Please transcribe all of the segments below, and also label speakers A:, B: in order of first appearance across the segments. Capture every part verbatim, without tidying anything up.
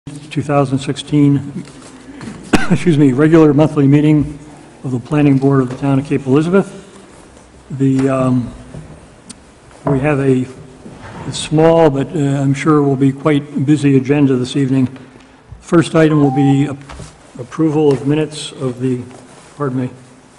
A: two thousand sixteen, excuse me, regular monthly meeting of the Planning Board of the Town of Cape Elizabeth. The, um, we have a, a small, but uh, I'm sure will be quite busy agenda this evening. First item will be a, approval of minutes of the, pardon me,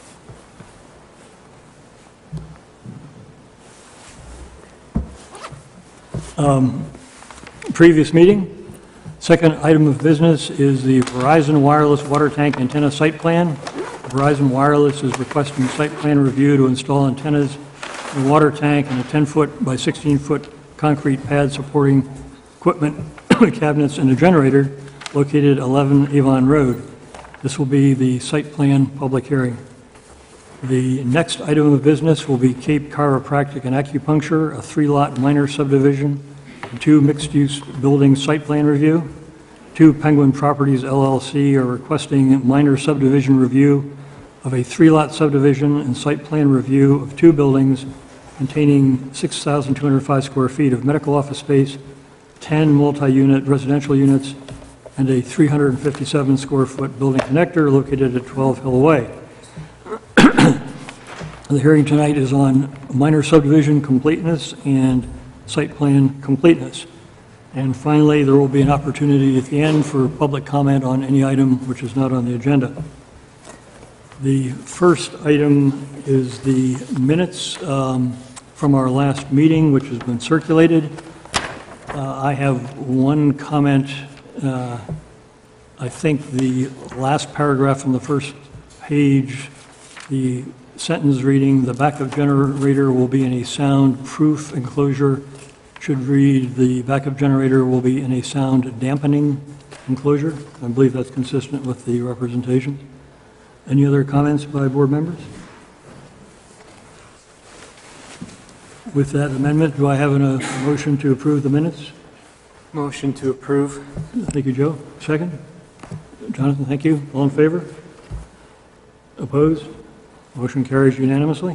A: um, previous meeting. Second item of business is the Verizon Wireless Water Tank Antenna Site Plan. Verizon Wireless is requesting site plan review to install antennas in a water tank and a ten foot by sixteen foot concrete pad supporting equipment, cabinets, and a generator located at eleven Avon Road. This will be the site plan public hearing. The next item of business will be Cape Chiropractic and Acupuncture, a three-lot minor subdivision, two mixed-use building site plan review. Two Penguin Properties L L C are requesting minor subdivision review of a three-lot subdivision and site plan review of two buildings containing six thousand two hundred five square feet of medical office space, ten multi-unit residential units, and a three hundred fifty-seven square foot building connector located at twelve Hill Way. The hearing tonight is on minor subdivision completeness and site plan completeness. And finally, there will be an opportunity at the end for public comment on any item which is not on the agenda. The first item is the minutes um, from our last meeting, which has been circulated. Uh, I have one comment. Uh, I think the last paragraph on the first page, the sentence reading, "The backup generator will be in a sound-proof enclosure," should read, "The backup generator will be in a sound dampening enclosure." I believe that's consistent with the representation. Any other comments by board members? With that amendment, do I have an, a motion to approve the minutes?
B: Motion to approve.
A: Thank you, Joe. Second? Jonathan, thank you. All in favor? Opposed? Motion carries unanimously.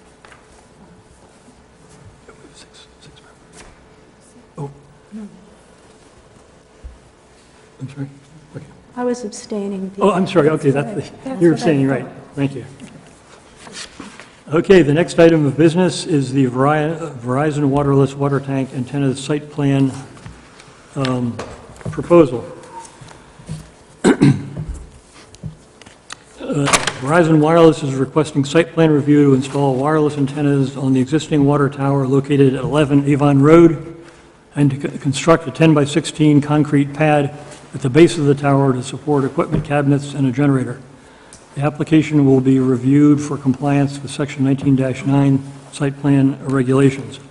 A: Oh. I'm sorry. Okay.
C: I was abstaining.
A: Oh, I'm sorry. Okay, that's the, you're abstaining, right. Thank you. Okay, the next item of business is the Verizon Wireless Water Tank Antenna Site Plan um, proposal. Uh, Verizon Wireless is requesting site plan review to install wireless antennas on the existing water tower located at eleven Avon Road and to construct a ten by sixteen concrete pad at the base of the tower to support equipment cabinets and a generator. The application will be reviewed for compliance with Section nineteen dash nine site plan regulations.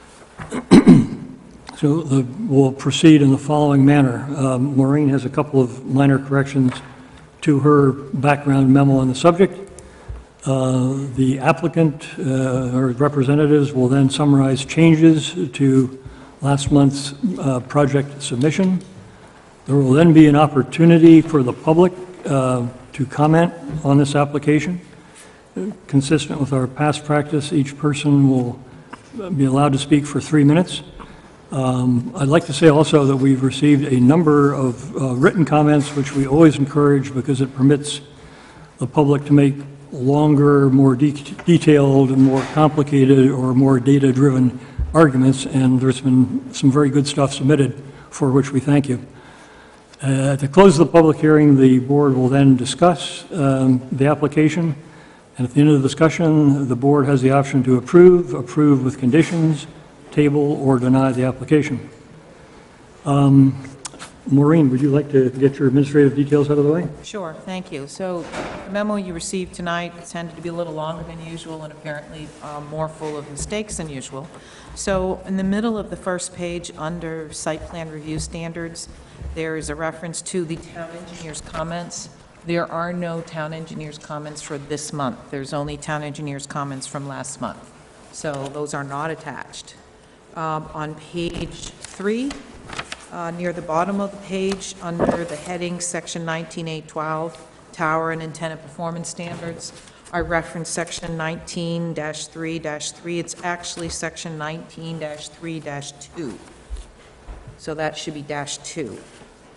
A: So the, we'll proceed in the following manner. Um, Maureen has a couple of minor corrections to her background memo on the subject. Uh, the applicant uh, or representatives will then summarize changes to last month's uh, project submission. There will then be an opportunity for the public uh, to comment on this application. Consistent with our past practice, each person will be allowed to speak for three minutes. Um, I'd like to say also that we've received a number of uh, written comments, which we always encourage because it permits the public to make longer, more de detailed, and more complicated or more data-driven arguments, and there's been some very good stuff submitted, for which we thank you. Uh, to close the public hearing, the board will then discuss um, the application, and at the end of the discussion, the board has the option to approve, approve with conditions, table, or deny the application. Um, Maureen, would you like to get your administrative details out of the way?
D: Sure, thank you. So the memo you received tonight tended to be a little longer than usual and apparently um, more full of mistakes than usual. So in the middle of the first page, under site plan review standards, there is a reference to the town engineer's comments. There are no town engineer's comments for this month. There's only town engineer's comments from last month. So those are not attached. Um, on page three, uh, near the bottom of the page, under the heading Section nineteen eight twelve, Tower and Antenna Performance Standards, I reference Section nineteen dash three dash three. It's actually Section nineteen dash three dash two. So that should be dash two.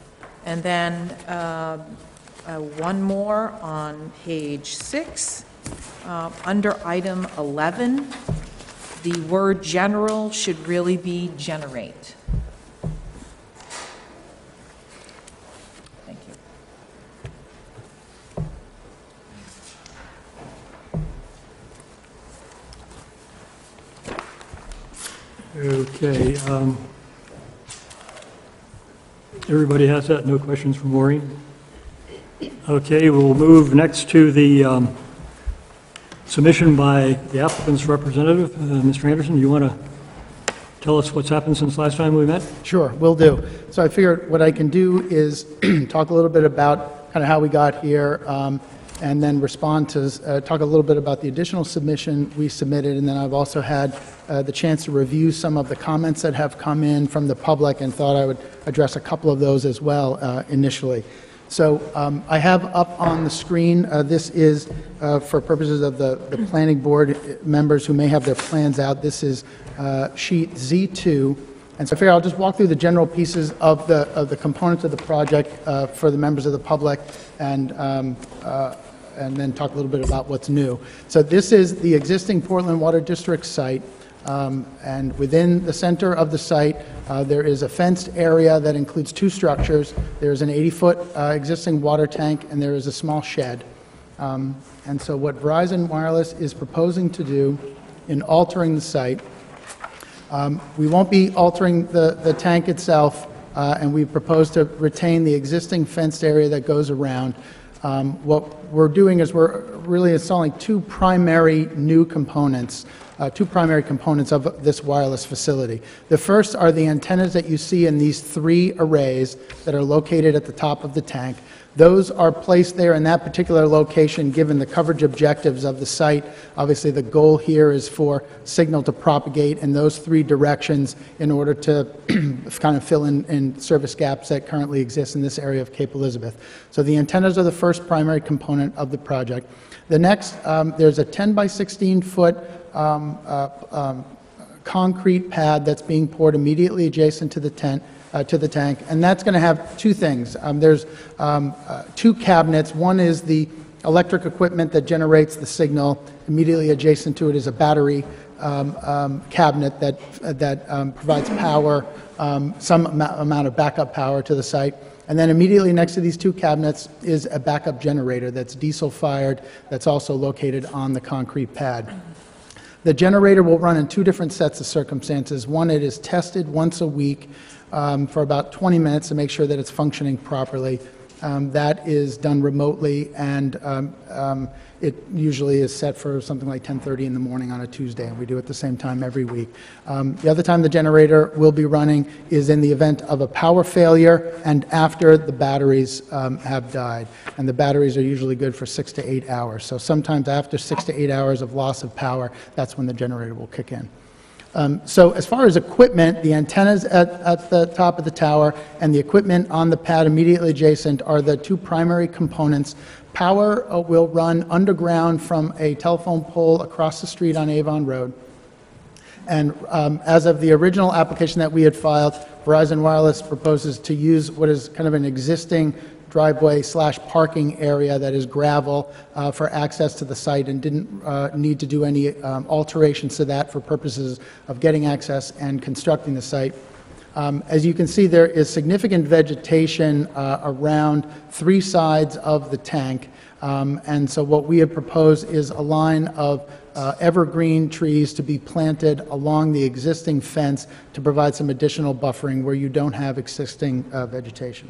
D: And then uh, uh, one more on page six. Uh, Under item eleven, the word general should really be generate. Thank you.
A: Okay. um, Everybody has that? No questions from Maureen? Okay, we'll move next to the um, submission by the applicant's representative. Uh, Mister Anderson, you want to tell us what's happened since last time we met?
C: Sure, will do. So I figured what I can do is talk a little bit about kind of how we got here, um, and then respond to, uh, talk a little bit about the additional submission we submitted, and then I've also had uh, the chance to review some of the comments that have come in from the public and thought I would address a couple of those as well uh, initially. So um, I have up on the screen, uh, this is uh, for purposes of the, the planning board members who may have their plans out, this is uh, sheet Z two. And so I figure I'll just walk through the general pieces of the, of the components of the project uh, for the members of the public, and, um, uh, and then talk a little bit about what's new. So this is the existing Portland Water District site. Um, and within the center of the site, uh, there is a fenced area that includes two structures. There's an eighty-foot uh, existing water tank, and there is a small shed. Um, and so what Verizon Wireless is proposing to do in altering the site, um, we won't be altering the, the tank itself, uh, and we propose to retain the existing fenced area that goes around. Um, what we're doing is we're really installing two primary new components. Uh, two primary components of this wireless facility. The first are the antennas that you see in these three arrays that are located at the top of the tank. Those are placed there in that particular location given the coverage objectives of the site. Obviously, the goal here is for signal to propagate in those three directions in order to kind of fill in, in service gaps that currently exist in this area of Cape Elizabeth. So the antennas are the first primary component of the project. The next, um, there's a ten by sixteen foot Um, uh, um, concrete pad that's being poured immediately adjacent to the tent, uh, to the tank, and that's going to have two things. Um, there's um, uh, two cabinets. One is the electric equipment that generates the signal. Immediately adjacent to it is a battery um, um, cabinet that uh, that um, provides power, um, some am amount of backup power to the site. And then immediately next to these two cabinets is a backup generator that's diesel fired, that's also located on the concrete pad. The generator will run in two different sets of circumstances. One, it is tested once a week um, for about twenty minutes to make sure that it's functioning properly. Um, that is done remotely, and um, um, it usually is set for something like ten thirty in the morning on a Tuesday, and we do it the same time every week. Um, the other time the generator will be running is in the event of a power failure and after the batteries um, have died. And the batteries are usually good for six to eight hours. So sometimes after six to eight hours of loss of power, that's when the generator will kick in. Um, so as far as equipment, the antennas at, at the top of the tower and the equipment on the pad immediately adjacent are the two primary components. Power uh, will run underground from a telephone pole across the street on Avon Road. And um, as of the original application that we had filed, Verizon Wireless proposes to use what is kind of an existing driveway slash parking area that is gravel uh, for access to the site, and didn't uh, need to do any um, alterations to that for purposes of getting access and constructing the site. Um, as you can see, there is significant vegetation uh, around three sides of the tank, um, and so what we have proposed is a line of uh, evergreen trees to be planted along the existing fence to provide some additional buffering where you don't have existing uh, vegetation.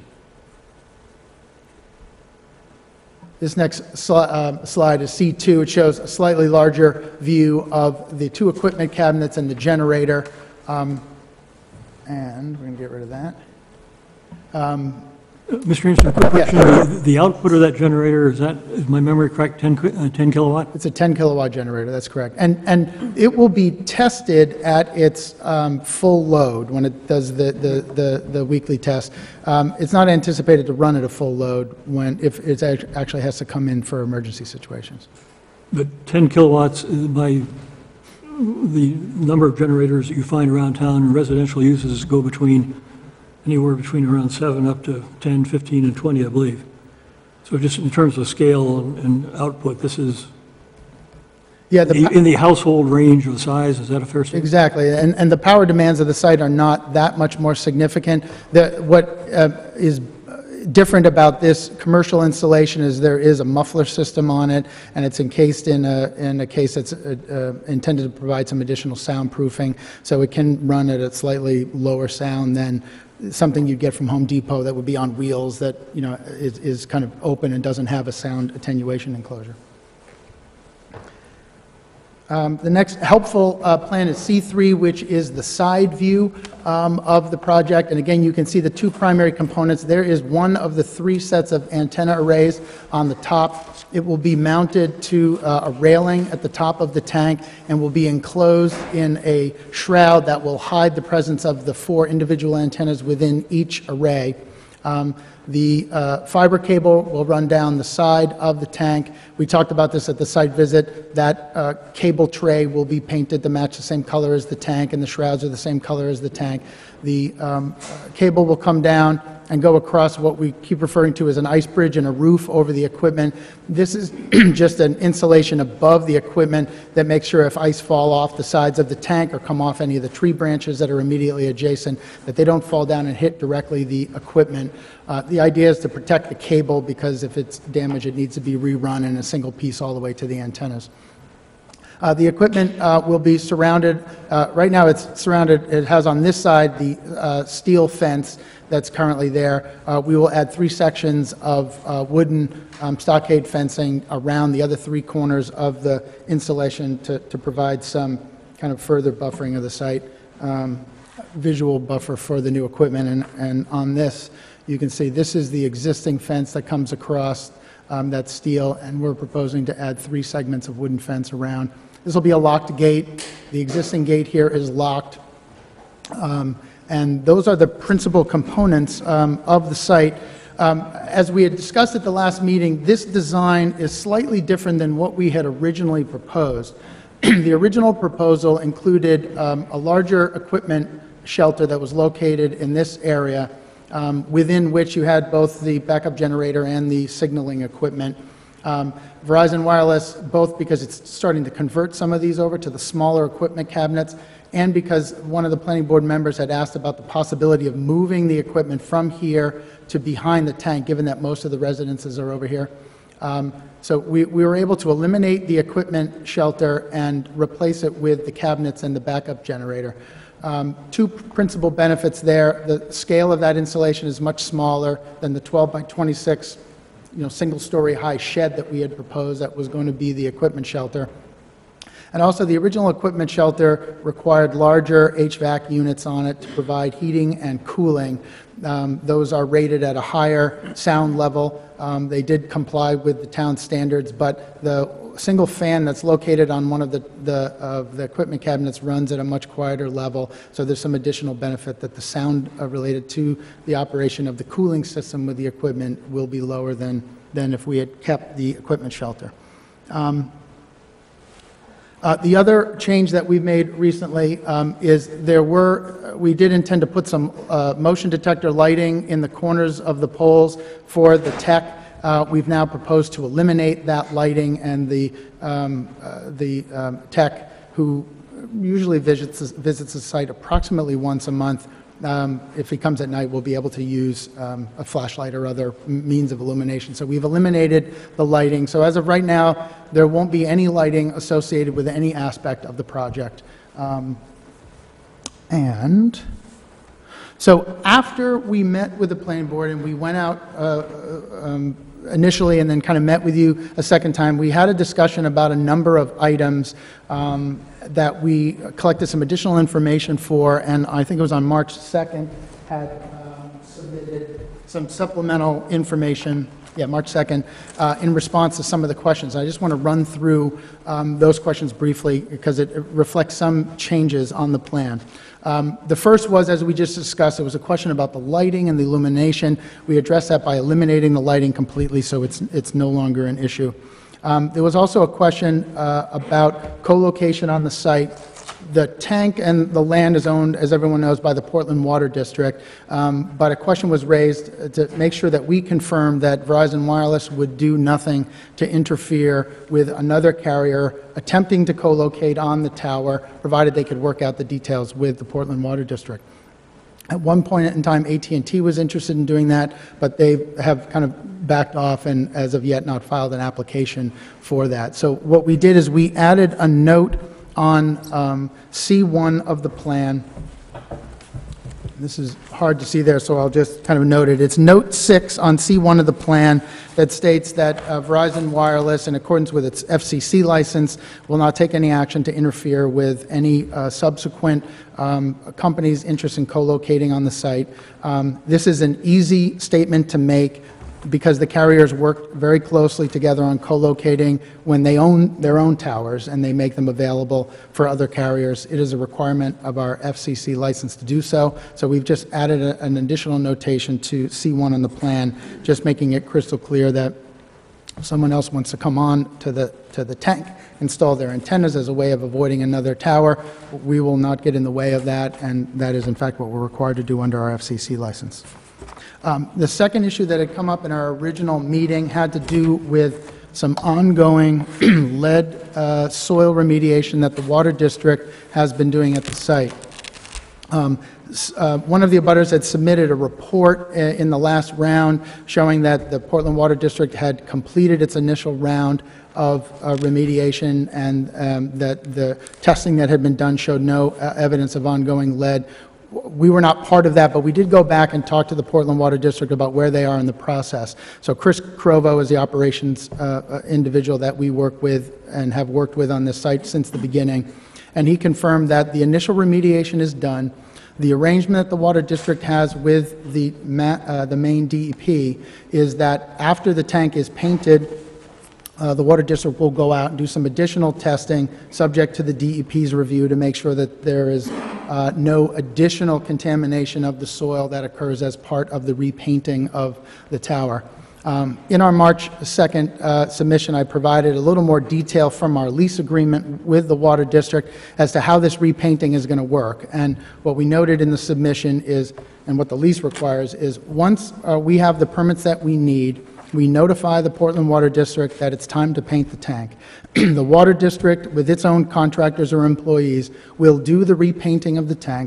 C: This next sli uh, slide is C two. It shows a slightly larger view of the two equipment cabinets and the generator. Um, and we're going to get rid of that. Um,
A: Mister Anderson, quick question. The- The output of that generator, is that, is my memory correct, ten ki- uh, ten kilowatt?
C: It's a ten kilowatt generator, that's correct. And, and it will be tested at its um, full load when it does the, the, the, the weekly test. Um, It's not anticipated to run at a full load when, if it act- actually has to come in for emergency situations.
A: But ten kilowatts, uh, by the number of generators that you find around town, residential uses go between anywhere between around seven up to ten, fifteen, and twenty, I believe. So just in terms of scale and- and output, this is
C: Yeah, the,
A: in the household range of size. Is that a fair statement?
C: exactly, and, and the power demands of the site are not that much more significant. The, what uh, is different about this commercial installation is there is a muffler system on it, and it's encased in a, in a case that's uh, uh, intended to provide some additional soundproofing, so it can run at a slightly lower sound than something you'd get from Home Depot that would be on wheels that, you know, is, is kind of open and doesn't have a sound attenuation enclosure. Um, The next helpful uh, plan is C three, which is the side view um, of the project. And again, you can see the two primary components. There is one of the three sets of antenna arrays on the top. It will be mounted to uh, a railing at the top of the tank and will be enclosed in a shroud that will hide the presence of the four individual antennas within each array. Um, The uh, fiber cable will run down the side of the tank. We talked about this at the site visit. That uh, cable tray will be painted to match the same color as the tank, and the shrouds are the same color as the tank. The um, uh, cable will come down and go across what we keep referring to as an ice bridge and a roof over the equipment. This is just an insulation above the equipment that makes sure if ice fall off the sides of the tank or come off any of the tree branches that are immediately adjacent, that they don't fall down and hit directly the equipment. Uh, the idea is to protect the cable because if it's damaged, it needs to be rerun in a single piece all the way to the antennas. Uh, The equipment uh, will be surrounded, uh, right now it's surrounded, it has on this side the uh, steel fence that's currently there. Uh, We will add three sections of uh, wooden um, stockade fencing around the other three corners of the installation to to provide some kind of further buffering of the site, um, visual buffer for the new equipment. And and on this, you can see this is the existing fence that comes across, um, that's steel, and we're proposing to add three segments of wooden fence around. This will be a locked gate. The existing gate here is locked. Um, and those are the principal components um, of the site. Um, as we had discussed at the last meeting, this design is slightly different than what we had originally proposed. The original proposal included um, a larger equipment shelter that was located in this area, um, within which you had both the backup generator and the signaling equipment. Um, Verizon Wireless, both because it's starting to convert some of these over to the smaller equipment cabinets, and because one of the planning board members had asked about the possibility of moving the equipment from here to behind the tank, given that most of the residences are over here. Um, so we, we were able to eliminate the equipment shelter and replace it with the cabinets and the backup generator. Um, two principal benefits there. The scale of that installation is much smaller than the twelve by twenty-six, you know, single-story high shed that we had proposed that was going to be the equipment shelter. And also, the original equipment shelter required larger H V A C units on it to provide heating and cooling. Um, those are rated at a higher sound level. Um, they did comply with the town standards, but the single fan that's located on one of the, the, uh, the equipment cabinets runs at a much quieter level, so there's some additional benefit that the sound uh, related to the operation of the cooling system with the equipment will be lower than, than if we had kept the equipment shelter. Um, Uh, The other change that we've made recently um, is there were, we did intend to put some uh, motion detector lighting in the corners of the poles for the tech. Uh, We've now proposed to eliminate that lighting, and the, um, uh, the um, tech, who usually visits, visits the site approximately once a month, Um, if he comes at night, we'll be able to use um, a flashlight or other means of illumination. So we've eliminated the lighting. So as of right now, there won't be any lighting associated with any aspect of the project. Um, and so after we met with the planning board and we went out uh, um, initially and then kind of met with you a second time, we had a discussion about a number of items um, that we collected some additional information for, and I think it was on March second, had um, submitted some supplemental information, yeah, March second, uh, in response to some of the questions. I just want to run through um, those questions briefly because it, it reflects some changes on the plan. Um, the first was, as we just discussed, it was a question about the lighting and the illumination. We addressed that by eliminating the lighting completely, so it's, it's no longer an issue. Um, there was also a question uh, about co-location on the site. The tank and the land is owned, as everyone knows, by the Portland Water District, um, but a question was raised to make sure that we confirm that Verizon Wireless would do nothing to interfere with another carrier attempting to co-locate on the tower, provided they could work out the details with the Portland Water District. At one point in time, A T and T was interested in doing that, but they have kind of backed off and as of yet not filed an application for that. So what we did is we added a note on um, C one of the plan. This is hard to see there, so I'll just kind of note it. It's note six on C one of the plan that states that uh, Verizon Wireless, in accordance with its F C C license, will not take any action to interfere with any uh, subsequent um, company's interest in co-locating on the site. Um, this is an easy statement to make, because the carriers work very closely together on co-locating when they own their own towers and they make them available for other carriers. It is a requirement of our F C C license to do so. So we've just added a, an additional notation to C one on the plan, just making it crystal clear that if someone else wants to come on to the, to the tank, install their antennas as a way of avoiding another tower, we will not get in the way of that, and that is in fact what we're required to do under our F C C license. Um, the second issue that had come up in our original meeting had to do with some ongoing lead uh, soil remediation that the Water District has been doing at the site. Um, uh, one of the abutters had submitted a report in the last round showing that the Portland Water District had completed its initial round of uh, remediation, and um, that the testing that had been done showed no uh, evidence of ongoing lead. We were not part of that, but we did go back and talk to the Portland Water District about where they are in the process. So Chris Crovo is the operations uh, individual that we work with and have worked with on this site since the beginning, and he confirmed that the initial remediation is done. The arrangement that the Water District has with the, ma uh, the main D E P is that after the tank is painted, Uh, the Water District will go out and do some additional testing subject to the D E P's review to make sure that there is uh, no additional contamination of the soil that occurs as part of the repainting of the tower. Um, in our March second uh, submission, I provided a little more detail from our lease agreement with the Water District as to how this repainting is going to work. And what we noted in the submission is, and what the lease requires, is once uh, we have the permits that we need, we notify the Portland Water District that it's time to paint the tank. The Water District, with its own contractors or employees, will do the repainting of the tank.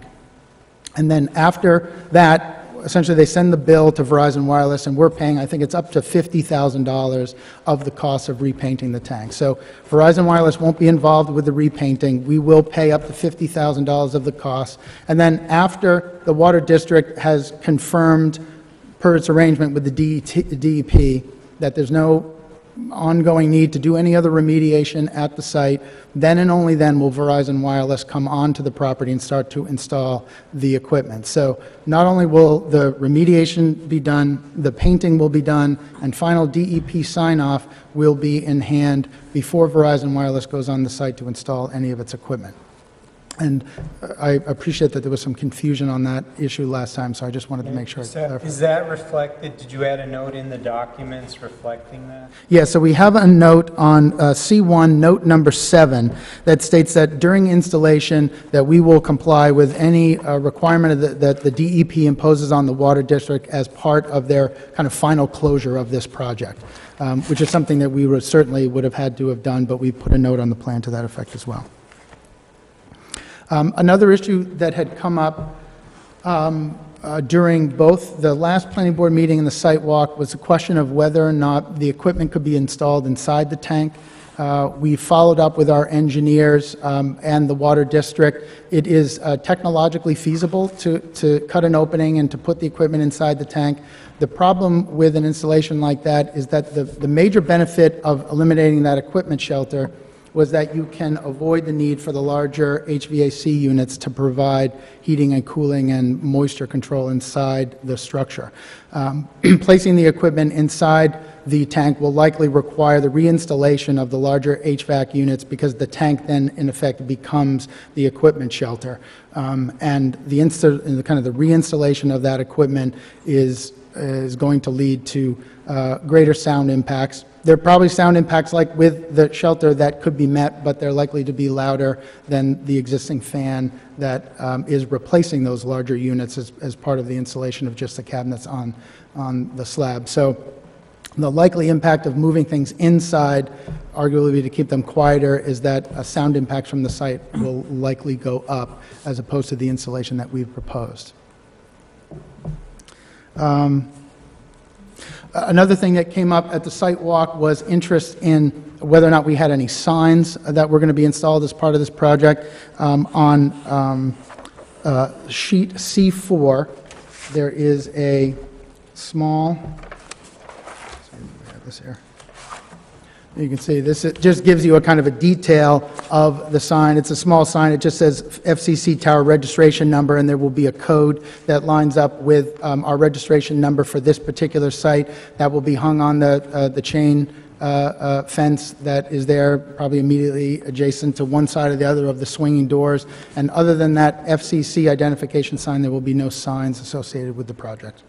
C: And then after that, essentially they send the bill to Verizon Wireless, and we're paying, I think it's up to fifty thousand dollars of the cost of repainting the tank. So Verizon Wireless won't be involved with the repainting. We will pay up to fifty thousand dollars of the cost. And then after the Water District has confirmed, per its arrangement with the D E P, that there's no ongoing need to do any other remediation at the site, then and only then will Verizon Wireless come onto the property and start to install the equipment. So not only will the remediation be done, the painting will be done, and final D E P sign-off will be in hand before Verizon Wireless goes on the site to install any of its equipment. And I appreciate that there was some confusion on that issue last time, so I just wanted to make sure I
E: Is that,
C: clarified.
E: is that reflected, did you add a note in the documents reflecting that?
C: Yeah, so we have a note on uh, C one, note number seven, that states that during installation that we will comply with any uh, requirement of the, that the D E P imposes on the Water District as part of their kind of final closure of this project, um, which is something that we would certainly would have had to have done, but we put a note on the plan to that effect as well. Um, another issue that had come up um, uh, during both the last planning board meeting and the site walk was the question of whether or not the equipment could be installed inside the tank. Uh, we followed up with our engineers um, and the Water District. It is uh, technologically feasible to, to cut an opening and to put the equipment inside the tank. The problem with an installation like that is that the, the major benefit of eliminating that equipment shelter was that you can avoid the need for the larger H V A C units to provide heating and cooling and moisture control inside the structure. Um, placing the equipment inside the tank will likely require the reinstallation of the larger H V A C units, because the tank then, in effect, becomes the equipment shelter. Um, and the, insta the kind of the reinstallation of that equipment is is going to lead to uh, greater sound impacts. There are probably sound impacts like with the shelter that could be met, but they're likely to be louder than the existing fan that um, is replacing those larger units as, as part of the installation of just the cabinets on, on the slab. So the likely impact of moving things inside, arguably to keep them quieter, is that a sound impact from the site will likely go up as opposed to the insulation that we've proposed. Um, Another thing that came up at the site walk was interest in whether or not we had any signs that were going to be installed as part of this project. Um, on um, uh, sheet C four, there is a small, sorry, we have this here. You can see this, it just gives you a kind of a detail of the sign. It's a small sign. It just says F C C Tower registration number, and there will be a code that lines up with um, our registration number for this particular site that will be hung on the, uh, the chain uh, uh, fence that is there, probably immediately adjacent to one side or the other of the swinging doors. And other than that F C C identification sign, there will be no signs associated with the project.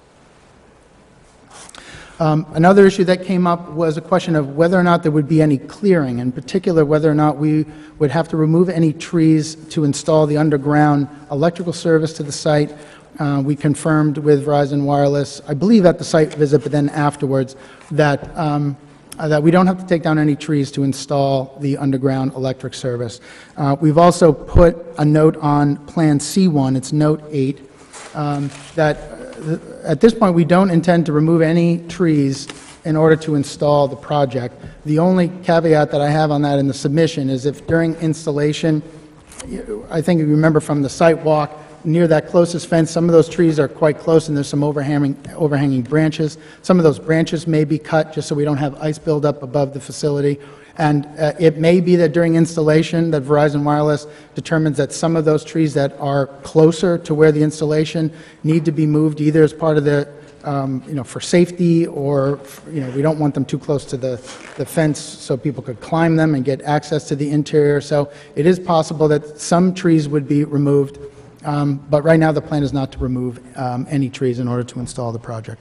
C: Um, another issue that came up was a question of whether or not there would be any clearing, in particular whether or not we would have to remove any trees to install the underground electrical service to the site. Uh, we confirmed with Verizon Wireless, I believe at the site visit, but then afterwards, that, um, uh, that we don't have to take down any trees to install the underground electric service. Uh, we've also put a note on Plan C one, it's Note eight, um, that at this point, we don't intend to remove any trees in order to install the project. The only caveat that I have on that in the submission is if during installation, I think you remember from the site walk, near that closest fence, some of those trees are quite close and there's some overhanging, overhanging branches. Some of those branches may be cut just so we don't have ice buildup above the facility. And uh, it may be that during installation that Verizon Wireless determines that some of those trees that are closer to where the installation need to be moved either as part of the, um, you know, for safety or, you know, we don't want them too close to the, the fence so people could climb them and get access to the interior. So it is possible that some trees would be removed, um, but right now the plan is not to remove um, any trees in order to install the project.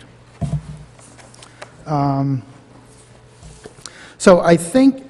C: Um, So I think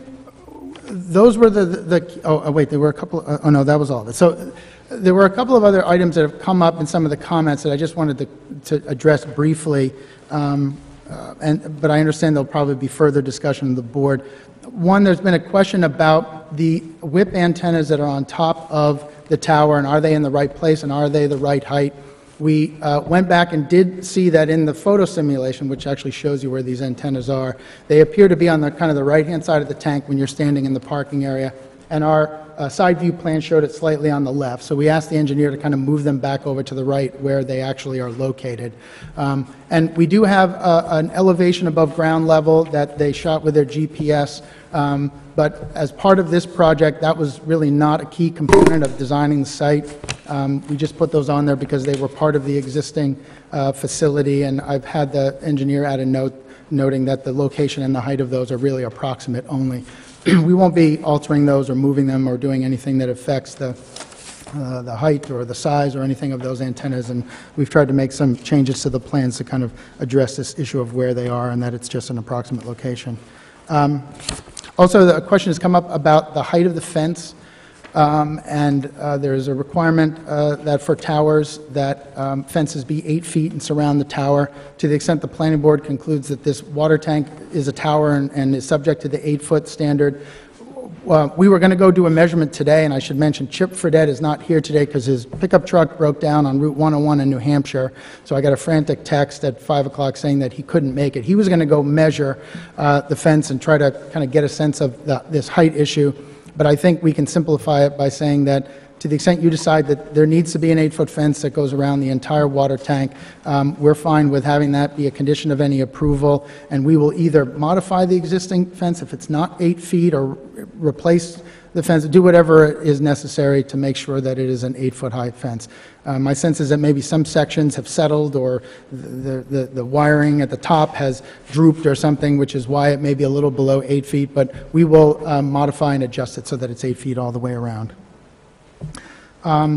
C: those were the, the, the oh, oh, wait, there were a couple, uh, oh no, that was all of it. So there were a couple of other items that have come up in some of the comments that I just wanted to, to address briefly, um, uh, and, but I understand there'll probably be further discussion of the board. One, there's been a question about the whip antennas that are on top of the tower, and are they in the right place, and are they the right height? We uh, went back and did see that in the photo simulation, which actually shows you where these antennas are. They appear to be on the kind of the right-hand side of the tank when you're standing in the parking area, and our uh, side view plan showed it slightly on the left. So we asked the engineer to kind of move them back over to the right where they actually are located. Um, and we do have uh, an elevation above ground level that they shot with their G P S. Um, but as part of this project, that was really not a key component of designing the site. Um, we just put those on there because they were part of the existing uh, facility, and I've had the engineer add a note noting that the location and the height of those are really approximate only. We won't be altering those or moving them or doing anything that affects the, uh, the height or the size or anything of those antennas, and we've tried to make some changes to the plans to kind of address this issue of where they are and that it's just an approximate location. Um, also, the question has come up about the height of the fence. Um, and uh, there is a requirement uh, that for towers that um, fences be eight feet and surround the tower. To the extent the planning board concludes that this water tank is a tower and, and is subject to the eight-foot standard, uh, we were going to go do a measurement today, and I should mention Chip Fredette is not here today because his pickup truck broke down on Route one oh one in New Hampshire. So I got a frantic text at five o'clock saying that he couldn't make it. He was going to go measure uh, the fence and try to kind of get a sense of the, this height issue. But I think we can simplify it by saying that to the extent you decide that there needs to be an eight-foot fence that goes around the entire water tank, um, we're fine with having that be a condition of any approval, and we will either modify the existing fence if it's not eight feet or replace the fence, do whatever is necessary to make sure that it is an eight-foot high fence. Uh, my sense is that maybe some sections have settled or the, the, the wiring at the top has drooped or something, which is why it may be a little below eight feet, but we will um, modify and adjust it so that it's eight feet all the way around. Um,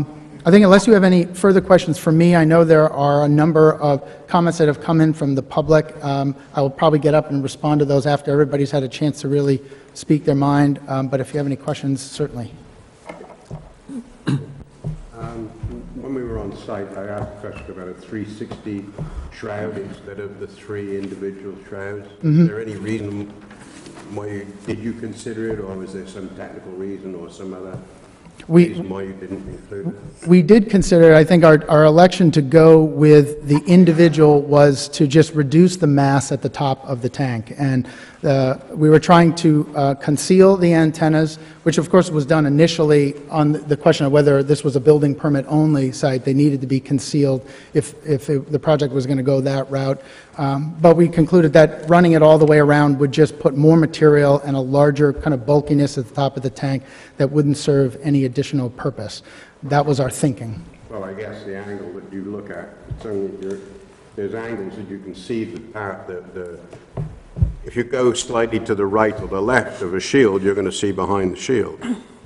C: I think unless you have any further questions for me, I know there are a number of comments that have come in from the public. Um, I will probably get up and respond to those after everybody's had a chance to really speak their mind, um, but if you have any questions, certainly.
F: Um, When we were on site, I asked a question about a three sixty shroud instead of the three individual shrouds. Is there any reason why, you- did you consider it, or was there some technical reason or some other
C: We,
F: reason why you didn't include it?
C: we did consider, I think our, our election to go with the individual was to just reduce the mass at the top of the tank. And uh, we were trying to uh, conceal the antennas, which of course was done initially on the question of whether this was a building permit only site. They needed to be concealed if, if it, the project was going to go that route. Um, but we concluded that running it all the way around would just put more material and a larger kind of bulkiness at the top of the tank that wouldn't serve any additional purpose. That was our thinking.
F: Well, I guess the angle that you look at, it's only, you're, there's angles that you can see the, part- the, the, if you go slightly to the right or the left of a shield, you're going to see behind the shield.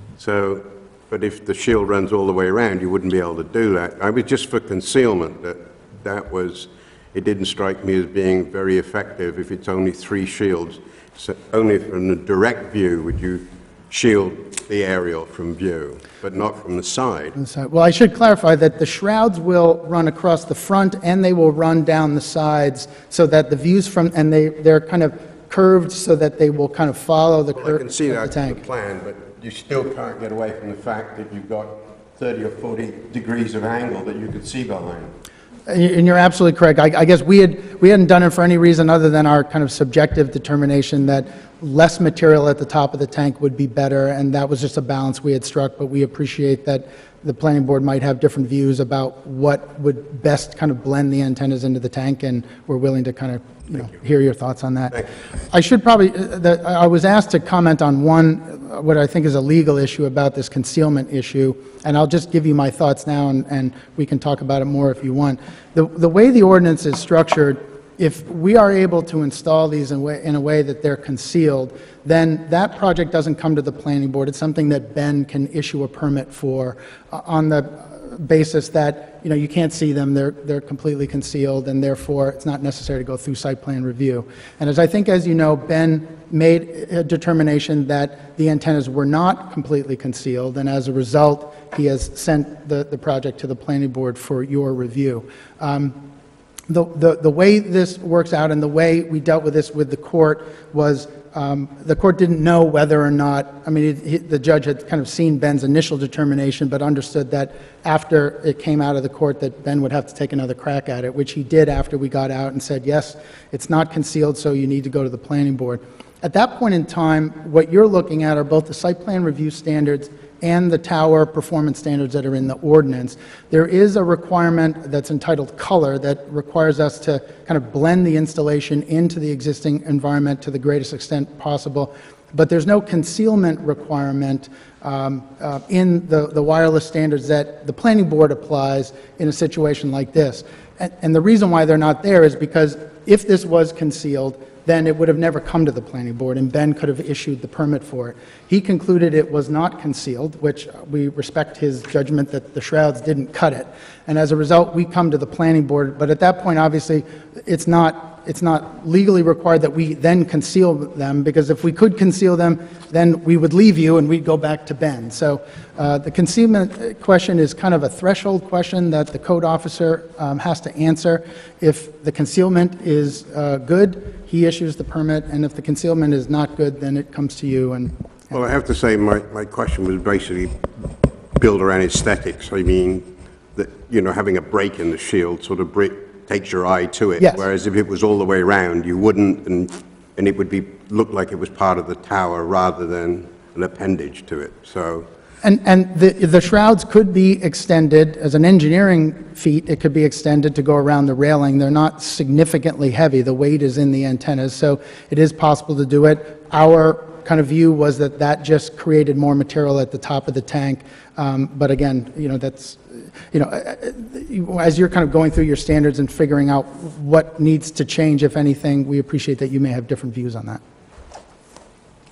F: So, but if the shield runs all the way around, you wouldn't be able to do that. I was just for concealment, that that was, it didn't strike me as being very effective if it's only three shields. So only from the direct view would you shield the aerial from view, but not from the side.
C: On the side. Well, I should clarify that the shrouds will run across the front and they will run down the sides so that the views from, and they, they're kind of curved so that they will kind of follow the
F: Well, I
C: curve
F: can see
C: of
F: that
C: the
F: in the
C: tank.
F: plan, but you still can't get away from the fact that you've got thirty or forty degrees of angle that you could see behind.
C: And you're absolutely correct. I, I guess we had, we hadn't done it for any reason other than our kind of subjective determination that less material at the top of the tank would be better, and that was just a balance we had struck, but we appreciate that the planning board might have different views about what would best kind of blend the antennas into the tank, and we're willing to kind of, you know, hear your thoughts on that. I should probably, uh, the, I was asked to comment on one, uh, what I think is a legal issue about this concealment issue, and I'll just give you my thoughts now, and, and we can talk about it more if you want. The, the way the ordinance is structured, if we are able to install these in a way, in a way that they're concealed, then that project doesn't come to the planning board. It's something that Ben can issue a permit for uh, on the basis that, you know, you can't see them, they're, they're completely concealed, and therefore it's not necessary to go through site plan review. And as I think, as you know, Ben made a determination that the antennas were not completely concealed, and as a result, he has sent the, the project to the planning board for your review. Um, The, the, the way this works out and the way we dealt with this with the court was um, the court didn't know whether or not, I mean, it, he, the judge had kind of seen Ben's initial determination, but understood that after it came out of the court that Ben would have to take another crack at it, which he did after we got out and said, yes, it's not concealed, so you need to go to the planning board. At that point in time, what you're looking at are both the site plan review standards and the tower performance standards that are in the ordinance. There is a requirement that's entitled color that requires us to kind of blend the installation into the existing environment to the greatest extent possible, but there's no concealment requirement um, uh, in the, the wireless standards that the planning board applies in a situation like this. And, and the reason why they're not there is because if this was concealed, then it would have never come to the planning board, and Ben could have issued the permit for it. He concluded it was not concealed, which we respect his judgment that the shrouds didn't cut it. And as a result, we come to the planning board, but at that point, obviously, it's not, it's not legally required that we then conceal them, because if we could conceal them, then we would leave you and we'd go back to Ben. So uh, the concealment question is kind of a threshold question that the code officer um, has to answer. If the concealment is uh, good, he issues the permit, and if the concealment is not good, then it comes to you. And, and
F: Well, I have to say, my, my question was basically built around aesthetics. I mean, that, you know, having a break in the shield sort of break, takes your eye to it.
C: Yes.
F: Whereas if it was all the way around, you wouldn't, and, and it would be look like it was part of the tower rather than an appendage to it. So.
C: And, and the, the shrouds could be extended, as an engineering feat, it could be extended to go around the railing. They're not significantly heavy. The weight is in the antennas, so it is possible to do it. Our kind of view was that that just created more material at the top of the tank. Um, but again, you know, that's, you know, as you're kind of going through your standards and figuring out what needs to change, if anything, we appreciate that you may have different views on that.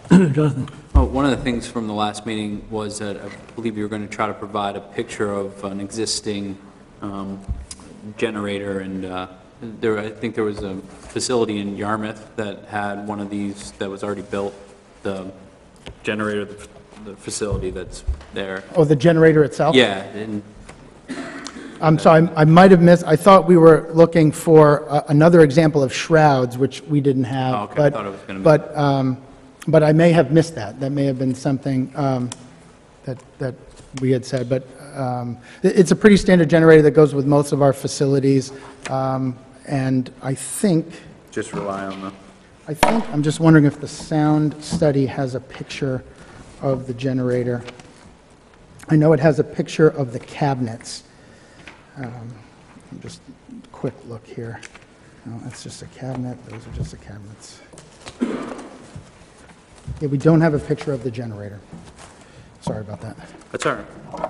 A: Jonathan?
G: Oh, one of the things from the last meeting was that I believe you were going to try to provide a picture of an existing um, generator, and uh, there, I think there was a facility in Yarmouth that had one of these that was already built, the generator, the, the facility that's there.
C: Oh, the generator itself?
G: Yeah, and
C: I'm sorry, I might have missed, I thought we were looking for uh, another example of shrouds, which we didn't have.
G: Oh, okay, I
C: but-
G: thought it was gonna be-
C: But, um, but I may have missed that. That may have been something um, that, that we had said. But um, it- it's a pretty standard generator that goes with most of our facilities. Um, And I think,
G: just rely on the...
C: I think, I'm just wondering if the sound study has a picture of the generator. I know it has a picture of the cabinets. Um, Just a quick look here. No, that's just a cabinet, those are just the cabinets. Yeah, we don't have a picture of the generator. Sorry about that.
G: That's all right.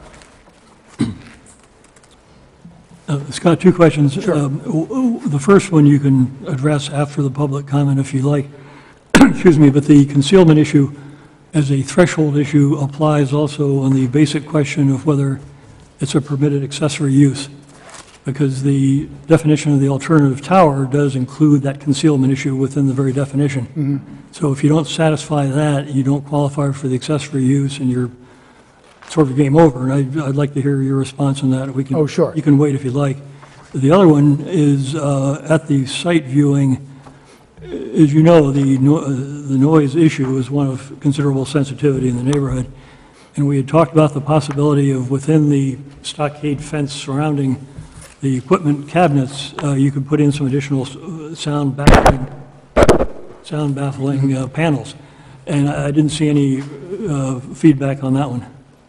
A: Uh, Scott, two questions. Um, w- w- The first one you can address after the public comment if you like. Excuse me, but the concealment issue as a threshold issue applies also on the basic question of whether it's a permitted accessory use, because the definition of the alternative tower does include that concealment issue within the very definition. So if you don't satisfy that, you don't qualify for the accessory use, and you're sort of game over. And I'd, I'd like to hear your response on that. We can.
C: Oh, sure.
A: You can wait if you'd like. The other one is uh, at the site viewing. As you know, the no, uh, the noise issue is one of considerable sensitivity in the neighborhood, and we had talked about the possibility of within the stockade fence surrounding the equipment cabinets, uh, you could put in some additional uh, sound baffling, sound baffling uh, panels, and I I didn't see any uh, feedback on that one.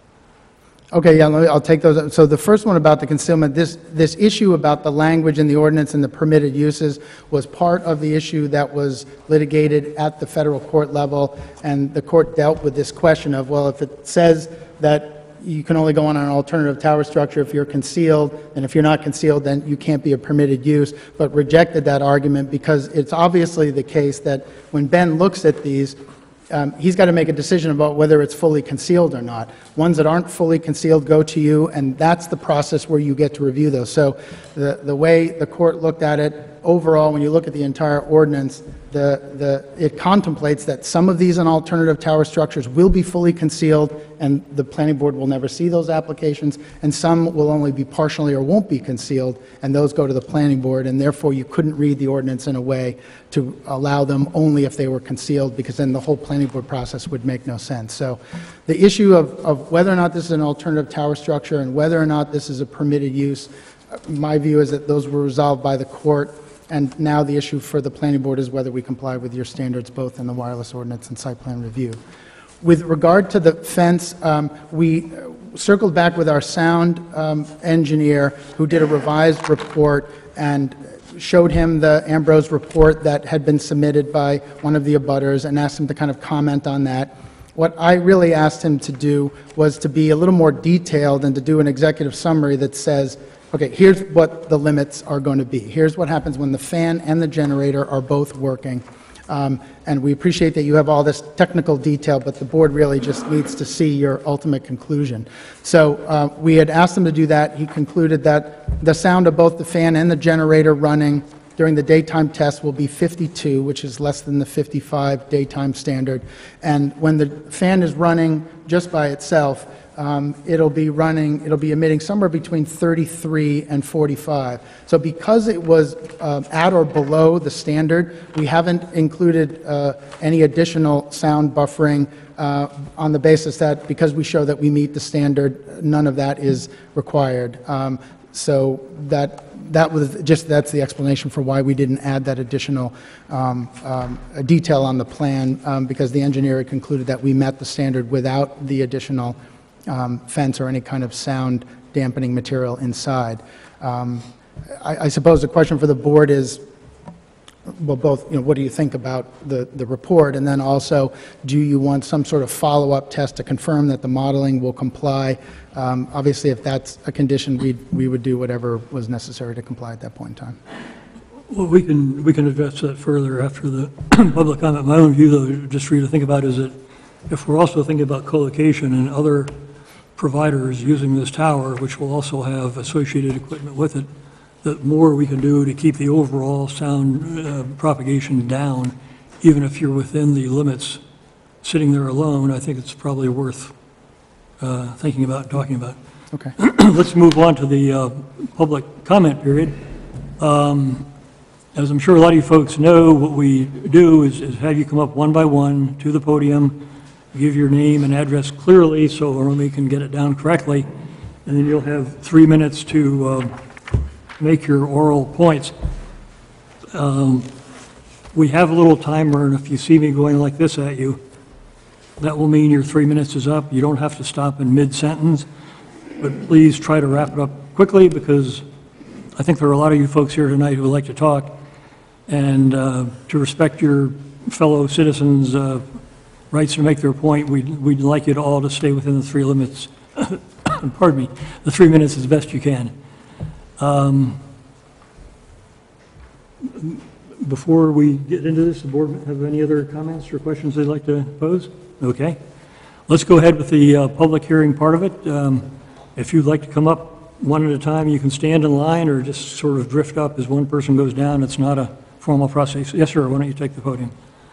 C: Okay, yeah, let me- I'll take those. So the first one about the concealment, this, this issue about the language in the ordinance and the permitted uses was part of the issue that was litigated at the federal court level, and the court dealt with this question of, well, if it says that you can only go on an alternative tower structure if you're concealed, and if you're not concealed, then you can't be a permitted use, but rejected that argument because it's obviously the case that when Ben looks at these, Um, he's got to make a decision about whether it's fully concealed or not. Ones that aren't fully concealed go to you, and that's the process where you get to review those. So the, the way the court looked at it, overall, when you look at the entire ordinance, the, the, it contemplates that some of these and alternative tower structures will be fully concealed, and the planning board will never see those applications, and some will only be partially or won't be concealed, and those go to the planning board, and therefore you couldn't read the ordinance in a way to allow them only if they were concealed, because then the whole planning board process would make no sense. So the issue of, of whether or not this is an alternative tower structure and whether or not this is a permitted use, my view is that those were resolved by the court, and now the issue for the planning board is whether we comply with your standards both in the wireless ordinance and site plan review. With regard to the fence, um, we circled back with our sound um, engineer who did a revised report and showed him the Ambrose report that had been submitted by one of the abutters and asked him to kind of comment on that. What I really asked him to do was to be a little more detailed and to do an executive summary that says, okay, here's what the limits are going to be. Here's what happens when the fan and the generator are both working. Um, and we appreciate that you have all this technical detail, but the board really just needs to see your ultimate conclusion. So uh, we had asked him to do that. He concluded that the sound of both the fan and the generator running during the daytime test will be fifty-two, which is less than the fifty-five daytime standard. And when the fan is running just by itself, Um, it'll be running, it'll be emitting somewhere between thirty-three and forty-five. So because it was uh, at or below the standard, we haven't included uh, any additional sound buffering uh, on the basis that because we show that we meet the standard, none of that is required. Um, So that, that was just, that's the explanation for why we didn't add that additional um, um, detail on the plan, um, because the engineer had concluded that we met the standard without the additional Um, fence or any kind of sound dampening material inside. Um, I, I suppose the question for the board is, well, both, you know, what do you think about the, the report? And then also, do you want some sort of follow-up test to confirm that the modeling will comply? Um, obviously, if that's a condition, we we would do whatever was necessary to comply at that point in time.
A: Well, we can, we can address that further after the public comment. My own view, though, just for you to think about, is that if we're also thinking about co-location and other providers using this tower, which will also have associated equipment with it, the more we can do to keep the overall sound uh, propagation down, even if you're within the limits, sitting there alone, I think it's probably worth uh, thinking about and talking about.
C: Okay.
A: Let's move on to the uh, public comment period. Um, As I'm sure a lot of you folks know, what we do is is have you come up one by one to the podium, give your name and address clearly so Romy can get it down correctly, and then you'll have three minutes to uh, make your oral points. Um, We have a little timer, and if you see me going like this at you, that will mean your three minutes is up. You don't have to stop in mid-sentence, but please try to wrap it up quickly, because I think there are a lot of you folks here tonight who would like to talk, and uh, to respect your fellow citizens' uh, rights to make their point, we'd, we'd like you to all to stay within the three limits, pardon me, the three minutes as best you can. Um, Before we get into this, the board have any other comments or questions they'd like to pose? Okay. Let's go ahead with the uh, public hearing part of it. Um, If you'd like to come up one at a time, you can stand in line or just sort of drift up as one person goes down. It's not a formal process. Yes, sir, why don't you take the podium?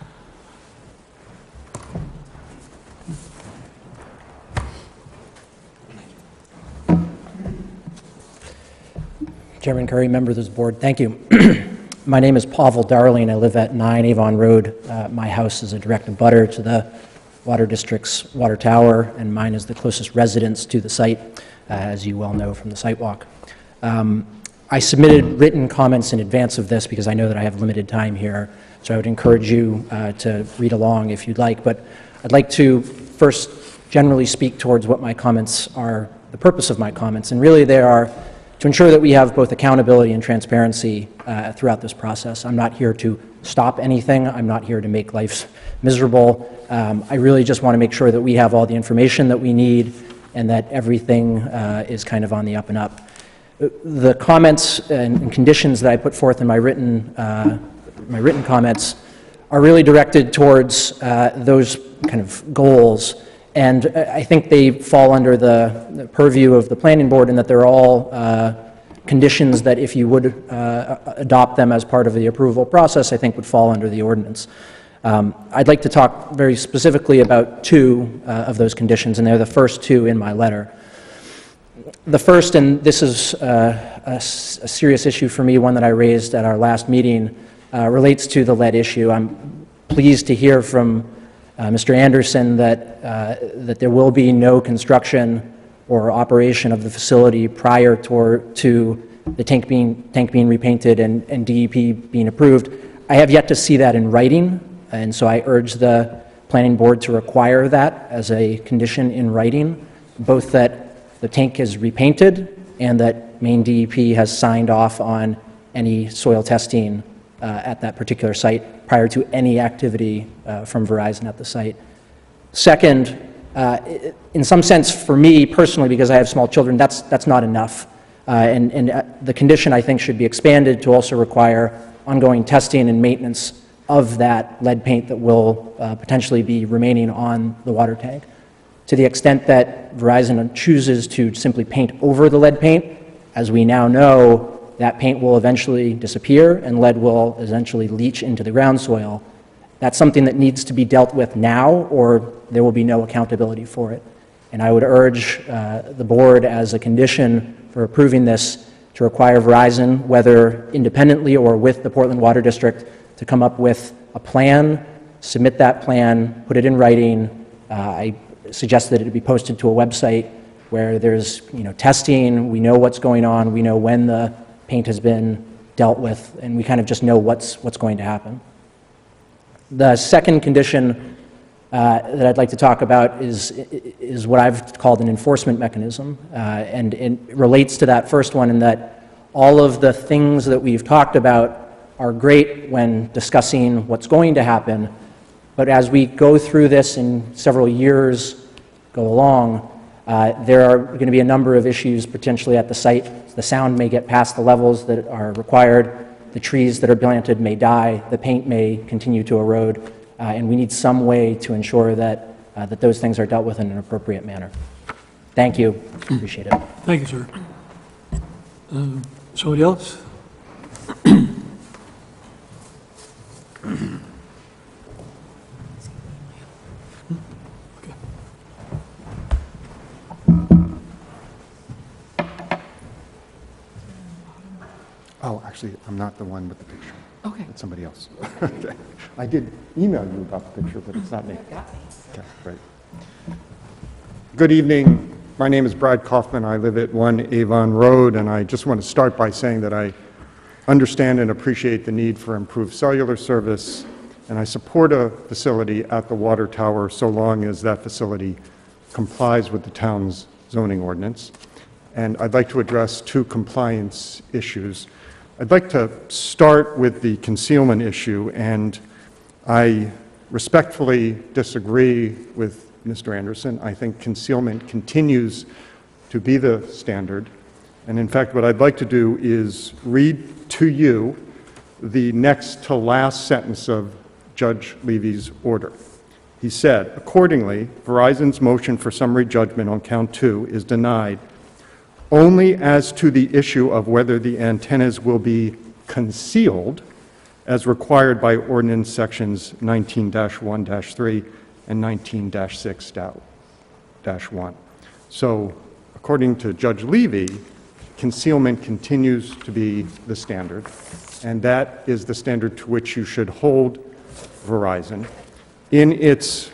H: Chairman Curry, members of this board, thank you. My name is Pavel Darling. I live at nine Avon Road. Uh, my house is a direct abutter to the Water District's water tower, and mine is the closest residence to the site, uh, as you well know from the site walk. Um, I submitted written comments in advance of this because I know that I have limited time here, so I would encourage you uh, to read along if you'd like. But I'd like to first generally speak towards what my comments are, the purpose of my comments, and really they are to ensure that we have both accountability and transparency uh, throughout this process. I'm not here to stop anything. I'm not here to make life miserable. Um, I really just want to make sure that we have all the information that we need and that everything uh, is kind of on the up and up. The comments and, and conditions that I put forth in my written, uh, my written comments are really directed towards uh, those kind of goals. And I think they fall under the, the purview of the planning board, in that they're all uh, conditions that, if you would uh, adopt them as part of the approval process, I think would fall under the ordinance. Um, I'd like to talk very specifically about two uh, of those conditions, and they're the first two in my letter. The first, and this is uh, a, a serious issue for me, one that I raised at our last meeting, uh, relates to the lead issue. I'm pleased to hear from Uh, Mister Anderson that, uh, that there will be no construction or operation of the facility prior to, to the tank being, tank being repainted and, and D E P being approved. I have yet to see that in writing, and so I urge the planning board to require that as a condition in writing, both that the tank is repainted and that Maine D E P has signed off on any soil testing uh, at that particular site prior to any activity uh, from Verizon at the site. Second, uh, in some sense for me personally, because I have small children, that's, that's not enough. Uh, and and uh, the condition, I think, should be expanded to also require ongoing testing and maintenance of that lead paint that will uh, potentially be remaining on the water tank. To the extent that Verizon chooses to simply paint over the lead paint, as we now know, that paint will eventually disappear and lead will eventually leach into the ground soil. That's something that needs to be dealt with now, or there will be no accountability for it. And I would urge uh, the board, as a condition for approving this, to require Verizon, whether independently or with the Portland Water District, to come up with a plan, submit that plan, put it in writing. Uh, I suggest that it be posted to a website where there's, you know, testing, we know what's going on, we know when the paint has been dealt with, and we kind of just know what's, what's going to happen. The second condition uh, that I'd like to talk about is, is what I've called an enforcement mechanism, uh, and it relates to that first one in that all of the things that we've talked about are great when discussing what's going to happen, but as we go through this and several years go along, Uh, there are going to be a number of issues potentially at the site. The sound may get past the levels that are required. the trees that are planted may die, the paint may continue to erode, uh, and we need some way to ensure that, uh, that those things are dealt with in an appropriate manner. Thank you. Appreciate it.
A: Thank you, sir. Uh, Somebody else?
I: Oh, actually, I'm not the one with the picture.
D: Okay.
I: It's somebody else. Okay. I did email you about the picture, but it's not me. Okay, great. Good evening. My name is Brad Kaufman. I live at one Avon Road, and I just want to start by saying that I understand and appreciate the need for improved cellular service, and I support a facility at the water tower so long as that facility complies with the town's zoning ordinance. And I'd like to address two compliance issues. I'd like to start with the concealment issue, and I respectfully disagree with Mister Anderson. I think concealment continues to be the standard. And in fact, what I'd like to do is read to you the next to last sentence of Judge Levy's order. He said, accordingly, Verizon's motion for summary judgment on count two is denied only as to the issue of whether the antennas will be concealed as required by ordinance sections nineteen dash one dash three and nineteen dash six dash one. So, according to Judge Levy, concealment continues to be the standard, and that is the standard to which you should hold Verizon. In its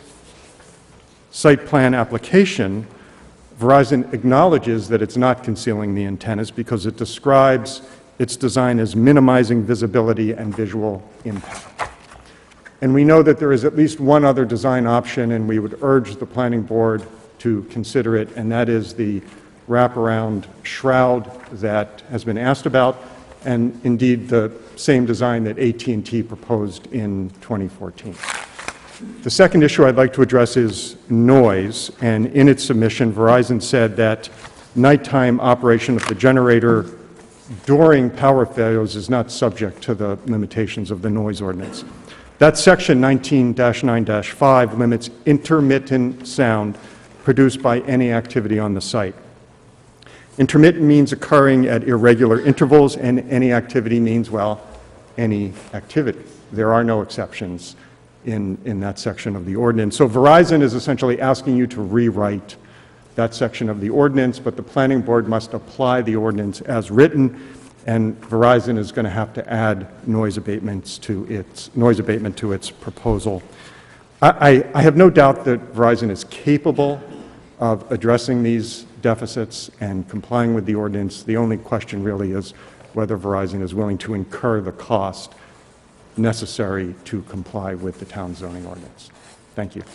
I: site plan application, Verizon acknowledges that it's not concealing the antennas because it describes its design as minimizing visibility and visual impact. And we know that there is at least one other design option, and we would urge the planning board to consider it, and that is the wraparound shroud that has been asked about, and indeed the same design that A T and T proposed in twenty fourteen. The second issue I'd like to address is noise, and in its submission, Verizon said that nighttime operation of the generator during power failures is not subject to the limitations of the noise ordinance. That section nineteen dash nine dash five limits intermittent sound produced by any activity on the site. Intermittent means occurring at irregular intervals, and any activity means, well, any activity. There are no exceptions in, in that section of the ordinance. So Verizon is essentially asking you to rewrite that section of the ordinance, but the planning board must apply the ordinance as written, and Verizon is going to have to add noise abatements to its noise abatement to its proposal. I, I, I have no doubt that Verizon is capable of addressing these deficits and complying with the ordinance. The only question really is whether Verizon is willing to incur the cost necessary to comply with the town zoning ordinance. Thank you.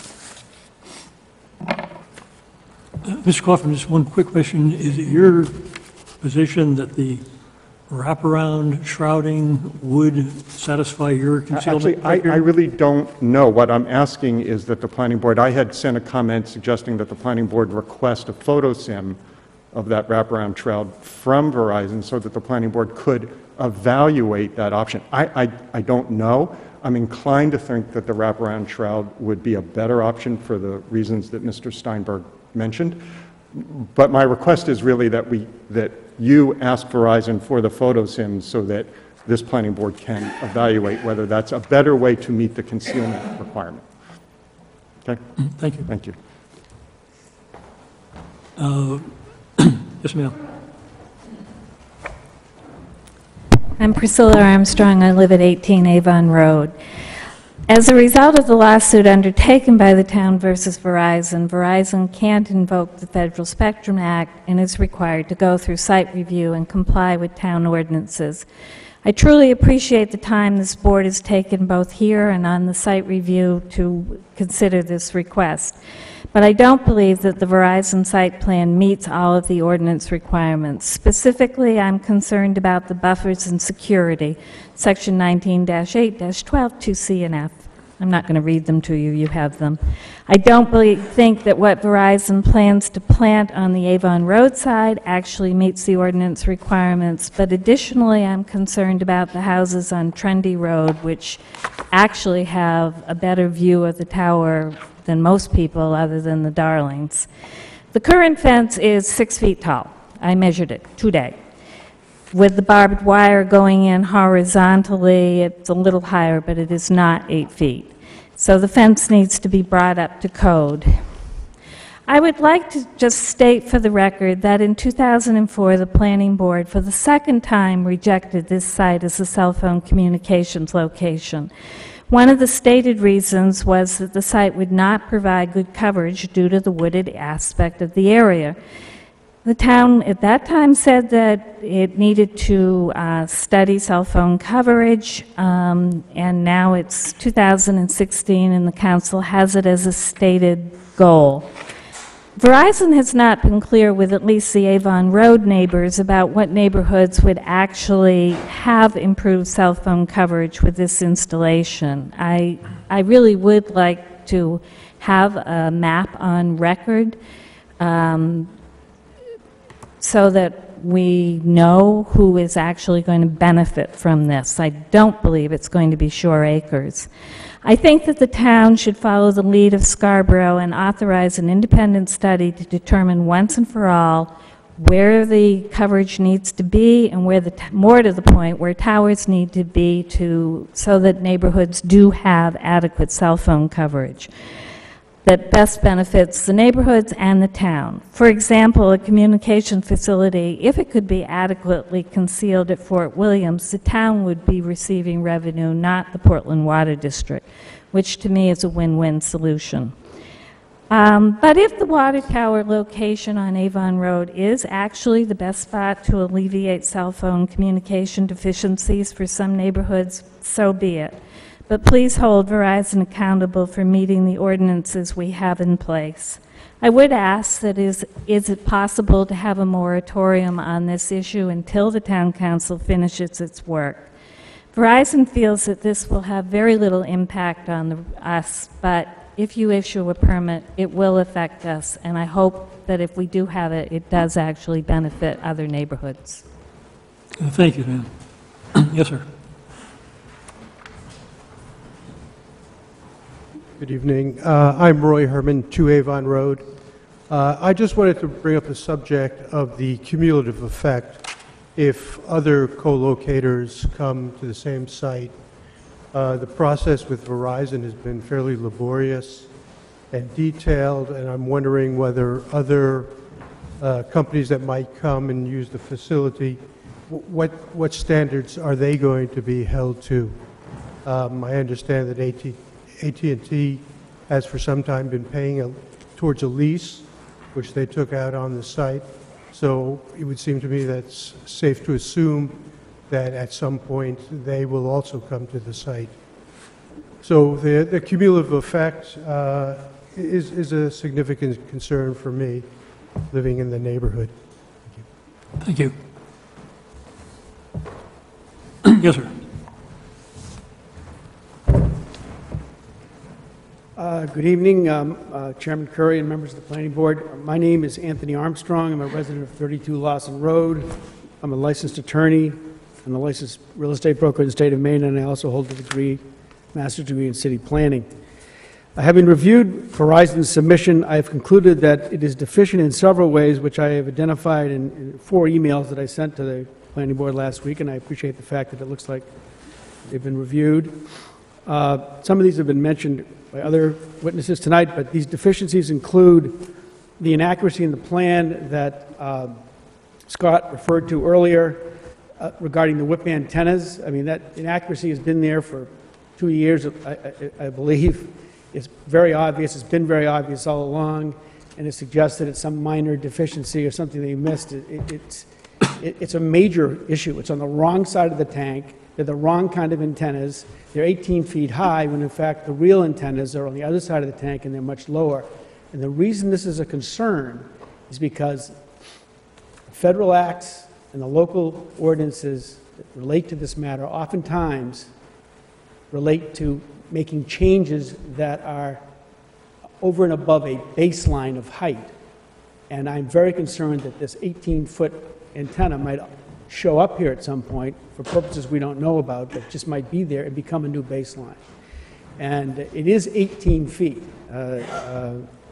A: Uh, Mister Kaufman, just one quick question. Is it your position that the wraparound shrouding would satisfy your concealment?
I: Actually, I, I really don't know. What I'm asking is that the planning board, I had sent a comment suggesting that the planning board request a photo sim of that wraparound shroud from Verizon so that the planning board could evaluate that option. I, I, I don't know. I'm inclined to think that the wraparound shroud would be a better option for the reasons that Mister Steinberg mentioned. But my request is really that we that you ask Verizon for the photo sims so that this planning board can evaluate whether that's a better way to meet the concealment requirement. Okay?
A: Thank you.
I: Thank you.
A: Uh, yes, ma'am.
J: I'm Priscilla Armstrong. I live at eighteen Avon Road. As a result of the lawsuit undertaken by the town versus Verizon, Verizon can't invoke the Federal Spectrum Act and is required to go through site review and comply with town ordinances. I truly appreciate the time this board has taken both here and on the site review to consider this request. But I don't believe that the Verizon site plan meets all of the ordinance requirements. Specifically, I'm concerned about the buffers and security, section nineteen dash eight dash twelve two C and F. I'm not going to read them to you, you have them. I don't believe, think that what Verizon plans to plant on the Avon Road side actually meets the ordinance requirements, but additionally, I'm concerned about the houses on Trendy Road, which actually have a better view of the tower than most people, other than the Darlings. The current fence is six feet tall. I measured it today. With the barbed wire going in horizontally, it's a little higher, but it is not eight feet. So the fence needs to be brought up to code. I would like to just state for the record that in two thousand four, the Planning Board, for the second time, rejected this site as a cell phone communications location. One of the stated reasons was that the site would not provide good coverage due to the wooded aspect of the area. The town at that time said that it needed to uh, study cell phone coverage, um, and now it's two thousand sixteen and the council has it as a stated goal. Verizon has not been clear with at least the Avon Road neighbors about what neighborhoods would actually have improved cell phone coverage with this installation. I, I really would like to have a map on record um, so that we know who is actually going to benefit from this. I don't believe it's going to be Shore Acres. I think that the town should follow the lead of Scarborough and authorize an independent study to determine once and for all where the coverage needs to be and where the, t more to the point, where towers need to be to, so that neighborhoods do have adequate cell phone coverage that best benefits the neighborhoods and the town. For example, a communication facility, if it could be adequately concealed at Fort Williams, the town would be receiving revenue, not the Portland Water District, which to me is a win-win solution. Um, but if the water tower location on Avon Road is actually the best spot to alleviate cell phone communication deficiencies for some neighborhoods, so be it. But please hold Verizon accountable for meeting the ordinances we have in place. I would ask that is, is it possible to have a moratorium on this issue until the town council finishes its work? Verizon feels that this will have very little impact on the, us, but if you issue a permit, it will affect us, and I hope that if we do have it, it does actually benefit other neighborhoods.
A: Uh, Thank you, Dan. Yes, sir.
K: Good evening. Uh, I'm Roy Herman, two Avon Road. Uh, I just wanted to bring up the subject of the cumulative effect if other co-locators come to the same site. Uh, the process with Verizon has been fairly laborious and detailed, and I'm wondering whether other uh, companies that might come and use the facility, what, what standards are they going to be held to? Um, I understand that AT A T and T has for some time been paying a, towards a lease, which they took out on the site. So it would seem to me that's safe to assume that at some point they will also come to the site. So the, the cumulative effect uh, is, is a significant concern for me living in the neighborhood.
A: Thank you. Yes, sir.
L: Uh, Good evening, um, uh, Chairman Curry and members of the Planning Board. My name is Anthony Armstrong. I'm a resident of thirty-two Lawson Road. I'm a licensed attorney. I'm a licensed real estate broker in the state of Maine, and I also hold a degree, master's degree in city planning. Uh, having reviewed Verizon's submission, I have concluded that it is deficient in several ways, which I have identified in, in four emails that I sent to the Planning Board last week, and I appreciate the fact that it looks like they've been reviewed. Uh, some of these have been mentioned by other witnesses tonight, but these deficiencies include the inaccuracy in the plan that uh, Scott referred to earlier uh, regarding the whip antennas. I mean, that inaccuracy has been there for two years, I, I, I believe. It's very obvious. It's been very obvious all along, and it suggests that it's some minor deficiency or something they missed. It, it, it's, it, it's a major issue. It's on the wrong side of the tank. They're the wrong kind of antennas. They're eighteen feet high when in fact the real antennas are on the other side of the tank and they're much lower. And the reason this is a concern is because federal acts and the local ordinances that relate to this matter oftentimes relate to making changes that are over and above a baseline of height. And I'm very concerned that this eighteen-foot antenna might show up here at some point for purposes we don't know about, but just might be there and become a new baseline. And it is eighteen feet, uh, uh,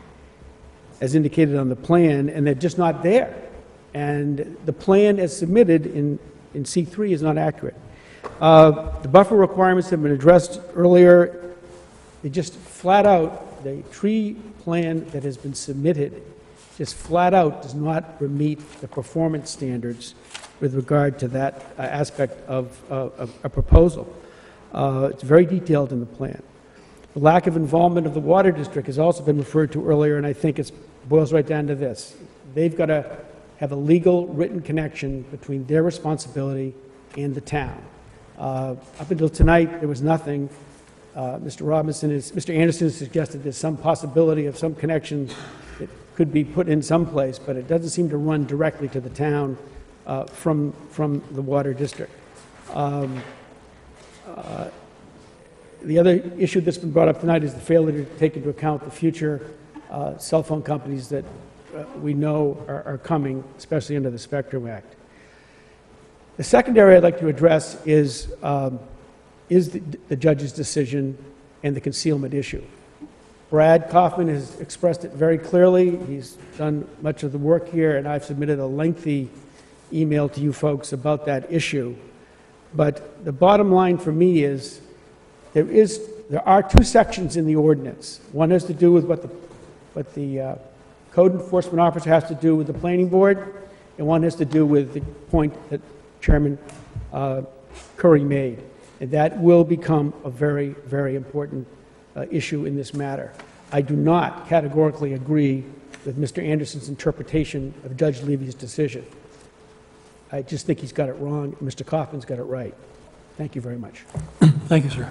L: as indicated on the plan, and they're just not there. And the plan as submitted in, in C three is not accurate. Uh, the buffer requirements have been addressed earlier. They just flat out, the tree plan that has been submitted just flat out does not meet the performance standards with regard to that uh, aspect of, uh, of a proposal. Uh, it's very detailed in the plan. The lack of involvement of the water district has also been referred to earlier, and I think it boils right down to this. They've got to have a legal written connection between their responsibility and the town. Uh, up until tonight, there was nothing. Uh, Mister Robinson is, Mister Anderson has suggested there's some possibility of some connection that could be put in some place, but it doesn't seem to run directly to the town uh, from, from the water district. Um, uh, the other issue that's been brought up tonight is the failure to take into account the future uh, cell phone companies that uh, we know are, are coming, especially under the Spectrum Act. The second area I'd like to address is, um, is the, the judge's decision and the concealment issue. Brad Kaufman has expressed it very clearly. He's done much of the work here, and I've submitted a lengthy email to you folks about that issue. But the bottom line for me is there is there are two sections in the ordinance. One has to do with what the what the uh, code enforcement officer has to do with the planning board, and one has to do with the point that Chairman uh, Curry made. And that will become a very, very important uh, issue in this matter. I do not categorically agree with Mister Anderson's interpretation of Judge Levy's decision. I just think he's got it wrong. Mister Kaufman's got it right. Thank you very much.
A: Thank you, sir.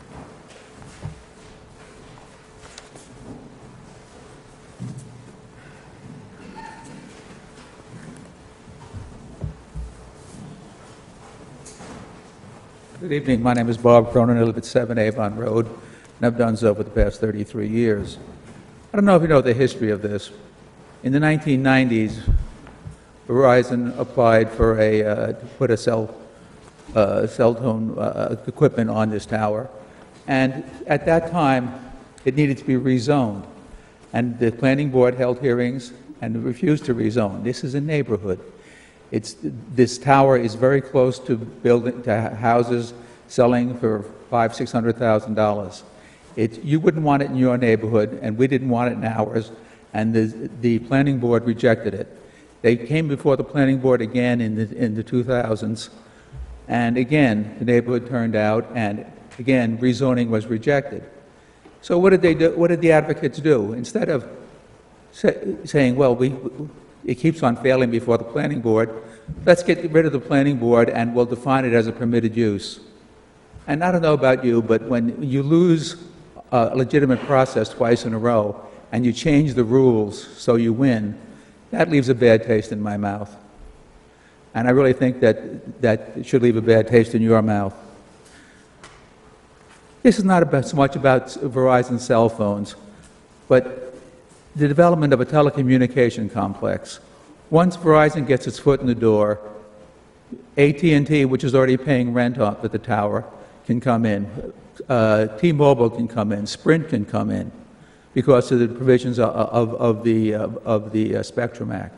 M: Good evening. My name is Bob Cronin. I live at seven Avon Road, and I've done so for the past thirty-three years. I don't know if you know the history of this. In the nineteen nineties, Verizon applied for a uh, to put a cell uh, cell phone uh, equipment on this tower, and at that time, it needed to be rezoned, and the planning board held hearings and refused to rezone. This is a neighborhood. It's, this tower is very close to building to houses selling for five, six hundred thousand dollars. It you wouldn't want it in your neighborhood, and we didn't want it in ours. And the the planning board rejected it. They came before the planning board again in the in the two thousands, and again the neighborhood turned out, and again rezoning was rejected. So what did they do? What did the advocates do? Instead of say, saying, well, we. It keeps on failing before the planning board. Let's get rid of the planning board and we'll define it as a permitted use. And I don't know about you, but when you lose a legitimate process twice in a row and you change the rules so you win, that leaves a bad taste in my mouth. And I really think that that should leave a bad taste in your mouth. This is not about, so much about Verizon cell phones, but the development of a telecommunication complex. Once Verizon gets its foot in the door, A T and T, which is already paying rent off at the tower, can come in. Uh, T-Mobile can come in. Sprint can come in because of the provisions of, of, of the, of, of the uh, Spectrum Act.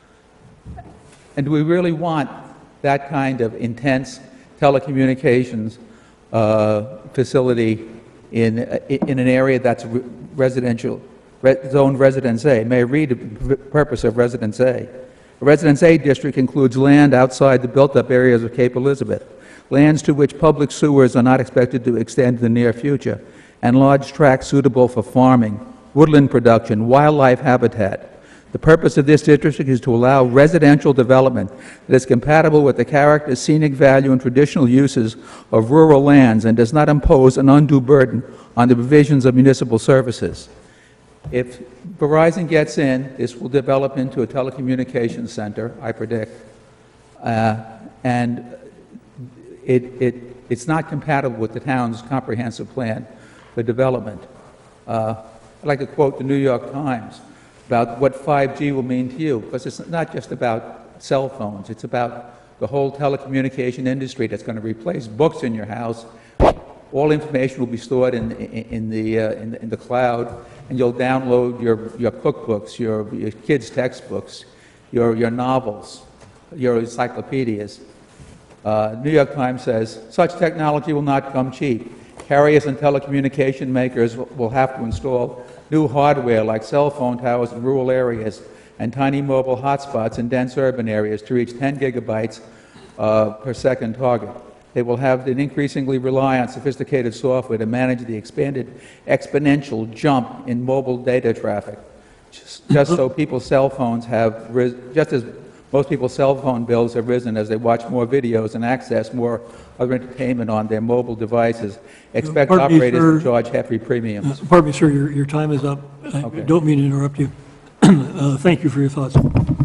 M: And do we really want that kind of intense telecommunications uh, facility in, in an area that's re residential? Zoned Residence A. May I read the purpose of Residence A? A Residence A district includes land outside the built-up areas of Cape Elizabeth, lands to which public sewers are not expected to extend in the near future, and large tracts suitable for farming, woodland production, wildlife habitat. The purpose of this district is to allow residential development that is compatible with the character, scenic value, and traditional uses of rural lands and does not impose an undue burden on the provisions of municipal services. If Verizon gets in, this will develop into a telecommunications center, I predict, uh, and it, it, it's not compatible with the town's comprehensive plan for development. Uh, I'd like to quote the New York Times about what five G will mean to you, because it's not just about cell phones. It's about the whole telecommunication industry that's going to replace books in your house. All information will be stored in, in, in, the, uh, in, the, in the cloud, and you'll download your, your cookbooks, your, your kids' textbooks, your, your novels, your encyclopedias. Uh, New York Times says, such technology will not come cheap. Carriers and telecommunication makers will, will have to install new hardware like cell phone towers in rural areas and tiny mobile hotspots in dense urban areas to reach ten gigabytes uh, per second target. They will have to increasingly rely on sophisticated software to manage the expanded exponential jump in mobile data traffic. Just, just so people's cell phones have, ris just as most people's cell phone bills have risen as they watch more videos and access more other entertainment on their mobile devices, expect
A: Pardon me,
M: operators
A: sir.
M: to charge hefty premiums.
A: Uh, Pardon me, sir, your, your time is up. I
M: Okay.
A: don't mean to interrupt you. uh, Thank you for your thoughts.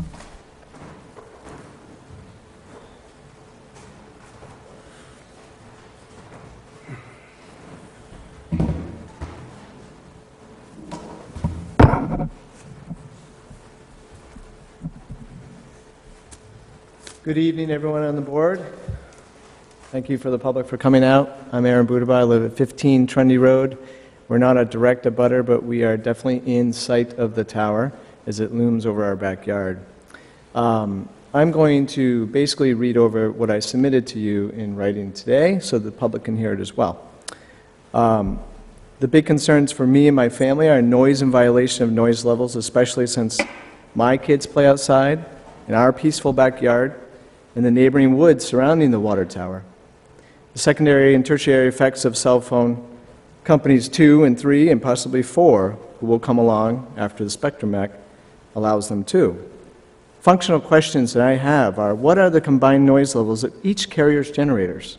N: Good evening, everyone on the board. Thank you for the public for coming out. I'm Aaron Budaba. I live at fifteen Trendy Road. We're not a direct abutter, but we are definitely in sight of the tower as it looms over our backyard. Um, I'm going to basically read over what I submitted to you in writing today so the public can hear it as well. Um, the big concerns for me and my family are noise and violation of noise levels, especially since my kids play outside in our peaceful backyard and the neighboring woods surrounding the water tower. The secondary and tertiary effects of cell phone companies two and three and possibly four who will come along after the Spectrum Act allows them to. Functional questions that I have are, what are the combined noise levels of each carrier's generators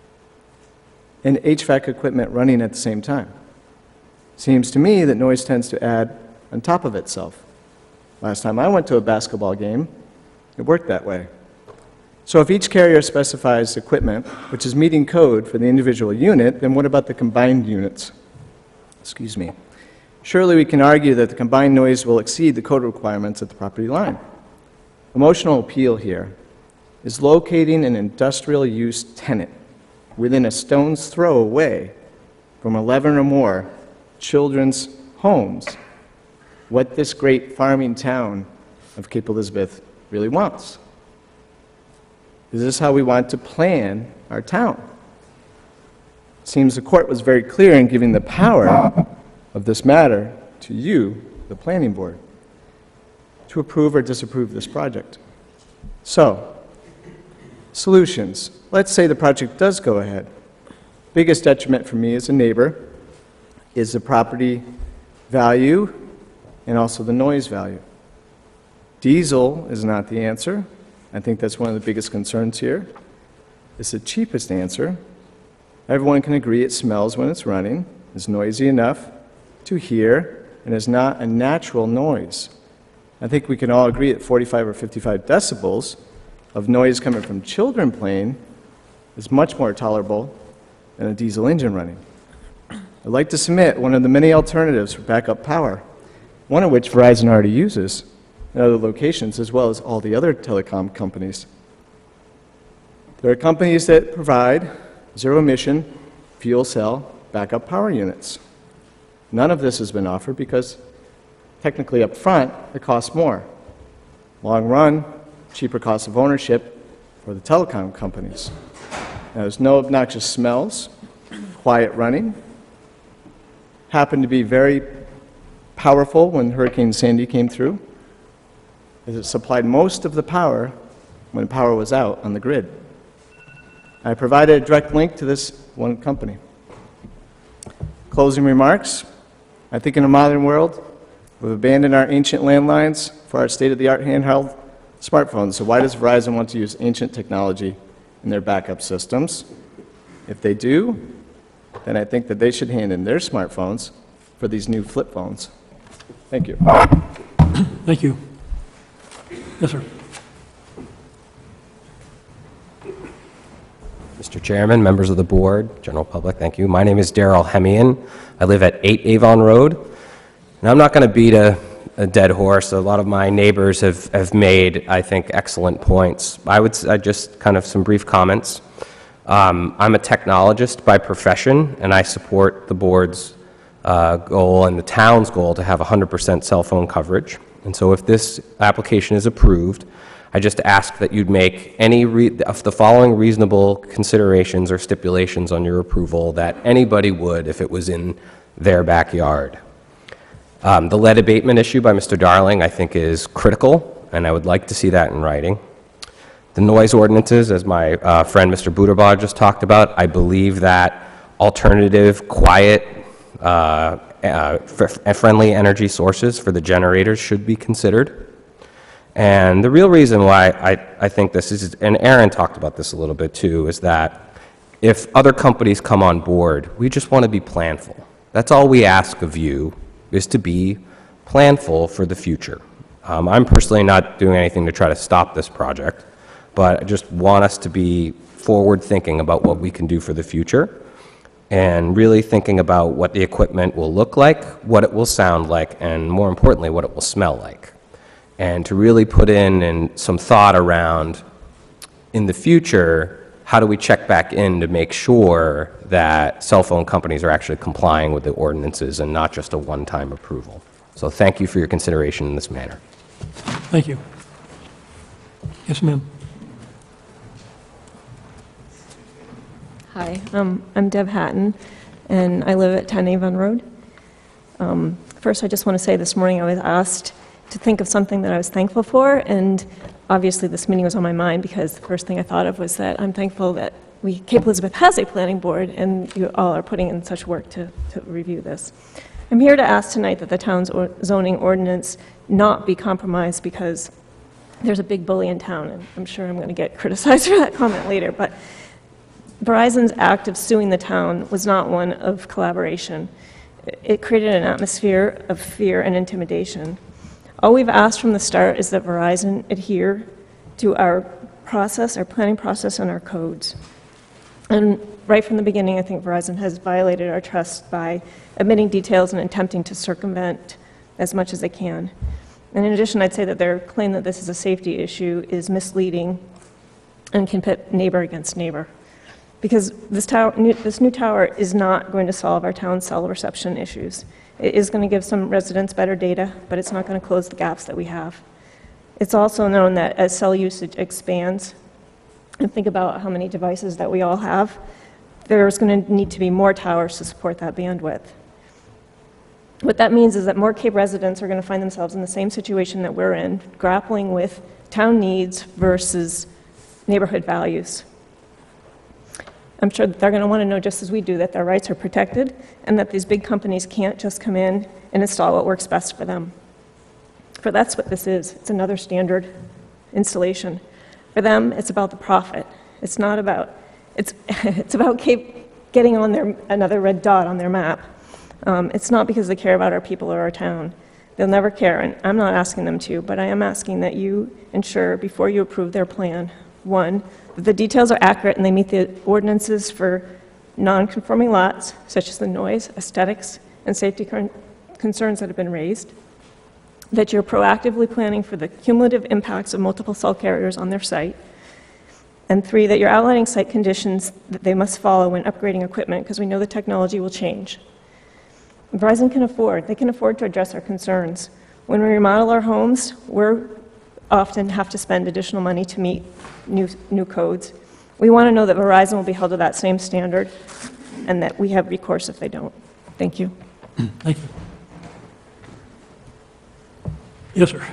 N: and H V A C equipment running at the same time? Seems to me that noise tends to add on top of itself. Last time I went to a basketball game, it worked that way. So if each carrier specifies equipment which is meeting code for the individual unit, then what about the combined units? Excuse me. Surely we can argue that the combined noise will exceed the code requirements at the property line. Emotional appeal here is locating an industrial use tenant within a stone's throw away from eleven or more children's homes, what this great farming town of Cape Elizabeth really wants. Is this how we want to plan our town? It seems the court was very clear in giving the power of this matter to you, the planning board, to approve or disapprove this project. So, solutions. Let's say the project does go ahead. Biggest detriment for me as a neighbor is the property value and also the noise value. Diesel is not the answer. I think that's one of the biggest concerns here. It's the cheapest answer. Everyone can agree it smells when it's running, is noisy enough to hear, and is not a natural noise. I think we can all agree that forty-five or fifty-five decibels of noise coming from children playing is much more tolerable than a diesel engine running. I'd like to submit one of the many alternatives for backup power, one of which Verizon already uses in other locations, as well as all the other telecom companies. There are companies that provide zero-emission fuel cell backup power units. None of this has been offered because technically up front it costs more. Long run, cheaper cost of ownership for the telecom companies. Now, there's no obnoxious smells, quiet running, happened to be very powerful when Hurricane Sandy came through, as it supplied most of the power when power was out on the grid. I provided a direct link to this one company. Closing remarks. I think in a modern world, we've abandoned our ancient landlines for our state-of-the-art handheld smartphones. So why does Verizon want to use ancient technology in their backup systems? If they do, then I think that they should hand in their smartphones for these new flip phones. Thank you.
A: Thank you. Yes, sir.
O: Mister Chairman, members of the board, general public, thank you. My name is Daryl Hemian. I live at eight Avon Road. And I'm not going to beat a, a dead horse. A lot of my neighbors have, have made, I think, excellent points. I would I just kind of some brief comments. Um, I'm a technologist by profession, and I support the board's uh, goal and the town's goal to have one hundred percent cell phone coverage. And so if this application is approved, I just ask that you'd make any re of the following reasonable considerations or stipulations on your approval that anybody would if it was in their backyard. Um, the lead abatement issue by Mister Darling, I think, is critical, and I would like to see that in writing. The noise ordinances, as my uh, friend Mister Buterbaugh just talked about, I believe that alternative, quiet, uh, uh, friendly energy sources for the generators should be considered. And the real reason why I, I think this is, and Aaron talked about this a little bit too, is that if other companies come on board, we just want to be planful. That's all we ask of you, is to be planful for the future. Um, I'm personally not doing anything to try to stop this project, but I just want us to be forward thinking about what we can do for the future and really thinking about what the equipment will look like, what it will sound like, and more importantly, what it will smell like. And to really put in, in some thought around, in the future, how do we check back in to make sure that cell phone companies are actually complying with the ordinances and not just a one-time approval. So thank you for your consideration in this manner.
A: Thank you. Yes, ma'am.
P: Hi, um, I'm Deb Hatton, and I live at ten Avon Road. Um, first, I just want to say this morning I was asked to think of something that I was thankful for, and obviously this meeting was on my mind because the first thing I thought of was that I'm thankful that we, Cape Elizabeth has a planning board, and you all are putting in such work to, to review this. I'm here to ask tonight that the town's or zoning ordinance not be compromised because there's a big bully in town, and I'm sure I'm going to get criticized for that comment later, but Verizon's act of suing the town was not one of collaboration. It created an atmosphere of fear and intimidation. All we've asked from the start is that Verizon adhere to our process, our planning process, and our codes. And right from the beginning, I think Verizon has violated our trust by omitting details and attempting to circumvent as much as they can. And in addition, I'd say that their claim that this is a safety issue is misleading and can pit neighbor against neighbor. Because this, tower, new, this new tower is not going to solve our town's cell reception issues. It is going to give some residents better data, but it's not going to close the gaps that we have. It's also known that as cell usage expands, and think about how many devices that we all have, there's going to need to be more towers to support that bandwidth. What that means is that more Cape residents are going to find themselves in the same situation that we're in, grappling with town needs versus neighborhood values. I'm sure that they're going to want to know, just as we do, that their rights are protected and that these big companies can't just come in and install what works best for them. For that's what this is. It's another standard installation. For them, it's about the profit. It's not about, it's, it's about Cape getting on their, another red dot on their map. Um, it's not because they care about our people or our town. They'll never care, and I'm not asking them to, but I am asking that you ensure, before you approve their plan, one, that the details are accurate and they meet the ordinances for non-conforming lots, such as the noise, aesthetics, and safety con concerns that have been raised, that you're proactively planning for the cumulative impacts of multiple cell carriers on their site, and three, that you're outlining site conditions that they must follow when upgrading equipment, because we know the technology will change. Verizon can afford, they can afford to address our concerns. When we remodel our homes, we're often have to spend additional money to meet new, new codes. We want to know that Verizon will be held to that same standard and that we have recourse if they don't. Thank you.
A: Thank you. Yes, sir.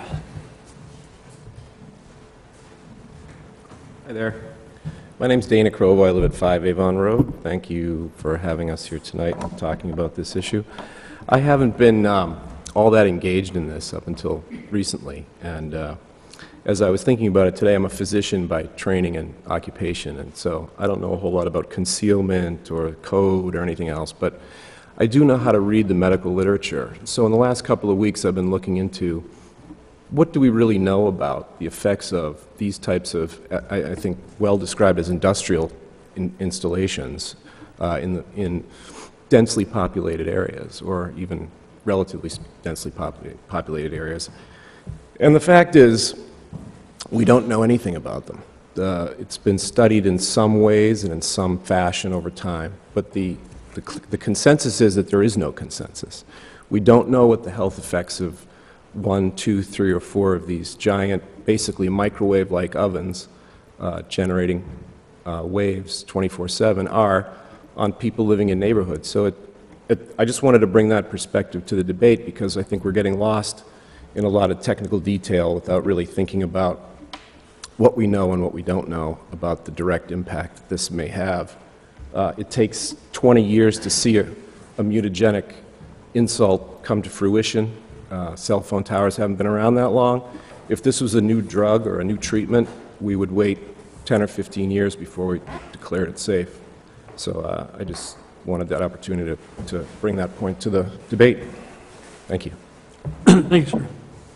Q: Hi there. My name's Dana Crovo. I live at five Avon Road. Thank you for having us here tonight and talking about this issue. I haven't been um, all that engaged in this up until recently, and uh, as I was thinking about it today, I'm a physician by training and occupation, and so I don't know a whole lot about concealment or code or anything else, but I do know how to read the medical literature. So in the last couple of weeks, I've been looking into what do we really know about the effects of these types of, I, I think, well described as industrial in installations uh, in, the, in densely populated areas, or even relatively densely populated, populated areas. And the fact is, we don't know anything about them. Uh, it's been studied in some ways and in some fashion over time, but the, the, the consensus is that there is no consensus. We don't know what the health effects of one, two, three, or four of these giant, basically microwave-like ovens uh, generating uh, waves twenty-four seven are on people living in neighborhoods. So it, it, I just wanted to bring that perspective to the debate, because I think we're getting lost in a lot of technical detail without really thinking about what we know and what we don't know about the direct impact that this may have. Uh, it takes twenty years to see a, a mutagenic insult come to fruition. Uh, cell phone towers haven't been around that long. If this was a new drug or a new treatment, we would wait ten or fifteen years before we declared it safe. So uh, I just wanted that opportunity to, to bring that point to the debate. Thank you.
A: Thank you, sir.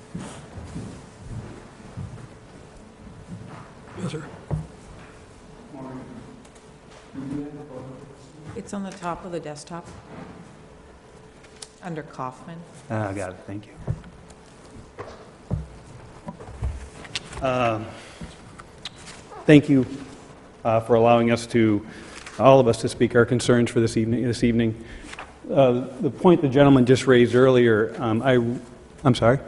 A: Yes, sir.
D: It's on the top of the desktop, under Kaufman.
R: I got it, thank you. Uh, Thank you uh, for allowing us to, all of us, to speak our concerns for this evening. This evening, uh, the point the gentleman just raised earlier, um, I, I'm sorry.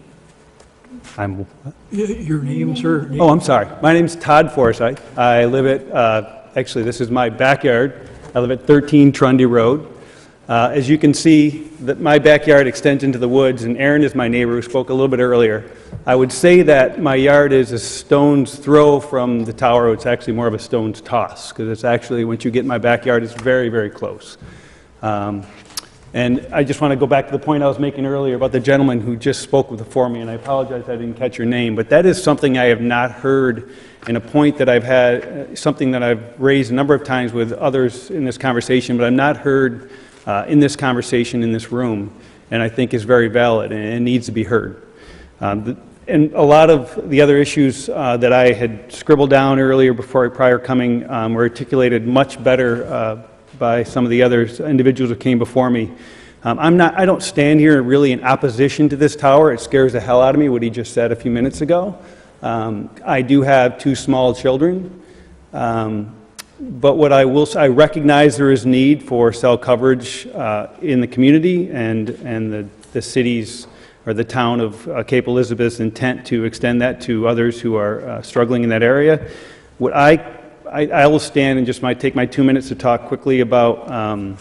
R: I'm.
A: Your name, sir?
R: Oh, I'm sorry. My name's Todd Forsythe. I live at. Uh, actually, this is my backyard. I live at thirteen Trundy Road. Uh, as you can see, that my backyard extends into the woods, and Aaron is my neighbor who spoke a little bit earlier. I would say that my yard is a stone's throw from the tower. It's actually more of a stone's toss, because it's actually, once you get in my backyard, it's very, very close. Um, and I just want to go back to the point I was making earlier about the gentleman who just spoke before me, and I apologize I didn't catch your name, but that is something I have not heard, and a point that I've had, uh, something that I've raised a number of times with others in this conversation, but I've not heard uh, in this conversation in this room, and I think is very valid, and it needs to be heard. Um, the, and a lot of the other issues uh, that I had scribbled down earlier before prior coming um, were articulated much better uh, by some of the other individuals who came before me. Um, I'm not, I don't stand here really in opposition to this tower. It scares the hell out of me what he just said a few minutes ago. Um, I do have two small children. Um, but what I will say, I recognize there is need for cell coverage uh, in the community, and, and the, the city's or the town of uh, Cape Elizabeth's intent to extend that to others who are uh, struggling in that area. What I, I, I will stand and just might take my two minutes to talk quickly about um,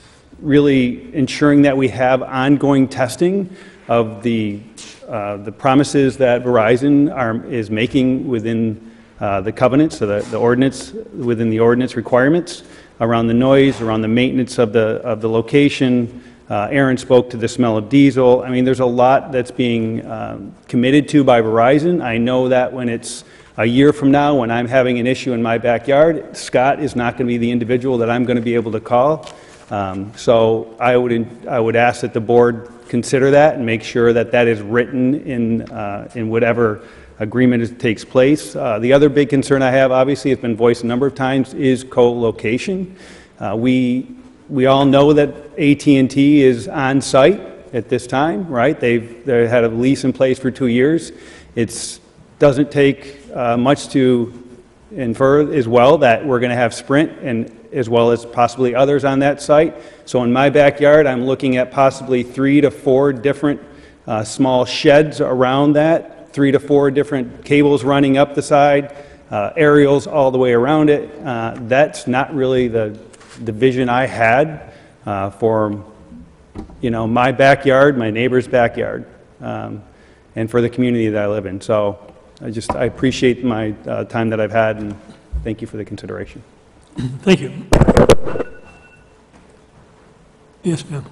R: really ensuring that we have ongoing testing of the, uh, the promises that Verizon are, is making within uh, the covenants, so the, the ordinance, within the ordinance requirements around the noise, around the maintenance of the, of the location. Uh, Aaron spoke to the smell of diesel. I mean, there's a lot that's being um, committed to by Verizon. I know that when it's a year from now, when I'm having an issue in my backyard, Scott is not going to be the individual that I'm going to be able to call. Um, so I would, I would ask that the board consider that and make sure that that is written in, uh, in whatever agreement is, takes place. Uh, the other big concern I have, obviously, it's been voiced a number of times, is co-location. Uh, we We all know that A T and T is on site at this time, right? They've they had a lease in place for two years. It doesn't take uh, much to infer as well that we're going to have Sprint and as well as possibly others on that site. So in my backyard, I'm looking at possibly three to four different uh, small sheds around that, three to four different cables running up the side, uh, aerials all the way around it. Uh, that's not really the the vision I had uh, for, you know, my backyard, my neighbor's backyard, um, and for the community that I live in. So I just, I appreciate my uh, time that I've had, and thank you for the consideration.
A: Thank you. Yes, ma'am.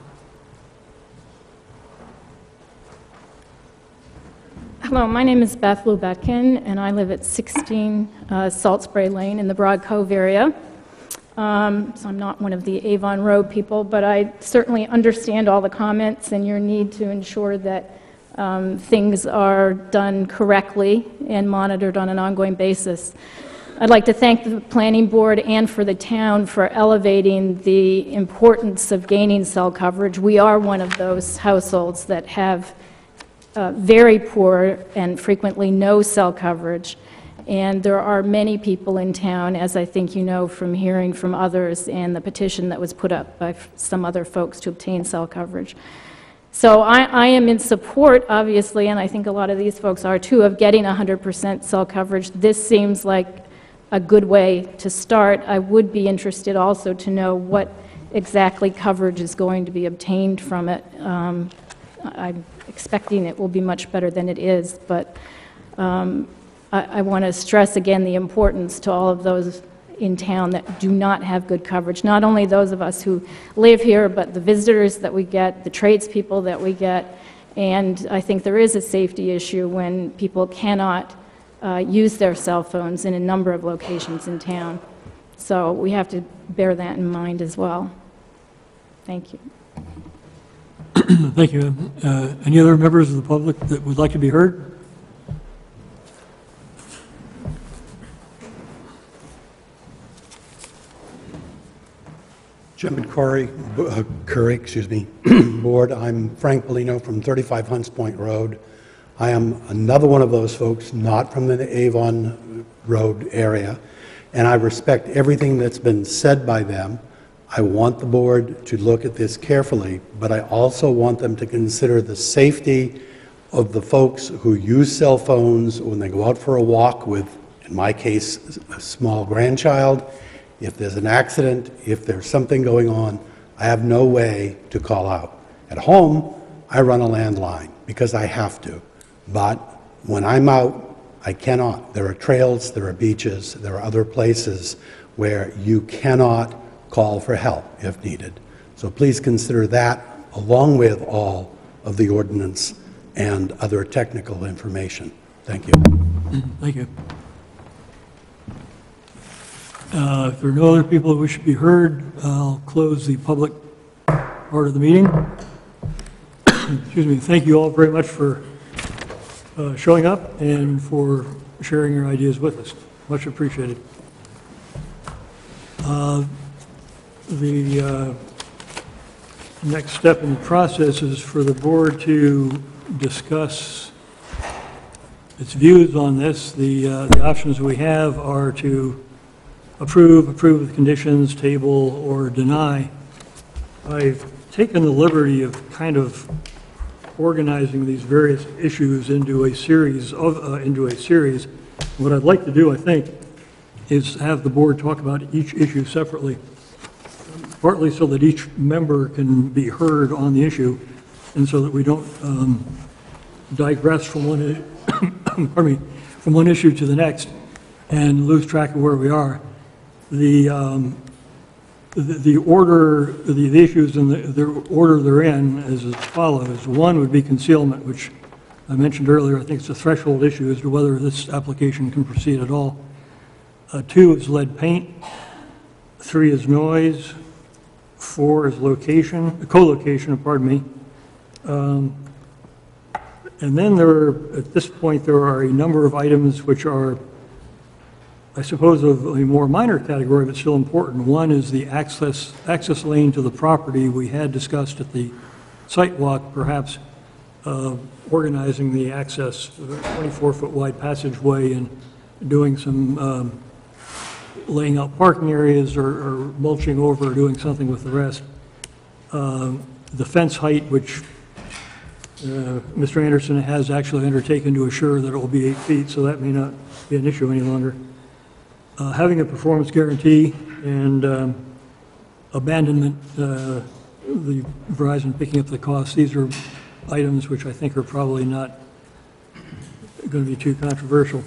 S: Hello, my name is Beth Lubetkin, and I live at sixteen uh, Salt Spray Lane in the Broad Cove area. Um, so I'm not one of the Avon Road people, but I certainly understand all the comments and your need to ensure that um, things are done correctly and monitored on an ongoing basis. I'd like to thank the planning board and for the town for elevating the importance of gaining cell coverage. We are one of those households that have uh, very poor and frequently no cell coverage. And there are many people in town, as I think you know from hearing from others and the petition that was put up by some other folks to obtain cell coverage. So I, I am in support, obviously, and I think a lot of these folks are too, of getting one hundred percent cell coverage. This seems like a good way to start. I would be interested also to know what exactly coverage is going to be obtained from it. Um, I'm expecting it will be much better than it is, but um, I, I want to stress again the importance to all of those in town that do not have good coverage, not only those of us who live here, but the visitors that we get, the tradespeople that we get, and I think there is a safety issue when people cannot uh, use their cell phones in a number of locations in town. So we have to bear that in mind as well. Thank you.
A: Thank you. Uh, Any other members of the public that would like to be heard?
T: Chairman Curry, uh, Curry, excuse me, Board, I'm Frank Bellino from thirty-five Hunts Point Road. I am another one of those folks, not from the Avon Road area, and I respect everything that's been said by them. I want the board to look at this carefully, but I also want them to consider the safety of the folks who use cell phones when they go out for a walk with, in my case, a small grandchild. If there's an accident, if there's something going on, I have no way to call out. At home, I run a landline because I have to. But when I'm out, I cannot. There are trails, there are beaches, there are other places where you cannot call for help if needed. So please consider that along with all of the ordinance and other technical information. Thank you.
A: Thank you. Uh, If there are no other people who wish to be heard, I'll close the public part of the meeting. Excuse me. Thank you all very much for uh, showing up and for sharing your ideas with us. Much appreciated. Uh, The uh, next step in the process is for the board to discuss its views on this. The, uh, the options we have are to approve, approve with conditions, table, or deny. I've taken the liberty of kind of organizing these various issues into a series of, uh, into a series. What I'd like to do, I think, is have the board talk about each issue separately, partly so that each member can be heard on the issue, and so that we don't um, digress from one, pardon me, from one issue to the next and lose track of where we are. The um, the, the order, the, the issues in the, the order they're in is as follows. One would be concealment, which I mentioned earlier. I think it's a threshold issue as to whether this application can proceed at all. Uh, two is lead paint. Three is noise. Four is location, co-location, pardon me. Um, and then there are, at this point, there are a number of items which are, I suppose, of a more minor category, but still important. One is the access, access lane to the property. We had discussed at the site walk, perhaps uh, organizing the access, twenty-four foot wide passageway, and doing some um, laying out parking areas or, or mulching over or doing something with the rest. Um, the fence height, which uh, Mister Anderson has actually undertaken to assure that it will be eight feet, so that may not be an issue any longer. Uh, having a performance guarantee and um, abandonment, uh, the Verizon picking up the cost, these are items which I think are probably not going to be too controversial.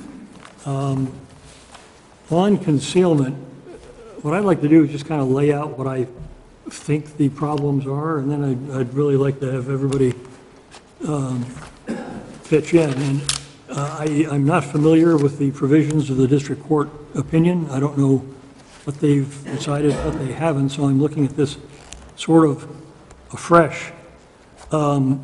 A: Um, On concealment, what I'd like to do is just kind of lay out what I think the problems are, and then I'd, I'd really like to have everybody um, pitch in. And uh, I, I'm not familiar with the provisions of the district court opinion. I don't know what they've decided, what they haven't, so I'm looking at this sort of afresh. Um,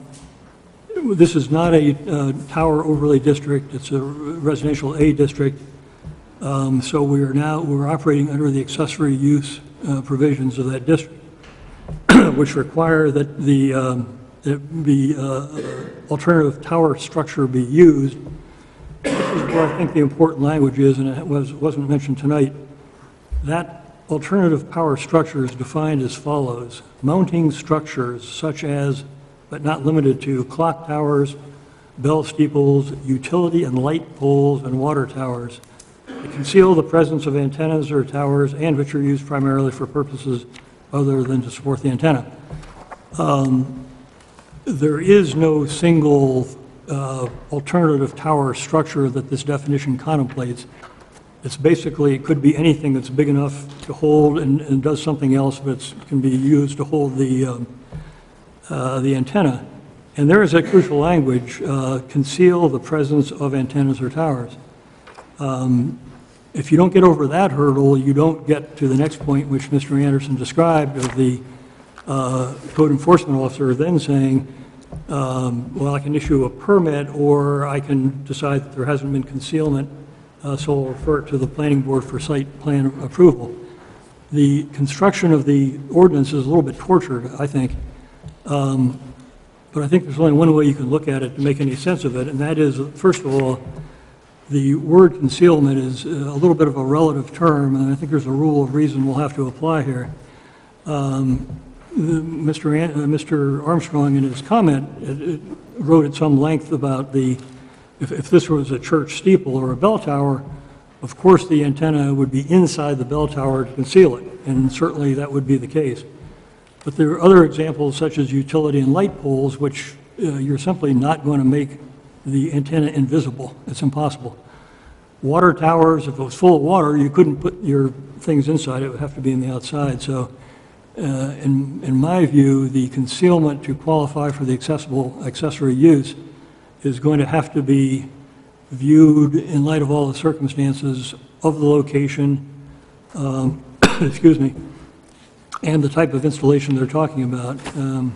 A: this is not a uh, tower overlay district. It's a residential A district. Um, So we are now, we're operating under the accessory use uh, provisions of that district, which require that the, um, that the uh, alternative tower structure be used. This is where I think the important language is, and it was, wasn't mentioned tonight. That alternative power structure is defined as follows: mounting structures such as, but not limited to, clock towers, bell steeples, utility and light poles, and water towers that conceal the presence of antennas or towers and which are used primarily for purposes other than to support the antenna. Um, there is no single uh, alternative tower structure that this definition contemplates. It's basically, it could be anything that's big enough to hold and, and does something else, but it can be used to hold the, um, uh, the antenna. And there is that crucial language, uh, conceal the presence of antennas or towers. Um, if you don't get over that hurdle, you don't get to the next point, which Mister Anderson described, of the uh, code enforcement officer then saying, um, well, I can issue a permit, or I can decide that there hasn't been concealment, uh, so I'll refer it to the planning board for site plan approval. The construction of the ordinance is a little bit tortured, I think. Um, But I think there's only one way you can look at it to make any sense of it, and that is, first of all, the word concealment is a little bit of a relative term, and I think there's a rule of reason we'll have to apply here. Um, the, Mister An, uh, Mister Armstrong, in his comment, it, it wrote at some length about the, if, if this was a church steeple or a bell tower, of course the antenna would be inside the bell tower to conceal it, and certainly that would be the case. But there are other examples, such as utility and light poles, which uh, you're simply not going to make the antenna invisible. It's impossible. Water towers, if it was full of water, you couldn't put your things inside. It would have to be in the outside. So uh, in, in my view, the concealment to qualify for the accessible accessory use is going to have to be viewed in light of all the circumstances of the location, um, excuse me, and the type of installation they're talking about. Um,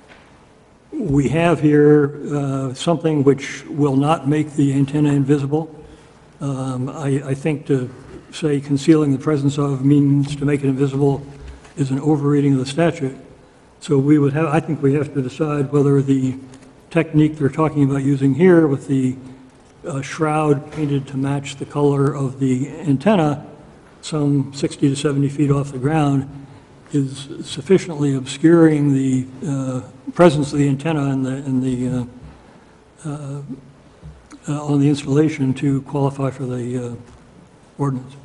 A: we have here uh, something which will not make the antenna invisible. Um, I, I think to say concealing the presence of means to make it invisible is an overreading of the statute. So we would have, I think we have to decide whether the technique they're talking about using here with the uh, shroud painted to match the color of the antenna, some sixty to seventy feet off the ground, is sufficiently obscuring the uh, presence of the antenna in the, in the, uh, uh, uh, on the installation to qualify for the uh, ordinance.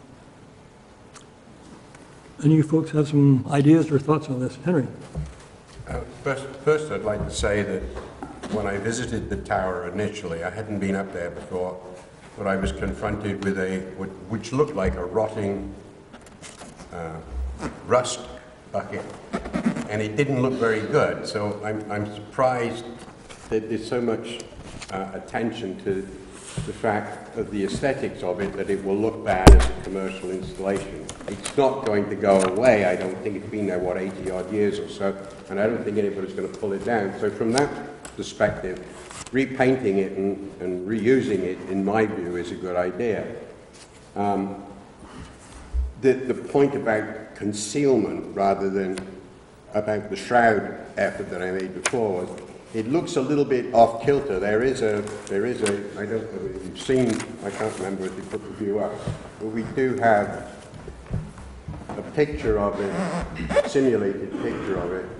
A: Any of you folks have some ideas or thoughts on this? Henry?
F: Uh, first, first, I'd like to say that when I visited the tower initially, I hadn't been up there before, but I was confronted with a, which looked like a rotting uh, rust bucket, and it didn't look very good. So I'm, I'm surprised that there's so much uh, attention to the fact of the aesthetics of it, that it will look bad as a commercial installation. It's not going to go away. I don't think it's been there, what, eighty odd years or so, and I don't think anybody's going to pull it down. So from that perspective, repainting it and, and reusing it, in my view, is a good idea. Um, the, the point about concealment rather than about the shroud effort that I made before, it looks a little bit off kilter. There is a, there is a, I don't know if you've seen, I can't remember if they put the view up, but we do have a picture of it, simulated picture of it.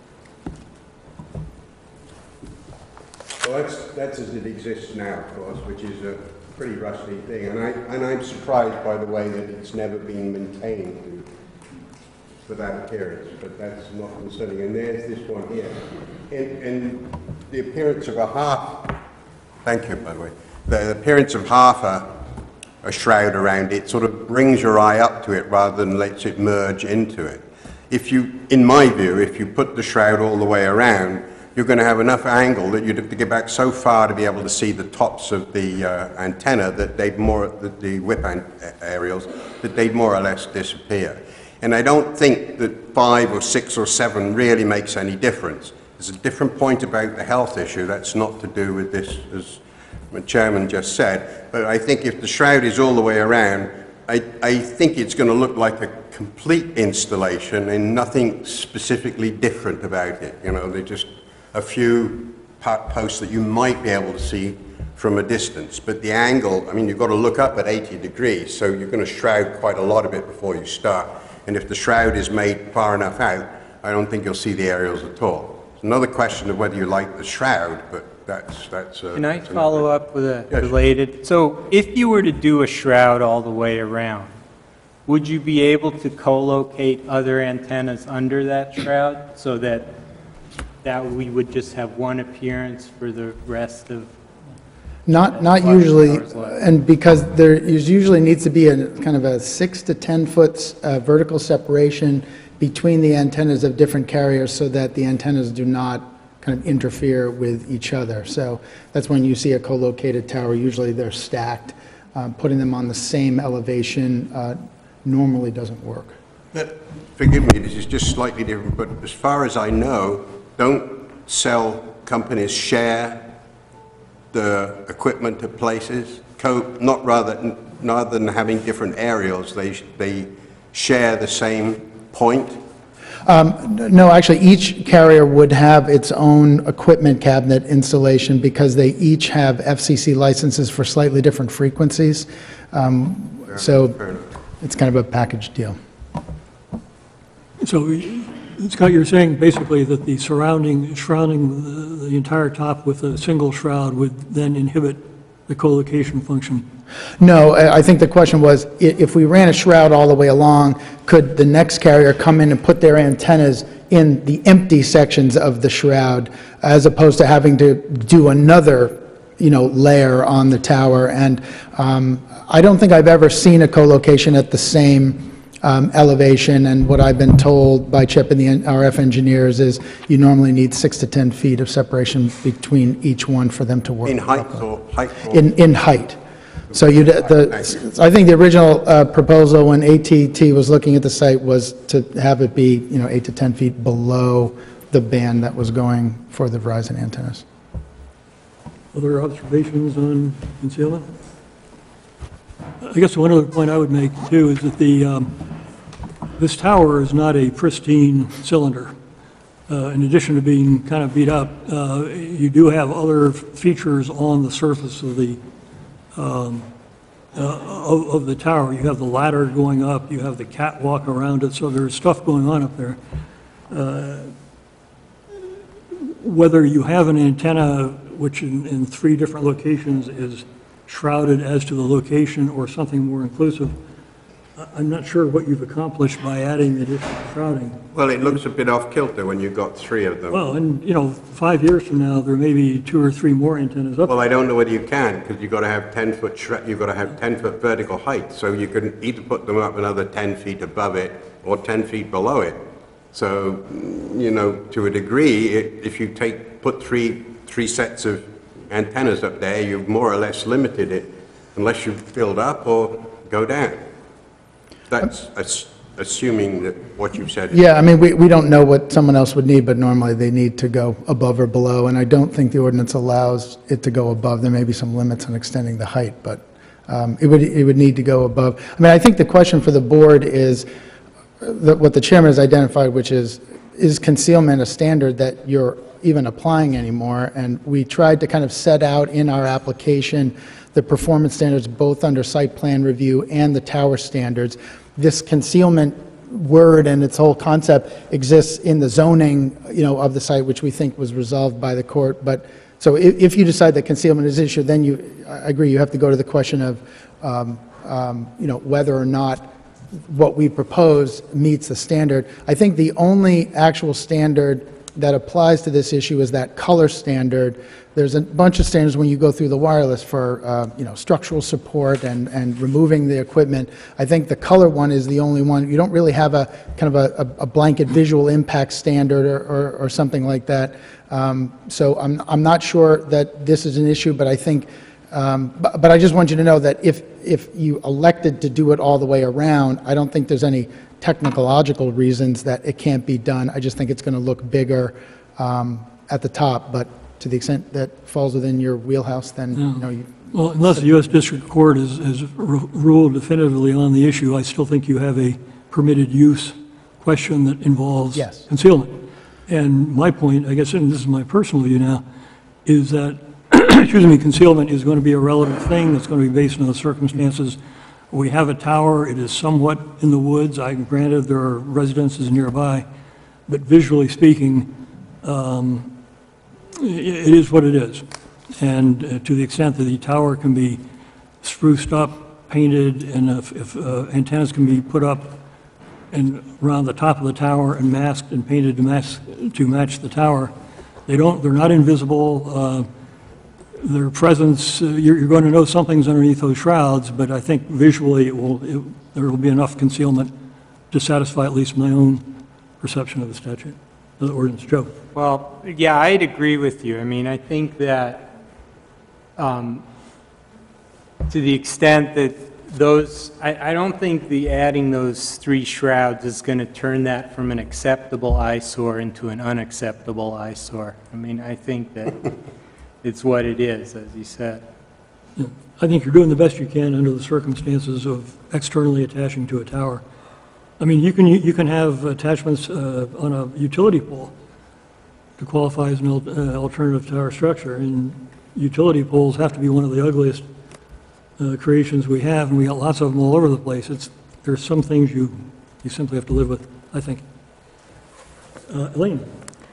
F: So that's, that's as it exists now, of course, which is a pretty rusty thing. And, I, and I'm surprised by the way that it's never been maintained to, for that appearance, but that's not concerning. And there's this one here. And, and the appearance of a half, thank you, by the way, the appearance of half a, a shroud around it sort of brings your eye up to it rather than lets it merge into it. If you, in my view, if you put the shroud all the way around, you're going to have enough angle that you'd have to get back so far to be able to see the tops of the uh, antenna that they'd more, the, the whip aerials, that they'd more or less disappear. And I don't think that five or six or seven really makes any difference. There's a different point about the health issue. That's not to do with this, as the chairman just said. But I think if the shroud is all the way around, I, I think it's going to look like a complete installation and nothing specifically different about it. You know, they're just a few part posts that you might be able to see from a distance. But the angle, I mean, you've got to look up at eighty degrees, so you're going to shroud quite a lot of it before you start. And if the shroud is made far enough out, I don't think you'll see the aerials at all. It's another question of whether you like the shroud, but that's... that's uh,
B: Can I
F: that's
B: follow
F: another.
B: up with a
F: Yes.
B: related? So if you were to do a shroud all the way around, would you be able to co-locate other antennas under that shroud so that that we would just have one appearance for the rest of?
C: Not, not
B: Watch
C: usually,
B: towers left.
C: and because there is usually needs to be a kind of a six to ten foot uh, vertical separation between the antennas of different carriers so that the antennas do not kind of interfere with each other. So that's when you see a co-located tower. Usually they're stacked. Um, putting them on the same elevation uh, normally doesn't work.
F: But, forgive me, this is just slightly different, but as far as I know, don't cell companies share the equipment at places? Co not rather, rather than having different aerials, they, they share the same point?
C: Um, no, actually, each carrier would have its own equipment cabinet installation because they each have F C C licenses for slightly different frequencies. Um, so it's kind of a package deal.
A: So, Scott, you're saying basically that the surrounding, shrouding the, the entire top with a single shroud would then inhibit the co-location function?
C: No, I I think the question was, i- if we ran a shroud all the way along, could the next carrier come in and put their antennas in the empty sections of the shroud, as opposed to having to do another, you know, layer on the tower? And um, I don't think I've ever seen a co-location at the same um, elevation, and what I've been told by Chip and the N- R F engineers is you normally need six to ten feet of separation between each one for them to work.
F: In height or height? Or
C: In, in height. So you, the, I think the original uh, proposal when A T T was looking at the site was to have it be, you know, eight to ten feet below the band that was going for the Verizon antennas.
A: Other observations on concealment? I guess one other point I would make too is that the, um, this tower is not a pristine cylinder. Uh, in addition to being kind of beat up, uh, you do have other features on the surface of the um, uh, of, of the tower. You have the ladder going up, you have the catwalk around it, so there's stuff going on up there. Uh, whether you have an antenna which in, in three different locations is shrouded as to the location or something more inclusive, I- I'm not sure what you've accomplished by adding additional shrouding.
F: Well, it looks a bit off kilter when you've got three of them.
A: Well, and, you know, five years from now, there may be two or three more antennas up.
F: Well, I don't know whether you can, because you've got to have ten foot, shre- you've got to have ten foot vertical height, so you can either put them up another ten feet above it or ten feet below it. So, mm, you know, to a degree, it, if you take, put three, three sets of antennas up there, you've more or less limited it, unless you build up or go down. That's ass- assuming that what you've said is...
C: Yeah, I mean, we, we don't know what someone else would need, but normally they need to go above or below, and I don't think the ordinance allows it to go above. There may be some limits on extending the height, but um, it would, it would need to go above. I mean, I think the question for the board is, uh, that what the chairman has identified, which is, is concealment a standard that you're even applying anymore? And we tried to kind of set out in our application the performance standards both under site plan review and the tower standards. This concealment word and its whole concept exists in the zoning, you know, of the site, which we think was resolved by the court. But so if, if you decide that concealment is issued, then you, I agree, you have to go to the question of, um, um, you know, whether or not what we propose meets the standard. I think the only actual standard that applies to this issue is that color standard. There's a bunch of standards when you go through the wireless for, uh, you know, structural support and, and removing the equipment. I think the color one is the only one. You don't really have a kind of a, a blanket visual impact standard or, or, or something like that. Um, so I'm, I'm not sure that this is an issue, but I think, um, but, but I just want you to know that if, if you elected to do it all the way around, I don't think there's any technological reasons that it can't be done. I just think it's going to look bigger um, at the top, but to the extent that falls within your wheelhouse, then, you know, you...
A: Well, unless the U S District Court has, has ru- ruled definitively on the issue, I still think you have a permitted use question that involves
C: Yes.
A: concealment. And my point, I guess, and this is my personal view now, is that, excuse me, concealment is going to be a relative thing. It's going to be based on the circumstances. We have a tower. It is somewhat in the woods. I granted there are residences nearby, but visually speaking, um, i- it is what it is. And uh, to the extent that the tower can be spruced up, painted, and if, if uh, antennas can be put up and around the top of the tower and masked and painted to match, to match the tower, they don't, they're not invisible. Uh, their presence, uh, you're, you're going to know something's underneath those shrouds, but I think visually it will, it, there will be enough concealment to satisfy at least my own perception of the statute, of the ordinance. Joe?
B: Well, yeah, I'd agree with you. I mean, I think that um, to the extent that those, I, I don't think the adding those three shrouds is going to turn that from an acceptable eyesore into an unacceptable eyesore. I mean, I think that it's what it is, as you said.
A: Yeah. I think you're doing the best you can under the circumstances of externally attaching to a tower. I mean, you can, you can have attachments uh, on a utility pole to qualify as an al- uh, alternative tower structure, and utility poles have to be one of the ugliest uh, creations we have, and we got lots of them all over the place. It's, there's some things you, you simply have to live with, I think. Uh, Elaine?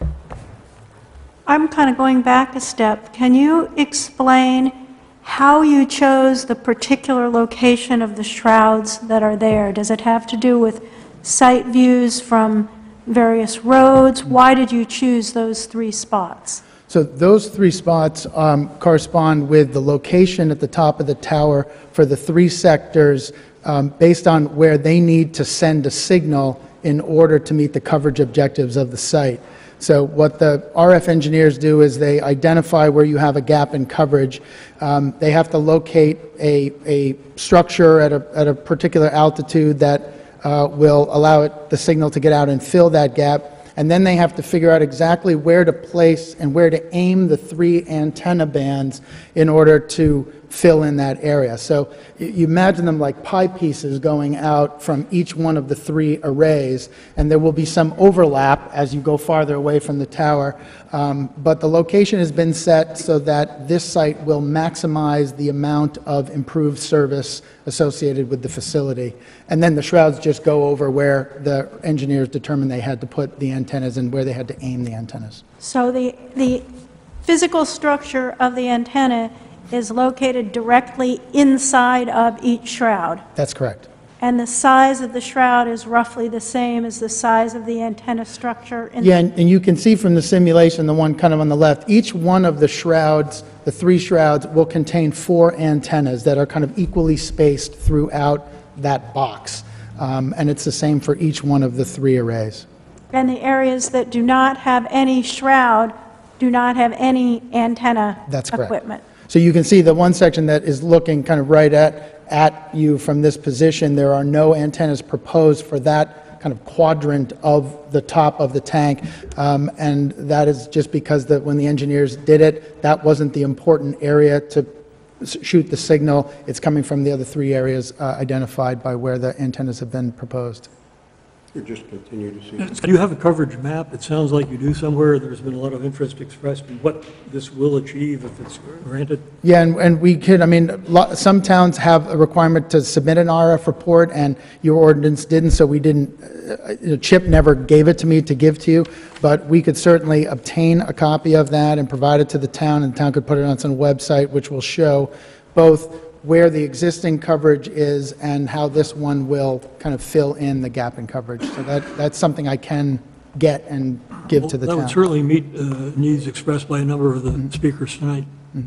U: I'm kind of going back a step. Can you explain how you chose the particular location of the shrouds that are there? Does it have to do with site views from various roads? Why did you choose those three spots?
C: So those three spots um, correspond with the location at the top of the tower for the three sectors um, based on where they need to send a signal in order to meet the coverage objectives of the site. So what the R F engineers do is they identify where you have a gap in coverage. Um, they have to locate a, a structure at a, at a particular altitude that uh, will allow it, the signal to get out and fill that gap. And then they have to figure out exactly where to place and where to aim the three antenna bands in order to fill in that area. So y- you imagine them like pie pieces going out from each one of the three arrays, and there will be some overlap as you go farther away from the tower. Um, but the location has been set so that this site will maximize the amount of improved service associated with the facility. And then the shrouds just go over where the engineers determined they had to put the antennas and where they had to aim the antennas.
U: So the, the physical structure of the antenna is located directly inside of each shroud,
C: That's correct.
U: and the size of the shroud is roughly the same as the size of the antenna structure in
C: Yeah, and, and you can see from the simulation, the one kind of on the left, each one of the shrouds, the three shrouds, will contain four antennas that are kind of equally spaced throughout that box. Um, and it's the same for each one of the three arrays.
U: And the areas that do not have any shroud do not have any antenna
C: That's correct.
U: equipment.
C: So you can see the one section that is looking kind of right at, at you from this position, there are no antennas proposed for that kind of quadrant of the top of the tank. Um, and that is just because that when the engineers did it, that wasn't the important area to s- shoot the signal. It's coming from the other three areas uh, identified by where the antennas have been proposed.
F: You just continue to see.
A: Do you have a coverage map? It sounds like you do somewhere. There's been a lot of interest expressed in what this will achieve if it's granted.
C: Yeah, and, and we could, I mean, lo- some towns have a requirement to submit an R F report, and your ordinance didn't, so we didn't, uh, you know, Chip never gave it to me to give to you, but we could certainly obtain a copy of that and provide it to the town, and the town could put it on some website, which will show both where the existing coverage is and how this one will kind of fill in the gap in coverage. So that, that's something I can get and give to the
A: That
C: town.
A: would certainly meet uh, needs expressed by a number of the speakers tonight.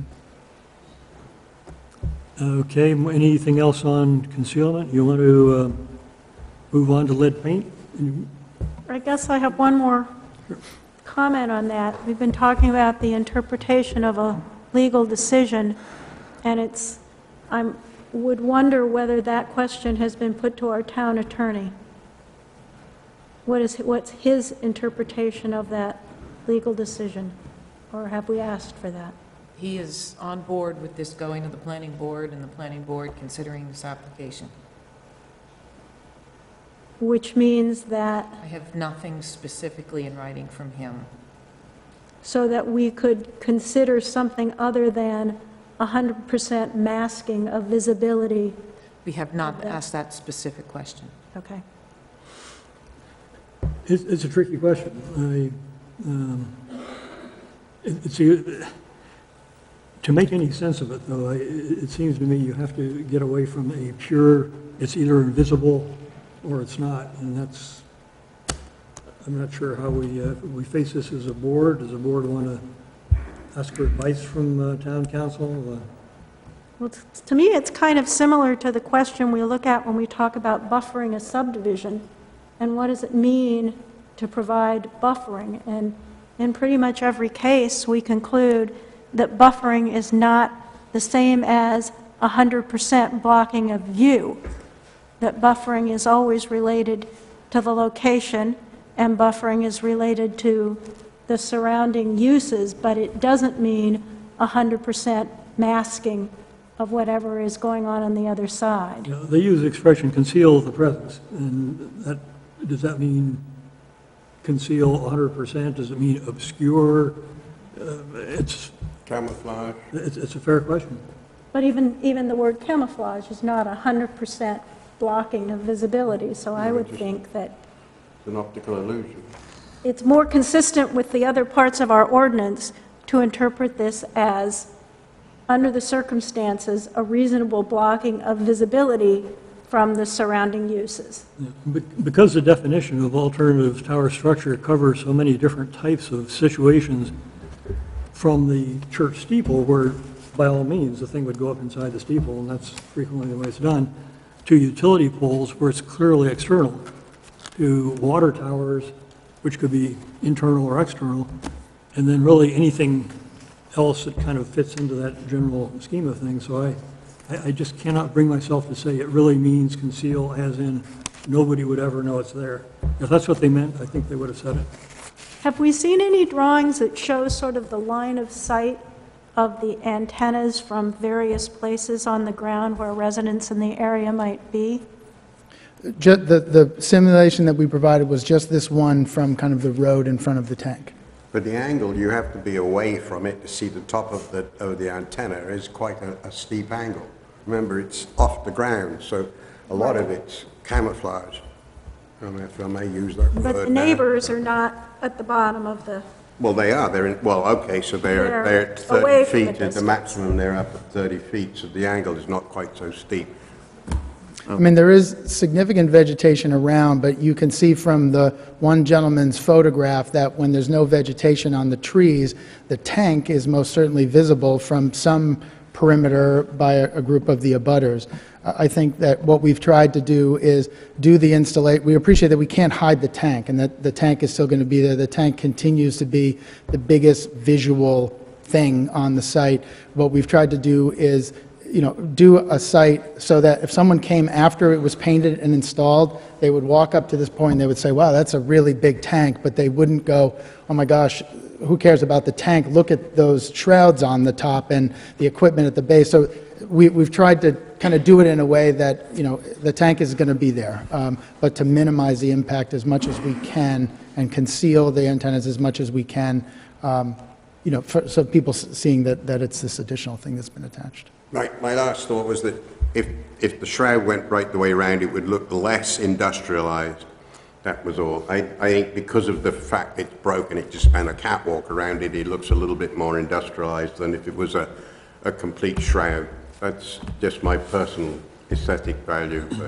A: Okay, m- anything else on concealment? You want to uh, move on to lead paint?
U: I guess I have one more comment on that. We've been talking about the interpretation of a legal decision, and it's, I would wonder whether that question has been put to our town attorney. What is, what's his interpretation of that legal decision? Or have we asked for that?
D: He is on board with this going to the planning board and the planning board considering this application.
U: Which means that,
D: I have nothing specifically in writing from him.
U: so that we could consider something other than one hundred percent masking of visibility.
D: We have not asked that specific question.
U: Okay.
A: It's, it's a tricky question. I, um, it, it's, a- to make any sense of it, though, I, it it seems to me you have to get away from a pure, it's either invisible or it's not, and that's, I'm not sure how we, uh, we face this as a board. Does the board want to ask for advice from uh, town council? Uh,
U: Well, t- to me, it's kind of similar to the question we look at when we talk about buffering a subdivision, and what does it mean to provide buffering? And in pretty much every case, we conclude that buffering is not the same as one hundred percent blocking of view, that buffering is always related to the location, and buffering is related to the surrounding uses, but it doesn't mean one hundred percent masking of whatever is going on on the other side.
A: you know, They use the expression conceal the presence, and that, does that mean conceal one hundred percent? Does it mean obscure? Uh, It's,
F: Camouflage?
A: it's it's a fair question.
U: But even, even the word camouflage is not one hundred percent blocking of visibility, so I would think that
F: It's an optical illusion.
U: it's more consistent with the other parts of our ordinance to interpret this as, under the circumstances, a reasonable blocking of visibility from the surrounding uses.
A: Be- Because the definition of alternative tower structure covers so many different types of situations, from the church steeple, where by all means the thing would go up inside the steeple, and that's frequently the way it's done, to utility poles where it's clearly external, to water towers, which could be internal or external, and then really anything else that kind of fits into that general scheme of things. So I, I I just cannot bring myself to say it really means conceal, as in nobody would ever know it's there. If that's what they meant, I think they would have said it.
U: Have we seen any drawings that show sort of the line of sight of the antennas from various places on the ground where residents in the area might be?
C: Ju- The, the simulation that we provided was just this one from kind of the road in front of the tank.
F: But the angle, you have to be away from it to see the top of the, of the antenna is quite a, a steep angle. Remember, it's off the ground, so a lot of it's camouflage. I don't know if I may use that word
U: But the
F: now.
U: neighbors are not at the bottom of the,
F: Well, they are, they're in, well, okay, so they're,
U: They're
F: they're at
U: away
F: thirty
U: from the
F: feet, at the
U: distance.
F: maximum, they're up at thirty feet, so the angle is not quite so steep.
C: I mean, there is significant vegetation around, but you can see from the one gentleman's photograph that when there's no vegetation on the trees, the tank is most certainly visible from some perimeter by a, a group of the abutters. I I think that what we've tried to do is do the installation. We appreciate that we can't hide the tank, and that the tank is still going to be there. The tank continues to be the biggest visual thing on the site. What we've tried to do is, you know, do a site so that if someone came after it was painted and installed, they would walk up to this point and they would say, wow, that's a really big tank, but they wouldn't go, oh my gosh, who cares about the tank? Look at those shrouds on the top and the equipment at the base. So we, we've tried to kind of do it in a way that, you know, the tank is going to be there, um, but to minimize the impact as much as we can and conceal the antennas as much as we can, um, you know, for, so people s- seeing that, that it's this additional thing that's been attached.
F: My, my last thought was that if, if the shroud went right the way around, it would look less industrialized. That was all. I, I think because of the fact it's broken, it just spanned a catwalk around it, it looks a little bit more industrialized than if it was a, a complete shroud. That's just my personal aesthetic value. But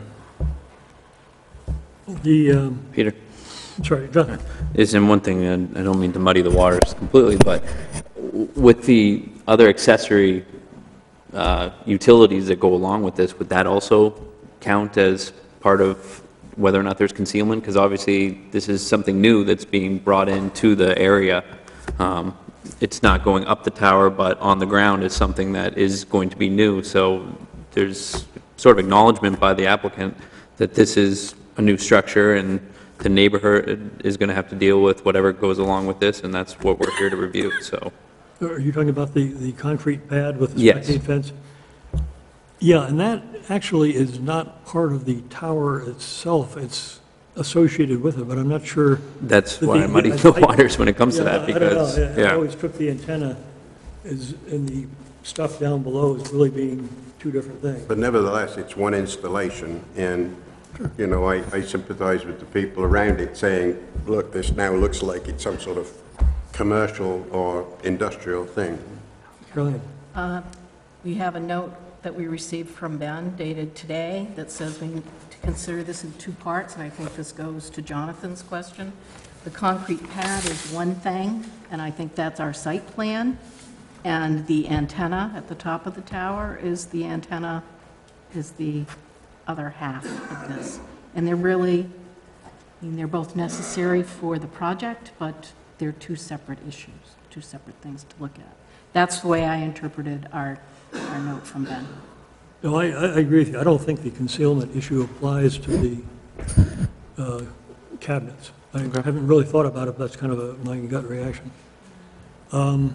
A: The, um,
G: Peter?
A: sorry, John.
G: Isn't one thing, and I don't mean to muddy the waters completely, but w- with the other accessory uh, utilities that go along with this, would that also count as part of whether or not there's concealment? Because obviously, this is something new that's being brought into the area. Um, It's not going up the tower, but on the ground is something that is going to be new. So there's sort of acknowledgement by the applicant that this is a new structure, and the neighborhood is going to have to deal with whatever goes along with this, and that's what we're here to review, so.
A: Are you talking about the, the concrete pad with the
G: Yes.
A: stockade fence? Yeah, and that actually is not part of the tower itself. It's associated with it, but I'm not sure.
G: That's
A: that
G: why
A: the-
G: I muddy
A: I-
G: the
A: I-
G: waters when it comes to
A: yeah,
G: that,
A: I don't know.
G: because,
A: I- I
G: yeah.
A: always took the antenna as, and the stuff down below as really being two different things.
F: But nevertheless, it's one installation, and, you know, I, I sympathize with the people around it saying, look, this now looks like it's some sort of commercial or industrial thing.
A: Caroline?
E: Uh, We have a note that we received from Ben dated today that says we need to consider this in two parts, and I think this goes to Jonathan's question. The concrete pad is one thing, and I think that's our site plan, and the antenna at the top of the tower is the antenna, is the other half of this. And they're really, I mean, they're both necessary for the project, but they're two separate issues, two separate things to look at. That's the way I interpreted our, our note from Ben.
A: No, I, I agree with you. I don't think the concealment issue applies to the uh, cabinets. I haven't really thought about it, but that's kind of a, my gut reaction. Um,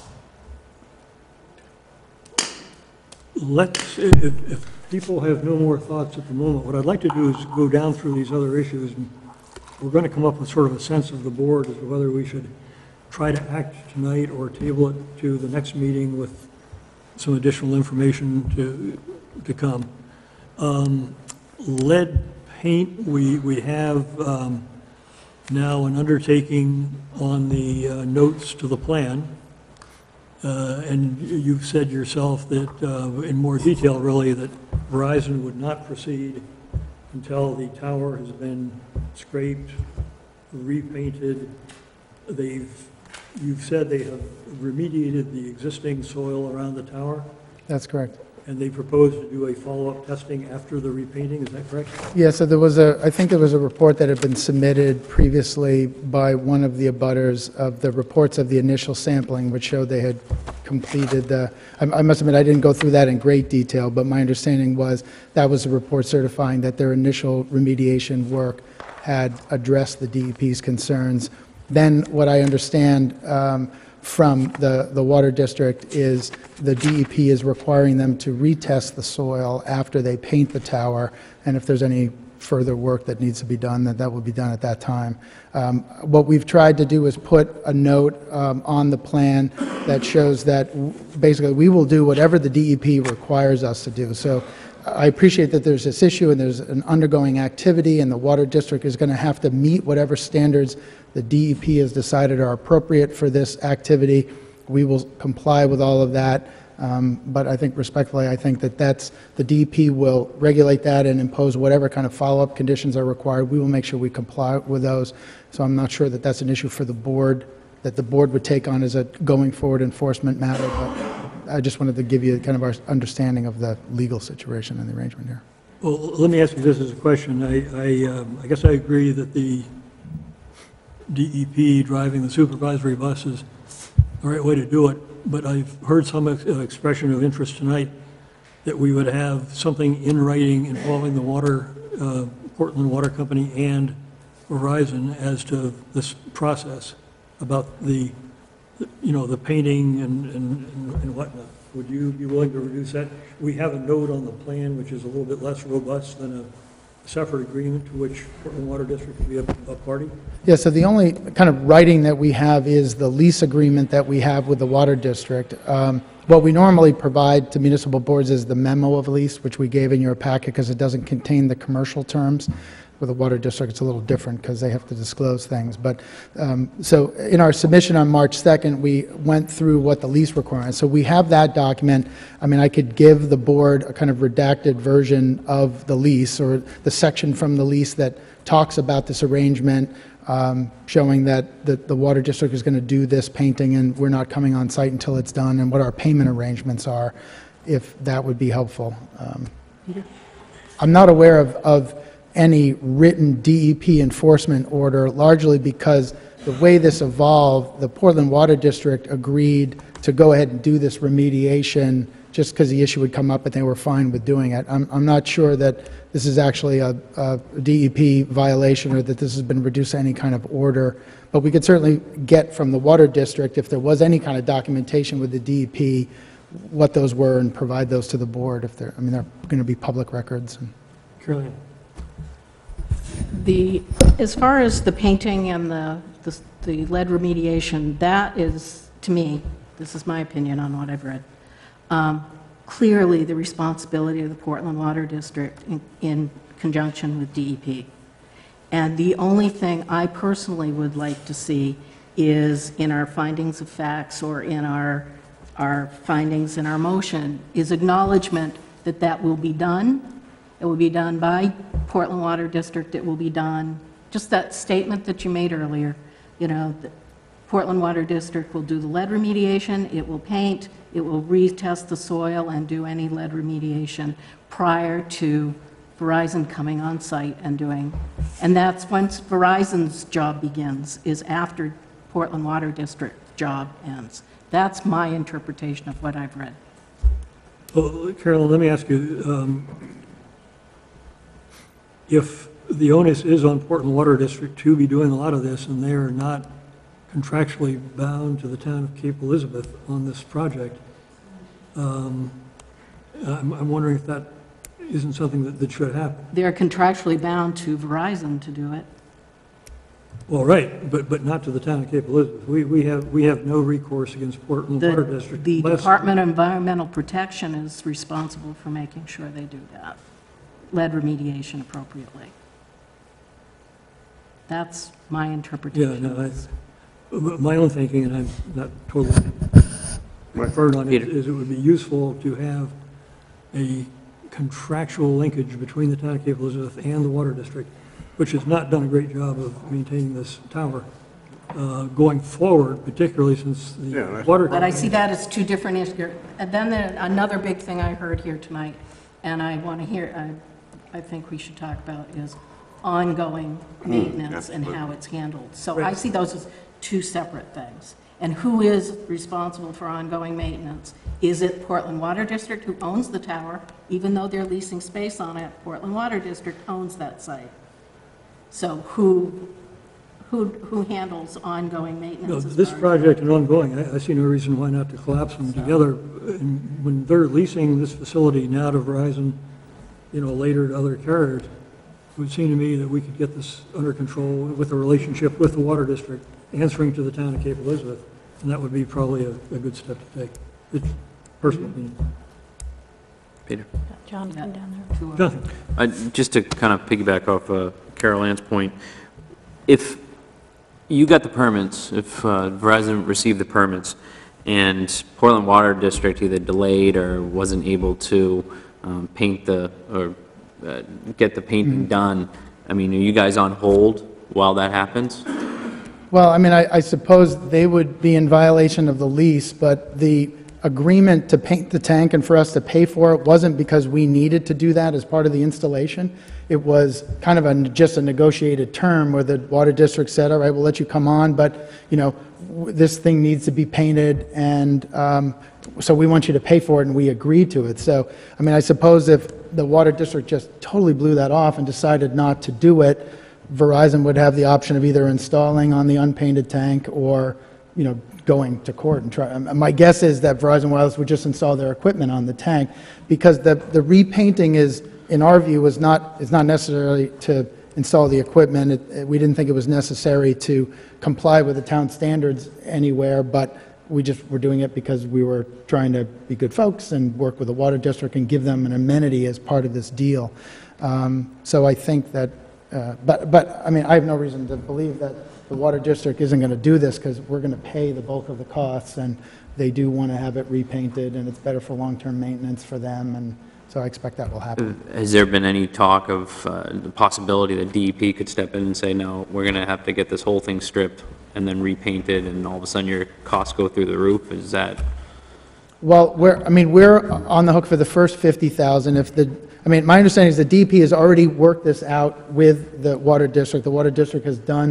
A: Let's, if, if people have no more thoughts at the moment, what I'd like to do is go down through these other issues, and we're going to come up with sort of a sense of the board as to whether we should try to act tonight or table it to the next meeting with some additional information to, to come. Um, lead paint, we, we have um, now an undertaking on the uh, notes to the plan. Uh, And you've said yourself that, uh, in more detail really, that Verizon would not proceed until the tower has been scraped, repainted. They've, you've said they have remediated the existing soil around the tower,
C: That's correct.
A: and they propose to do a follow-up testing after the repainting, is that correct?
C: Yeah, so there was a, I think there was a report that had been submitted previously by one of the abutters of the reports of the initial sampling, which showed they had completed the, I I must admit, I didn't go through that in great detail, but my understanding was that was a report certifying that their initial remediation work had addressed the D E P's concerns. Then what I understand um, from the, the water district is the D E P is requiring them to retest the soil after they paint the tower, and if there's any further work that needs to be done, that that will be done at that time. Um, What we've tried to do is put a note um, on the plan that shows that w- basically we will do whatever the D E P requires us to do. So I appreciate that there's this issue and there's an undergoing activity, and the water district is going to have to meet whatever standards the D E P has decided are appropriate for this activity. We will comply with all of that, um, but I think respectfully, I think that that's, the D E P will regulate that and impose whatever kind of follow-up conditions are required. We will make sure we comply with those, so I'm not sure that that's an issue for the board, that the board would take on as a going-forward enforcement matter, but I just wanted to give you kind of our understanding of the legal situation and the arrangement here.
A: Well, let me ask you this as a question. I, I, um, I guess I agree that the D E P driving the supervisory bus is the right way to do it, but I've heard some ex- uh, expression of interest tonight that we would have something in writing involving the water, uh, Portland Water Company and Verizon as to this process about the, you know, the painting and, and and whatnot. Would you be willing to reduce that? We have a note on the plan which is a little bit less robust than a separate agreement to which Portland Water District would be a, a party?
C: Yeah, so the only kind of writing that we have is the lease agreement that we have with the water district. Um, What we normally provide to municipal boards is the memo of lease, which we gave in your packet because it doesn't contain the commercial terms. With the water district, it's a little different because they have to disclose things. But, um, so in our submission on March second, we went through what the lease requirements. So we have that document. I mean, I could give the board a kind of redacted version of the lease, or the section from the lease that talks about this arrangement, um, showing that the, the water district is going to do this painting and we're not coming on site until it's done, and what our payment arrangements are, if that would be helpful. Um, I'm not aware of, of any written D E P enforcement order, largely because the way this evolved, the Portland Water District agreed to go ahead and do this remediation just because the issue would come up, and they were fine with doing it. I'm, I'm not sure that this is actually a, a D E P violation or that this has been reduced to any kind of order, but we could certainly get from the Water District, if there was any kind of documentation with the D E P, what those were and provide those to the board if they're, I mean, they're going to be public records.
A: Caroline.
E: The, as far as the painting and the, the, the lead remediation, that is, to me, this is my opinion on what I've read, um, clearly the responsibility of the Portland Water District in, in conjunction with D E P. And the only thing I personally would like to see is in our findings of facts or in our, our findings in our motion is acknowledgement that that will be done. It will be done by Portland Water District. It will be done, just that statement that you made earlier, you know, the Portland Water District will do the lead remediation, it will paint, it will retest the soil and do any lead remediation prior to Verizon coming on site and doing, and that's once Verizon's job begins, is after Portland Water District job ends. That's my interpretation of what I've read.
A: Well, Carolyn, let me ask you, um, if the onus is on Portland Water District to be doing a lot of this, and they are not contractually bound to the town of Cape Elizabeth on this project, um, I'm, I'm wondering if that isn't something that, that should happen.
E: They're contractually bound to Verizon to do it.
A: Well, right, but, but not to the town of Cape Elizabeth. We, we have, we have no recourse against Portland
E: The,
A: Water District.
E: the
A: unless-
E: Department of Environmental Protection is responsible for making sure they do that, lead remediation appropriately. That's my
A: Yeah,
E: interpretation.
A: no, I, my own thinking, and I'm not totally referred on it, is it would be useful to have a contractual linkage between the town of Cape Elizabeth and the water district, which has not done a great job of maintaining this tower uh, going forward, particularly since the
F: Yeah,
A: water.
E: But I see that as two different issues. And then there- another big thing I heard here tonight, and I want to hear, I, I think we should talk about, is ongoing maintenance and how it's handled. So I see those as two separate things. And who is responsible for ongoing maintenance? Is it Portland Water District, who owns the tower, even though they're leasing space on it? Portland Water District owns that site. So who, who, who handles ongoing
A: No,
E: maintenance? as
A: this
E: far as-
A: project and ongoing, I, I see no reason why not to collapse them together. And when they're leasing this facility now to Verizon, you know, later to other carriers, it would seem to me that we could get this under control with a relationship with the water district, answering to the town of Cape Elizabeth, and that would be probably a, a good step to take. It's personal opinion.
G: Peter?
U: Jonathan down there.
A: Jonathan?
G: Uh, Just to kind of piggyback off uh, Carol Ann's point, if you got the permits, if uh, Verizon received the permits, and Portland Water District either delayed or wasn't able to um, paint the, or uh, get the painting done, I mean, are you guys on hold while that happens?
C: Well, I mean, I, I suppose they would be in violation of the lease, but the agreement to paint the tank and for us to pay for it wasn't because we needed to do that as part of the installation. It was kind of a, just a negotiated term where the water district said, all right, we'll let you come on, but, you know, w- this thing needs to be painted, and um, so we want you to pay for it, and we agreed to it. So, I mean, I suppose if the water district just totally blew that off and decided not to do it, Verizon would have the option of either installing on the unpainted tank or, you know, going to court and try. um, My guess is that Verizon Wireless would just install their equipment on the tank, because the, the repainting is, in our view, is not, is not necessarily to install the equipment. It, it- we didn't think it was necessary to comply with the town standards anywhere, but we just were doing it because we were trying to be good folks and work with the water district and give them an amenity as part of this deal. Um, So I think that, uh, but, but, I mean, I have no reason to believe that the water district isn't going to do this, because we're going to pay the bulk of the costs, and they do want to have it repainted, and it's better for long-term maintenance for them, and so I expect that will happen.
G: Has there been any talk of uh, the possibility that D E P could step in and say, no, we're going to have to get this whole thing stripped and then repainted, and all of a sudden your costs go through the roof? Is that?
C: Well, we're, I mean, we're on the hook for the first fifty thousand. If the, I mean, my understanding is the D P has already worked this out with the water district. The water district has done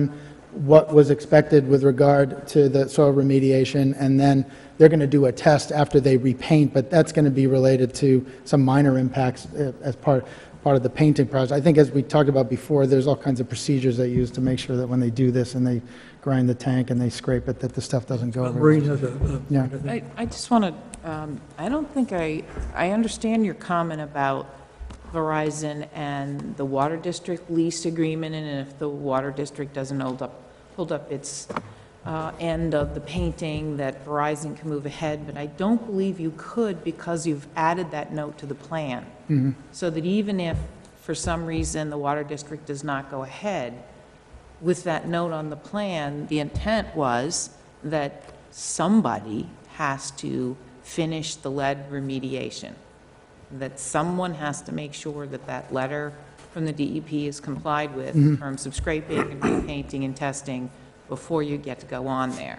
C: what was expected with regard to the soil remediation, and then they're going to do a test after they repaint, but that's going to be related to some minor impacts uh, as part, part of the painting process. I think as we talked about before, there's all kinds of procedures they use to make sure that when they do this and they grind the tank and they scrape it, that the stuff doesn't go over.
A: Maureen has a, a
C: Yeah.
D: I, I just want to, um, I don't think I, I understand your comment about Verizon and the water district lease agreement, and if the water district doesn't hold up, hold up its uh, end of the painting, that Verizon can move ahead, but I don't believe you could because you've added that note to the plan.
C: Mhm.
D: So that even if, for some reason, the water district does not go ahead, with that note on the plan, the intent was that somebody has to finish the lead remediation, that someone has to make sure that that letter from the D E P is complied with in
C: Mhm.
D: terms of scraping and repainting and testing before you get to go on there.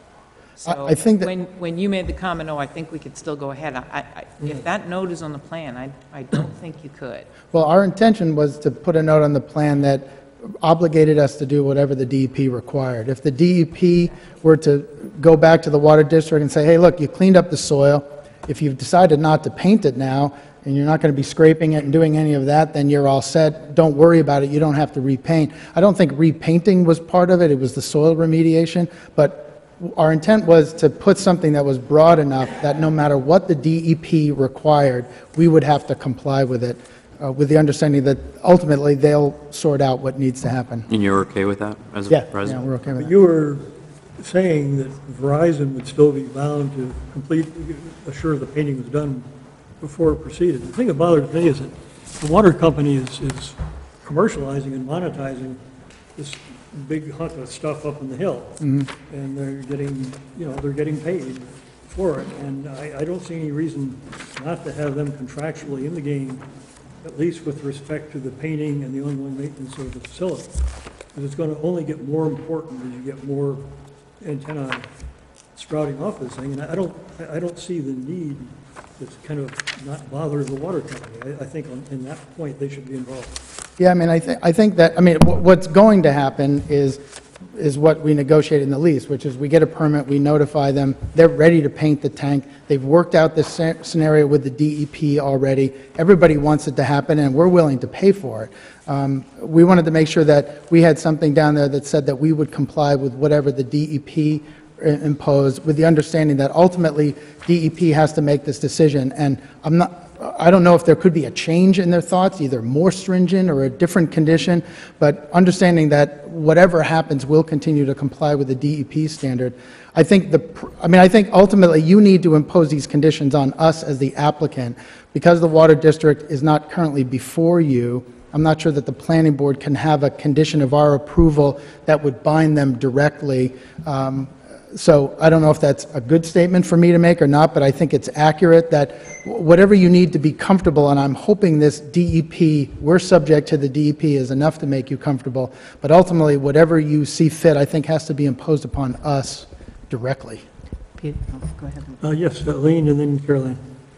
D: So
C: I think that-
D: when, when you made the comment, oh, I think we could still go ahead, I, I, if that note is on the plan, I, I don't think you could.
C: Well, our intention was to put a note on the plan that obligated us to do whatever the D E P required. If the D E P were to go back to the water district and say, hey, look, you cleaned up the soil, if you've decided not to paint it now, and you're not going to be scraping it and doing any of that, then you're all set. Don't worry about it. You don't have to repaint. I don't think repainting was part of it. It was the soil remediation. But our intent was to put something that was broad enough that no matter what the D E P required, we would have to comply with it, uh, with the understanding that ultimately they'll sort out what needs to happen.
G: And you're okay with that as
C: Yeah,
G: a president?
C: yeah, we're okay with
A: But
C: that.
A: you were saying that Verizon would still be bound to complete, assure the painting was done before it proceeded. The thing that bothers me is that the water company is, is commercializing and monetizing this big hunk of stuff up on the hill.
C: Mhm.
A: And they're getting, you know, they're getting paid for it. And I, I don't see any reason not to have them contractually in the game, at least with respect to the painting and the ongoing maintenance of the facility. Because it's going to only get more important as you get more antennae sprouting off this thing. And I don't, I don't see the need to kind of not bother the water company. I, I think on, in that point, they should be involved.
C: Yeah, I mean, I think, I think that, I mean, wh- what's going to happen is, is what we negotiated in the lease, which is we get a permit, we notify them, they're ready to paint the tank. They've worked out this sce- scenario with the D E P already. Everybody wants it to happen, and we're willing to pay for it. Um, We wanted to make sure that we had something down there that said that we would comply with whatever the D E P i- imposed, with the understanding that ultimately D E P has to make this decision. And I'm not, I don't know if there could be a change in their thoughts, either more stringent or a different condition, but understanding that whatever happens, we'll continue to comply with the D E P standard. I think the, pr- I mean, I think ultimately you need to impose these conditions on us as the applicant. Because the water district is not currently before you, I'm not sure that the planning board can have a condition of our approval that would bind them directly. Um, So I don't know if that's a good statement for me to make or not, but I think it's accurate that whatever you need to be comfortable, and I'm hoping this D E P, we're subject to the D E P, is enough to make you comfortable. But ultimately, whatever you see fit, I think has to be imposed upon us directly.
E: Pete, oh, go ahead.
A: Uh, yes, Eileen and then Caroline.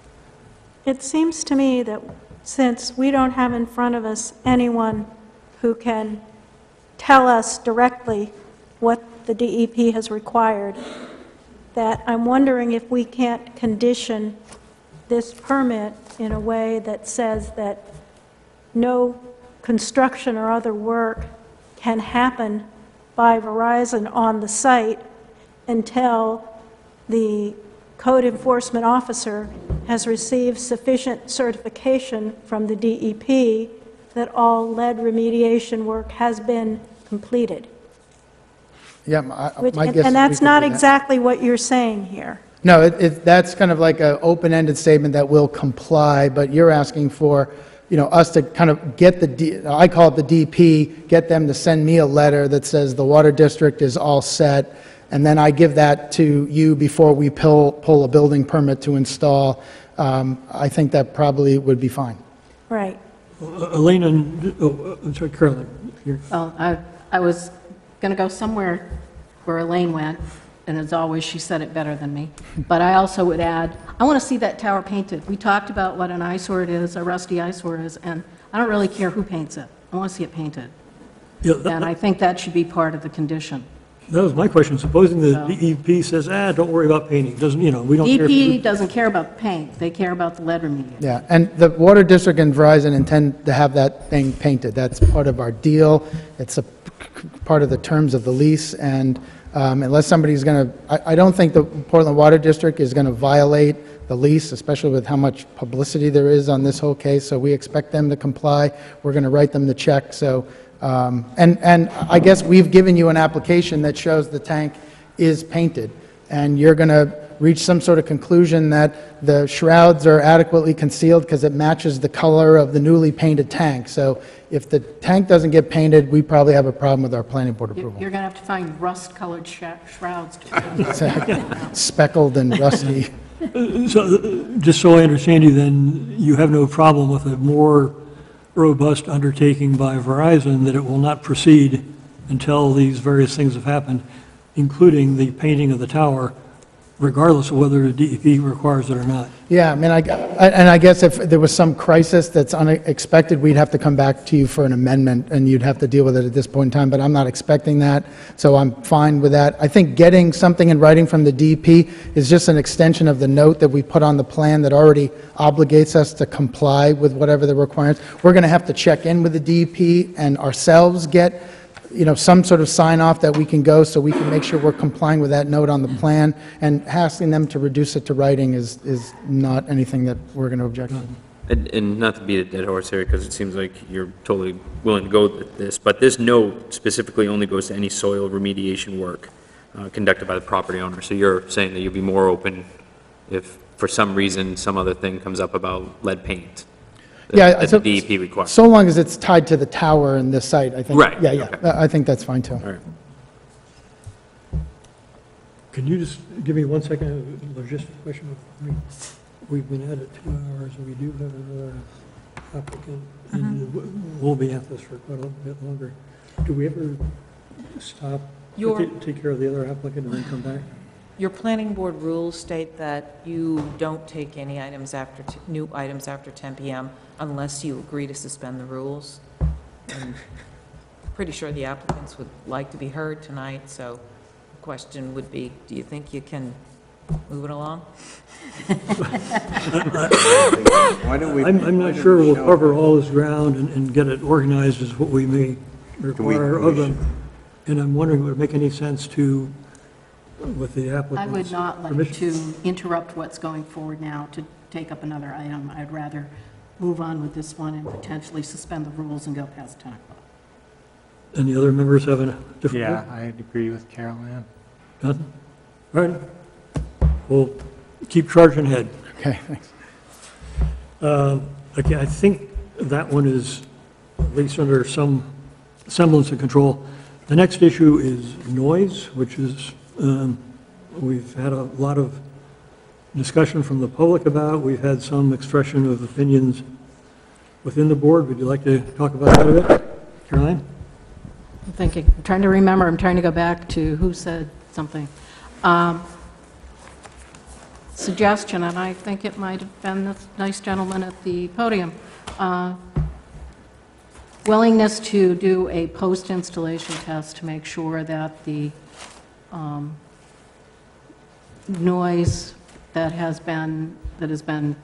U: It seems to me that since we don't have in front of us anyone who can tell us directly what the D E P has required, that I'm wondering if we can't condition this permit in a way that says that no construction or other work can happen by Verizon on the site until the code enforcement officer has received sufficient certification from the D E P that all lead remediation work has been completed.
C: Yeah, my
U: Which-
C: my
U: and-
C: guess is
U: And
C: we
U: that's
C: could
U: not
C: do that.
U: exactly what you're saying here.
C: No, it, it, that's kind of like an open-ended statement that will comply, but you're asking for, you know, us to kind of get the, D, I call it the D P, get them to send me a letter that says the water district is all set, and then I give that to you before we pull, pull a building permit to install. Um, I think that probably would be fine.
U: Right.
A: Uh, Eileen and, oh, I'm sorry, Caroline. You're-
E: Well, I, I was going to go somewhere where Elaine went, and as always, she said it better than me. But I also would add, I want to see that tower painted. We talked about what an eyesore it is, a rusty eyesore is, and I don't really care who paints it. I want to see it painted.
A: Yeah, that-
E: then I think that should be part of the condition.
A: That was my question. Supposing the
E: So-
A: D E P says, ah, don't worry about painting, doesn't, you know, we don't care. if
E: D P
A: you-
E: doesn't care about paint, they care about the lead remediation.
C: Yeah, and the Water District and Verizon intend to have that thing painted. That's part of our deal. It's a p- c- part of the terms of the lease, and um, unless somebody's going to, I I don't think the Portland Water District is going to violate the lease, especially with how much publicity there is on this whole case, so we expect them to comply. We're going to write them the check, so, um, and and I guess we've given you an application that shows the tank is painted, and you're going to reach some sort of conclusion that the shrouds are adequately concealed because it matches the color of the newly painted tank. So if the tank doesn't get painted, we probably have a problem with our planning board
E: You're
C: approval.
E: going to have to find rust-colored sh- shrouds.
C: Speckled and rusty.
A: Uh, So, uh, just so I understand you, then, you have no problem with a more robust undertaking by Verizon that it will not proceed until these various things have happened, including the painting of the tower, regardless of whether the D E P requires it or not.
C: Yeah, I mean, I, I- and I guess if there was some crisis that's unexpected, we'd have to come back to you for an amendment, and you'd have to deal with it at this point in time, but I'm not expecting that, so I'm fine with that. I think getting something in writing from the D E P is just an extension of the note that we put on the plan that already obligates us to comply with whatever the requirements. We're going to have to check in with the D E P and ourselves get, you know, some sort of sign-off that we can go so we can make sure we're complying with that note on the plan, and asking them to reduce it to writing is, is not anything that we're going to object to.
H: And, and not to beat a dead horse here, because it seems like you're totally willing to go with this, but this note specifically only goes to any soil remediation work uh, conducted by the property owner. So you're saying that you'll be more open if, for some reason, some other thing comes up about lead paint that-
C: Yeah,
H: that
C: so-
H: the D E P requires.
C: So long as it's tied to the tower and this site, I think.
H: Right,
C: Yeah, yeah,
H: okay.
C: I I think that's fine, too.
H: All right.
A: Can you just give me one second, a logistic question? I mean, we've been at it two hours, and we do have another applicant, and w- we'll be at this for quite a bit longer. Do we ever stop,
D: Your-
A: take take care of the other applicant and then come back?
D: Your planning board rules state that you don't take any items after, t- new items after ten P M unless you agree to suspend the rules. And pretty sure the applicants would like to be heard tonight, so the question would be, do you think you can move it along?
F: Why don't we?
A: I'm, I'm not sure we'll cover all this ground and, and get it organized as what we may require of them. And I'm wondering, would it make any sense to, with the
E: I
A: applicant's
E: would not like
A: permission?
E: to interrupt what's going forward now to take up another item. I'd rather move on with this one and potentially suspend the rules and go past ten o'clock.
A: Any other members have a different?
B: Yeah, I agree with Carol Ann.
A: Nothing? All right. We'll keep charging ahead.
C: Okay, thanks.
A: Um, Okay, I think that one is at least under some semblance of control. The next issue is noise, which is, um, we've had a lot of discussion from the public about. We've had some expression of opinions within the board. Would you like to talk about that a bit? Caroline?
E: I'm thinking, I'm trying to remember, I'm trying to go back to who said something. Um, Suggestion, and I think it might have been this nice gentleman at the podium, uh, willingness to do a post-installation test to make sure that the um, noise that has been, that has been,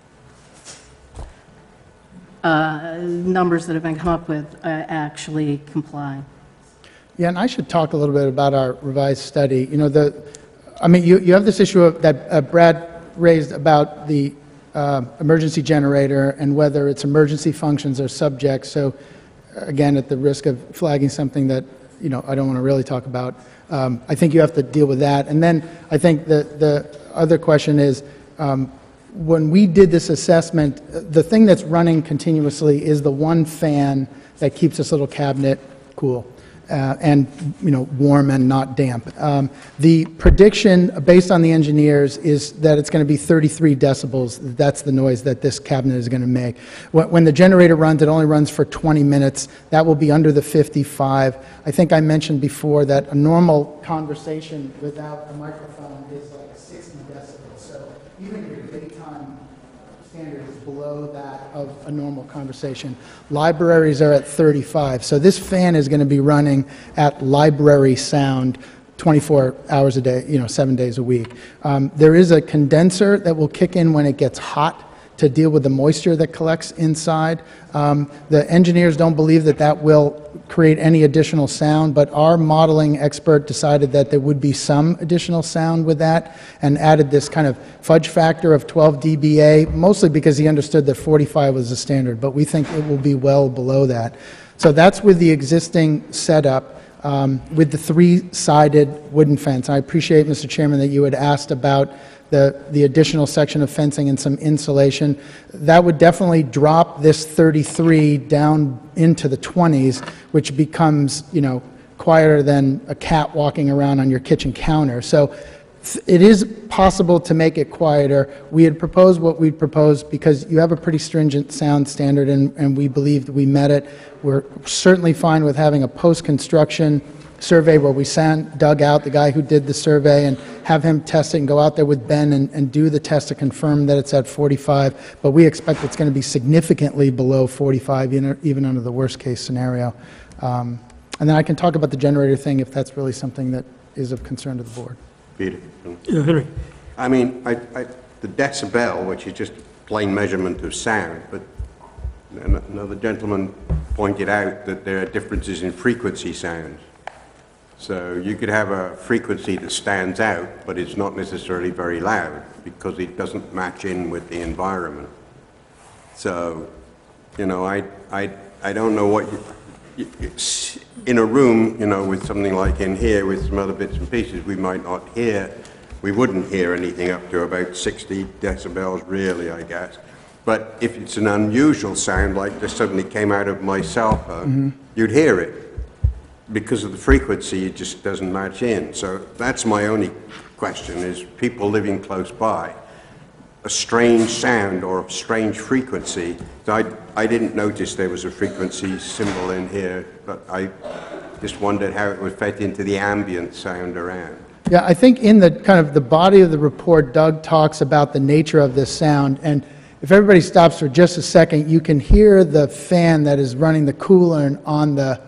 E: uh, numbers that have been come up with uh, actually comply.
C: Yeah, and I should talk a little bit about our revised study. You know, the, I mean, you, you have this issue of, that uh, Brad raised about the uh, emergency generator and whether its emergency functions are subject. So, again, at the risk of flagging something that, you know, I don't want to really talk about, um, I think you have to deal with that. And then I think the, the other question is, um, when we did this assessment, the thing that's running continuously is the one fan that keeps this little cabinet cool. Uh, and, you know, warm and not damp. Um, the prediction, based on the engineers, is that it's going to be thirty-three decibels. That's the noise that this cabinet is going to make. When, when the generator runs, it only runs for twenty minutes. That will be under the fifty-five. I think I mentioned before that a normal conversation without a microphone is like sixty decibels. So even your daytime standard is below that of a normal conversation. Libraries are at thirty-five, so this fan is going to be running at library sound twenty-four hours a day, you know, seven days a week. Um, there is a condenser that will kick in when it gets hot to deal with the moisture that collects inside. Um, the engineers don't believe that that will create any additional sound, but our modeling expert decided that there would be some additional sound with that and added this kind of fudge factor of twelve D B A, mostly because he understood that forty-five was the standard, but we think it will be well below that. So that's with the existing setup. Um, with the three-sided wooden fence. I appreciate, Mister Chairman, that you had asked about the, the additional section of fencing and some insulation. That would definitely drop this thirty-three down into the twenties, which becomes, you know, quieter than a cat walking around on your kitchen counter. So it is possible to make it quieter. We had proposed what we'd proposed because you have a pretty stringent sound standard, and, and we believed we met it. We're certainly fine with having a post-construction survey where we send Doug out, the guy who did the survey, and have him test it and go out there with Ben and, and do the test to confirm that it's at forty-five. But we expect it's going to be significantly below forty-five, even, even under the worst-case scenario. Um, and then I can talk about the generator thing if that's really something that is of concern to the board.
F: Peter?
A: Yeah, Henry.
F: I mean, I, I, the decibel, which is just plain measurement of sound, but another gentleman pointed out that there are differences in frequency sounds. So you could have a frequency that stands out, but it's not necessarily very loud because it doesn't match in with the environment. So, you know, I, I, I don't know what you, you, it's in a room, you know, with something like in here with some other bits and pieces, we might not hear, we wouldn't hear anything up to about sixty decibels really, I guess. But if it's an unusual sound, like this suddenly came out of my cell phone,
C: Mm-hmm.
F: you'd hear it. Because of the frequency, it just doesn't match in. So that's my only question, is people living close by, a strange sound or a strange frequency. I, I didn't notice there was a frequency symbol in here, but I just wondered how it would fit into the ambient sound around.
C: Yeah, I think in the kind of the body of the report, Doug talks about the nature of this sound, and if everybody stops for just a second, you can hear the fan that is running the coolant on the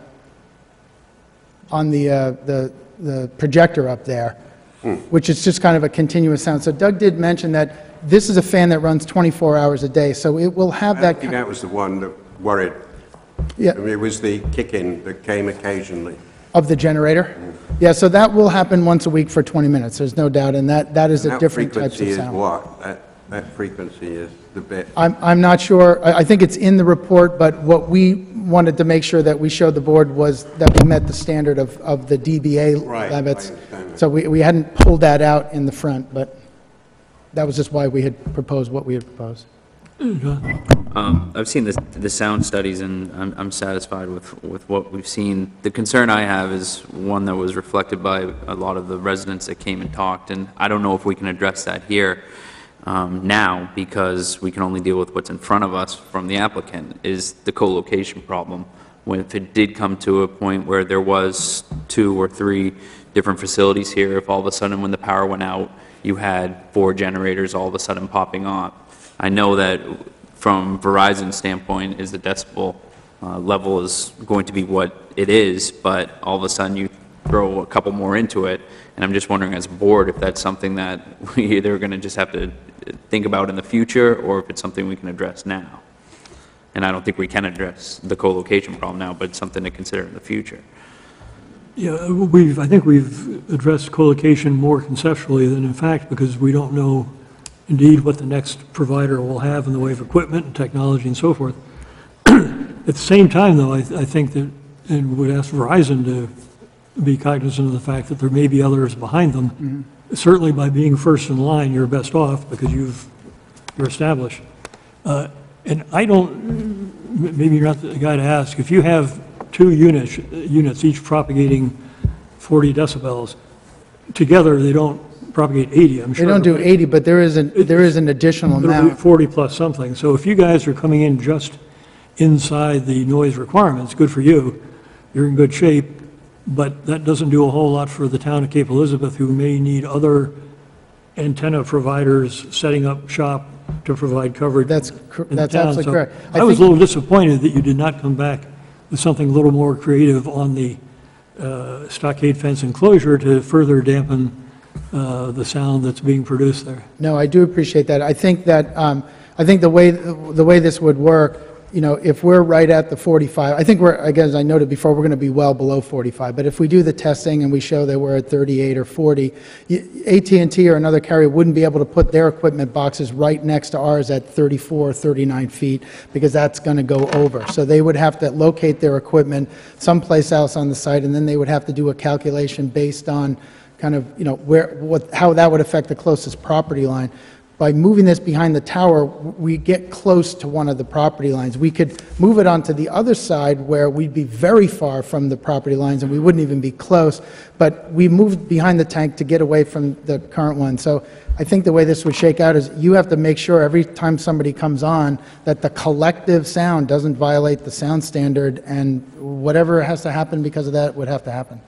C: on the uh, the the projector up there,
F: Hmm.
C: which is just kind of a continuous sound. So Doug did mention that this is a fan that runs twenty-four hours a day, so it will have
F: I
C: that.
F: think that was the one that worried.
C: Yeah.
F: I mean, it was the kick-in that came occasionally.
C: Of the generator? Yeah, so that will happen once a week for twenty minutes, there's no doubt, and that, that is
F: And
C: a
F: that
C: different types
F: frequency
C: of
F: is
C: sound.
F: what? That, that frequency is the bit.
C: I'm, I'm not sure, I, I think it's in the report, but what we wanted to make sure that we showed the board was that we met the standard of, of the D B A
F: Right, I
C: limits.
F: understand that.
C: So we, we hadn't pulled that out in the front, but that was just why we had proposed what we had proposed.
H: Um, I've seen the, the sound studies, and I'm, I'm satisfied with, with what we've seen. The concern I have is one that was reflected by a lot of the residents that came and talked, and I don't know if we can address that here um, now, because we can only deal with what's in front of us from the applicant, is the co-location problem. When if it did come to a point where there was two or three different facilities here, if all of a sudden when the power went out, you had four generators all of a sudden popping on. I know that from Verizon's standpoint is the decibel uh, level is going to be what it is, but all of a sudden you throw a couple more into it, and I'm just wondering as a board if that's something that we either are going to just have to think about in the future, or if it's something we can address now. And I don't think we can address the co-location problem now, but it's something to consider in the future.
A: Yeah, we've, I think we've addressed co-location more conceptually than in fact, because we don't know indeed what the next provider will have in the way of equipment and technology and so forth. At the same time, though, I, I think that, and would ask Verizon to be cognizant of the fact that there may be others behind them.
C: Mm-hmm.
A: Certainly by being first in line, you're best off because you've, you're established. Uh, and I don't, maybe you're not the guy to ask, if you have two units, units each propagating forty decibels, together they don't propagate eighty, I'm
C: They
A: sure.
C: don't do eighty, but there is an, there is an additional
A: It'll be
C: amount.
A: forty plus something. So if you guys are coming in just inside the noise requirements, good for you. You're in good shape. But that doesn't do a whole lot for the town of Cape Elizabeth, who may need other antenna providers setting up shop to provide coverage.
C: That's, that's absolutely
A: so
C: correct.
A: I, I was a little disappointed that you did not come back with something a little more creative on the uh, stockade fence enclosure to further dampen uh, the sound that's being produced there.
C: No, I do appreciate that. I think that, um, I think the way, the way this would work, you know, if we're right at the forty-five, I think we're, again, as I noted before, we're going to be well below forty-five. But if we do the testing and we show that we're at thirty-eight or forty, A T and T or another carrier wouldn't be able to put their equipment boxes right next to ours at thirty-four, thirty-nine feet, because that's going to go over. So they would have to locate their equipment someplace else on the site, and then they would have to do a calculation based on kind of, you know, where, what, how that would affect the closest property line. By moving this behind the tower, we get close to one of the property lines. We could move it onto the other side where we'd be very far from the property lines and we wouldn't even be close, but we moved behind the tank to get away from the current one. So I think the way this would shake out is you have to make sure every time somebody comes on that the collective sound doesn't violate the sound standard, and whatever has to happen because of that would have to happen.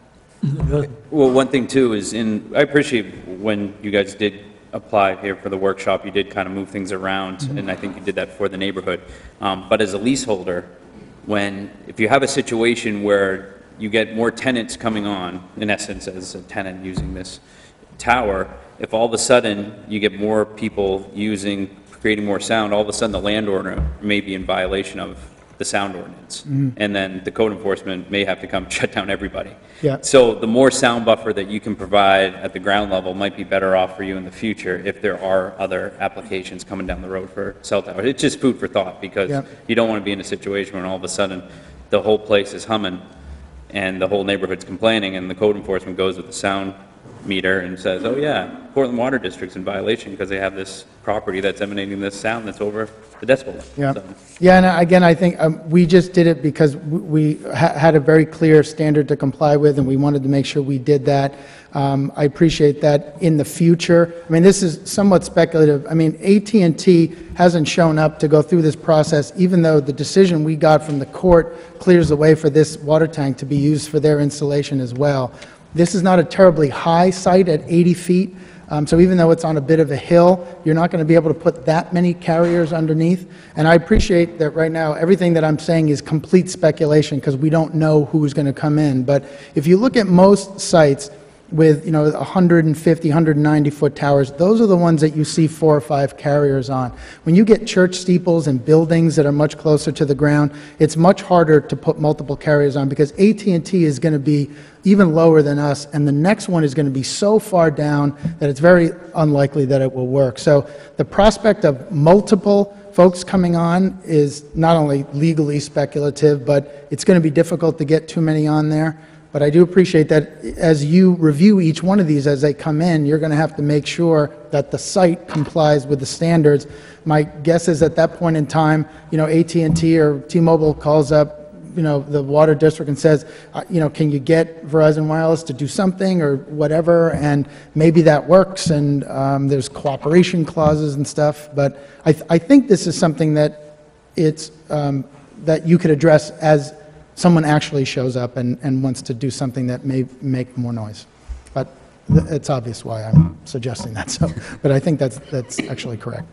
H: Well, one thing too is in, I appreciate when you guys did apply here for the workshop, you did kind of move things around, mm-hmm. and I think you did that for the neighborhood. Um, but as a leaseholder, when, if you have a situation where you get more tenants coming on, in essence, as a tenant using this tower, if all of a sudden you get more people using, creating more sound, all of a sudden the landowner may be in violation of the sound ordinance. Mm-hmm. And then the code enforcement may have to come shut down everybody.
C: Yeah.
H: So the more sound buffer that you can provide at the ground level might be better off for you in the future if there are other applications coming down the road for cell towers. It's just food for thought, because yeah. you don't want to be in a situation when all of a sudden the whole place is humming and the whole neighborhood's complaining, and the code enforcement goes with the sound meter and says, oh yeah, Portland Water District's in violation because they have this property that's emanating this sound that's over the decibel.
C: Yeah,
H: so.
C: yeah, and again, I think um, we just did it because we ha had a very clear standard to comply with, and we wanted to make sure we did that. Um, I appreciate that. In the future, I mean, this is somewhat speculative. I mean, A T and T hasn't shown up to go through this process, even though the decision we got from the court clears the way for this water tank to be used for their installation as well. This is not a terribly high site at eighty feet, um, so even though it's on a bit of a hill, you're not going to be able to put that many carriers underneath. And I appreciate that right now everything that I'm saying is complete speculation because we don't know who's going to come in. But if you look at most sites with, you know, one hundred fifty, one hundred ninety foot towers, those are the ones that you see four or five carriers on. When you get church steeples and buildings that are much closer to the ground, it's much harder to put multiple carriers on because A T and T is going to be even lower than us, and the next one is going to be so far down that it's very unlikely that it will work. So the prospect of multiple folks coming on is not only legally speculative, but it's going to be difficult to get too many on there. But I do appreciate that as you review each one of these as they come in, you're going to have to make sure that the site complies with the standards. My guess is at that point in time, you know, A T and T or T-Mobile calls up, you know, the water district and says, uh, you know, can you get Verizon Wireless to do something or whatever, and maybe that works, and um, there's cooperation clauses and stuff. But I, th I think this is something that it's um, that you could address as someone actually shows up and, and wants to do something that may make more noise. But th it's obvious why I'm suggesting that. So, but I think that's that's actually correct.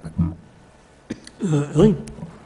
A: Uh, Elaine?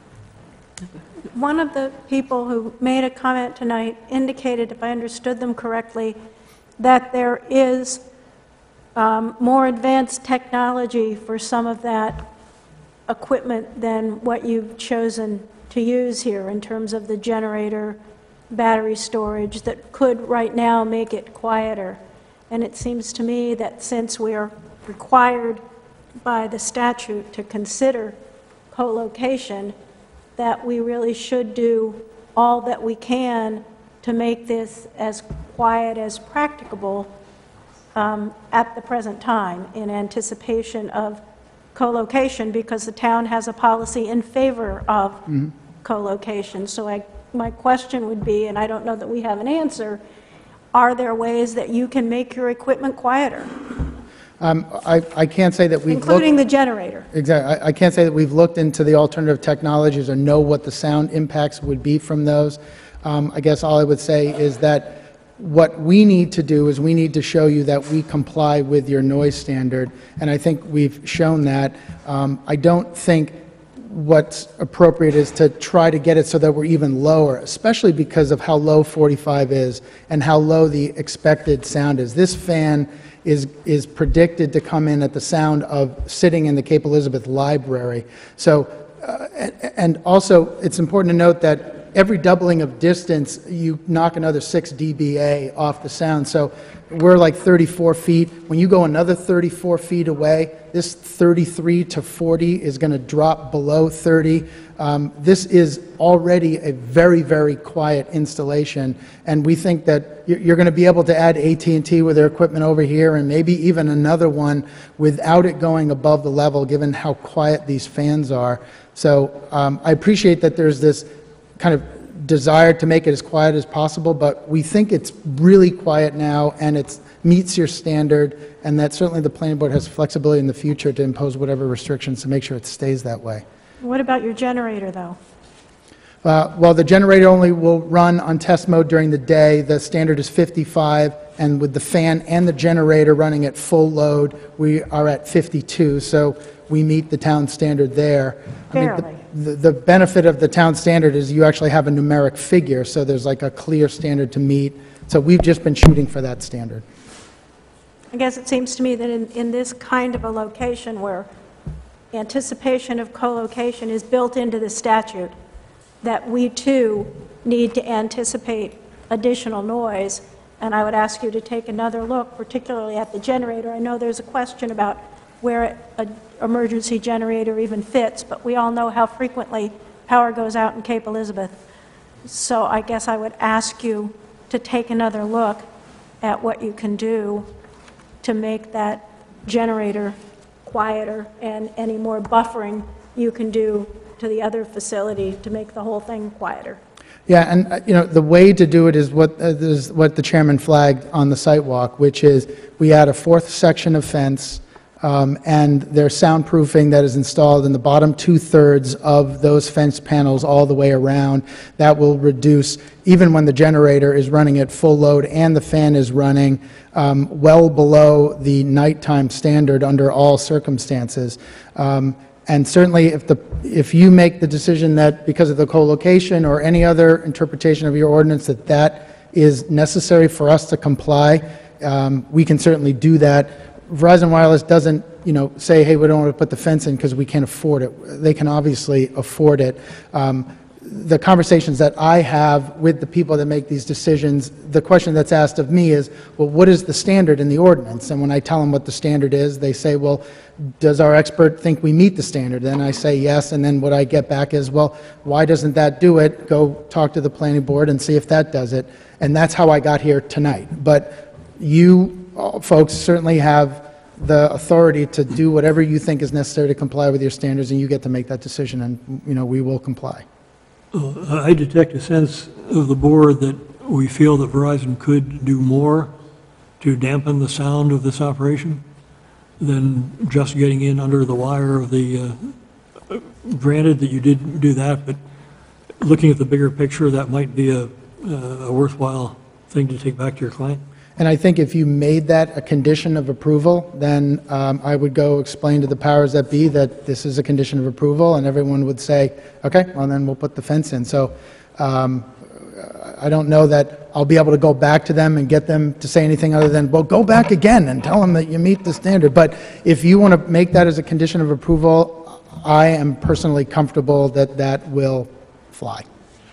U: One of the people who made a comment tonight indicated, if I understood them correctly, that there is um, more advanced technology for some of that equipment than what you've chosen to use here in terms of the generator, battery storage, that could right now make it quieter. And it seems to me that since we're required by the statute to consider co-location, that we really should do all that we can to make this as quiet as practicable um, at the present time in anticipation of co-location, because the town has a policy in favor of mm-hmm. co-location. So I, my question would be, and I don't know that we have an answer, are there ways that you can make your equipment quieter?
C: Um, I, I can't say that we've
U: Including
C: looked,
U: the generator.
C: Exactly. I, I can't say that we've looked into the alternative technologies or know what the sound impacts would be from those. Um, I guess all I would say is that what we need to do is we need to show you that we comply with your noise standard, and I think we've shown that. Um, I don't think what's appropriate is to try to get it so that we're even lower, especially because of how low forty-five is and how low the expected sound is. This fan is, is predicted to come in at the sound of sitting in the Cape Elizabeth Library. So, uh, and, and also, it's important to note that every doubling of distance, you knock another six D B A off the sound. So we're like thirty-four feet. When you go another thirty-four feet away, this thirty-three to forty is going to drop below thirty. Um, this is already a very, very quiet installation, and we think that you're going to be able to add A T and T with their equipment over here and maybe even another one without it going above the level, given how quiet these fans are. So um, I appreciate that there's this kind of desire to make it as quiet as possible, but we think it's really quiet now and it meets your standard, and that certainly the planning board has flexibility in the future to impose whatever restrictions to make sure it stays that way.
U: What about your generator, though?
C: Uh, well, the generator only will run on test mode during the day. The standard is fifty-five, and with the fan and the generator running at full load, we are at fifty-two, so we meet the town standard there. I mean,
U: Barely.
C: the, the, the benefit of the town standard is you actually have a numeric figure, so there's like a clear standard to meet. So we've just been shooting for that standard.
U: I guess it seems to me that in, in this kind of a location where anticipation of co-location is built into the statute, that we too need to anticipate additional noise, and I would ask you to take another look, particularly at the generator. I know there's a question about where an emergency generator even fits, but we all know how frequently power goes out in Cape Elizabeth. So I guess I would ask you to take another look at what you can do to make that generator quieter, and any more buffering you can do to the other facility to make the whole thing quieter.
C: Yeah, and uh, you know, the way to do it is what uh, is what the chairman flagged on the site walk, which is we add a fourth section of fence, um, and there's soundproofing that is installed in the bottom two-thirds of those fence panels all the way around. That will reduce, even when the generator is running at full load and the fan is running, um, well below the nighttime standard under all circumstances. Um, And certainly, if the, if you make the decision that because of the co-location or any other interpretation of your ordinance that that is necessary for us to comply, um, we can certainly do that. Verizon Wireless doesn't, you know, say, hey, we don't want to put the fence in because we can't afford it. They can obviously afford it. Um, the conversations that I have with the people that make these decisions, the question that's asked of me is, well, what is the standard in the ordinance? And when I tell them what the standard is, they say, well, does our expert think we meet the standard? Then I say yes, and then what I get back is, well, why doesn't that do it? Go talk to the planning board and see if that does it. And that's how I got here tonight. But you uh, folks certainly have the authority to do whatever you think is necessary to comply with your standards, and you get to make that decision, and, you know, we will comply.
A: Uh, I detect a sense of the board that we feel that Verizon could do more to dampen the sound of this operation than just getting in under the wire of the, uh, granted that you did do that, but looking at the bigger picture, that might be a, a worthwhile thing to take back to your client.
C: And I think if you made that a condition of approval, then um, I would go explain to the powers that be that this is a condition of approval, and everyone would say, okay, well, then we'll put the fence in. So um, I don't know that I'll be able to go back to them and get them to say anything other than, well, go back again and tell them that you meet the standard. But if you want to make that as a condition of approval, I am personally comfortable that that will fly.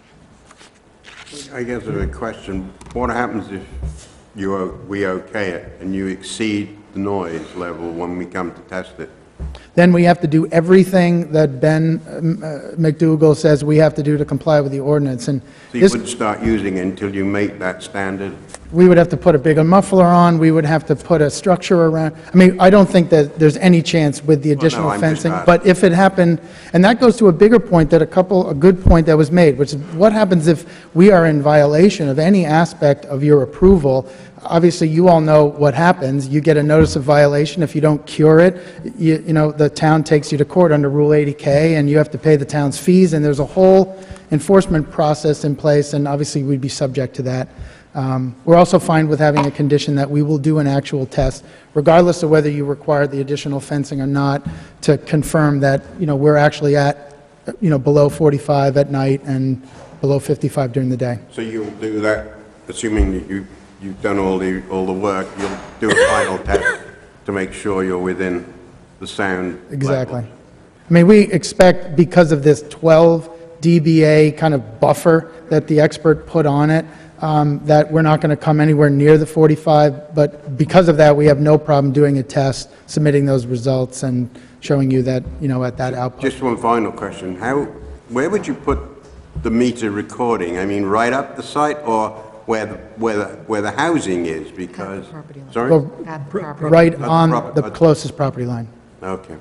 F: I guess there's a question. What happens if you o- we okay it and you exceed the noise level when we come to test it?
C: Then we have to do everything that Ben um, uh, McDougal says we have to do to comply with the ordinance. And
F: So you
C: this,
F: wouldn't start using it until you meet that standard?
C: we would have to put a bigger muffler on, we would have to put a structure around. I mean, I don't think that there's any chance with the additional
F: I'm just
C: fencing.
F: asking.
C: But if it happened, and that goes to a bigger point that a couple, a good point that was made, which is what happens if we are in violation of any aspect of your approval? Obviously, you all know what happens. You get a notice of violation. If you don't cure it, you, you know, the town takes you to court under Rule eighty K, and you have to pay the town's fees, and there's a whole enforcement process in place, and obviously we'd be subject to that. Um, We're also fine with having a condition that we will do an actual test, regardless of whether you require the additional fencing or not, to confirm that, you know, we're actually at, you know, below forty-five at night and below fifty-five during the day.
F: So you'll do that, assuming that you, you've done all the, all the work, you'll do a final test to make sure you're within the sound level.
C: Exactly. I mean, we expect, because of this twelve D B A kind of buffer that the expert put on it, um, that we're not going to come anywhere near the forty-five, but because of that, we have no problem doing a test, submitting those results, and showing you that, you know, at that output.
F: Just one final question. How, where would you put the meter recording? I mean, right up the site, or where the, where the, where the housing is? Because, sorry?
C: Well,
D: At the property.
C: right
F: At the
C: on
F: prop-
C: the
F: at-
C: closest property line.
F: Okay.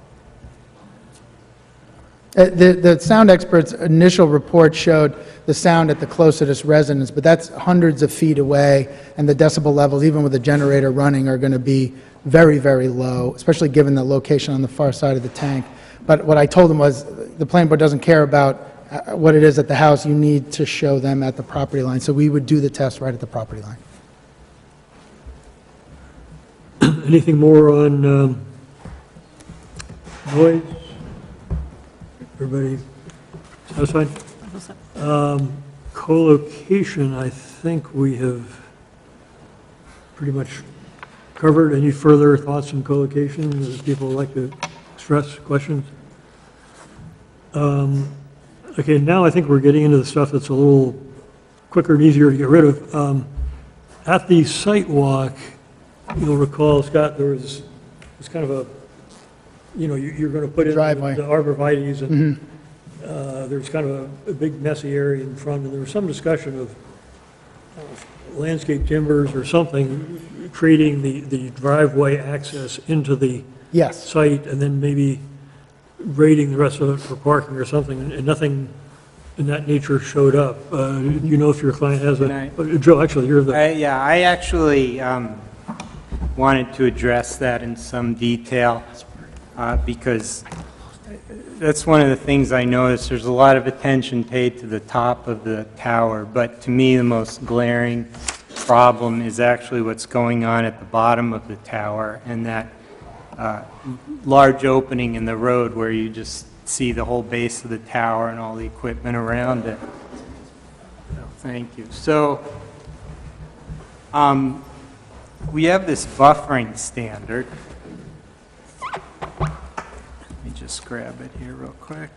C: Uh, The, the sound expert's initial report showed the sound at the closest residence, but that's hundreds of feet away, and the decibel levels, even with the generator running, are going to be very, very low, especially given the location on the far side of the tank. But what I told them was, the planning board doesn't care about uh, what it is at the house, you need to show them at the property line. So we would do the test right at the property line.
A: Anything more on um, noise? Everybody satisfied? Um, Co-location, I think we have pretty much covered. Any further thoughts on co-location that people would like to express, questions? Um, Okay, now I think we're getting into the stuff that's a little quicker and easier to get rid of. Um, At the site walk, you'll recall, Scott, there was, was kind of a, you know, you- you're going to put in
C: Driveway.
A: the arborvitae's, and uh, there's kind of a a big messy area in front, and there was some discussion of uh, landscape timbers or something, creating the the driveway access into the
C: Yes.
A: site, and then maybe grading the rest of it for parking or something, and- and nothing in that nature showed up. Uh, Do you know if your client has
B: Can
A: a,
B: I-
A: uh, Joe, actually, you're the...
B: I- Yeah, I actually um, wanted to address that in some detail, uh, because that's one of the things I noticed. There's a lot of attention paid to the top of the tower, but to me, the most glaring problem is actually what's going on at the bottom of the tower, and that uh, large opening in the road where you just see the whole base of the tower and all the equipment around it. Thank you. So, um, we have this buffering standard. Let me just grab it here real quick.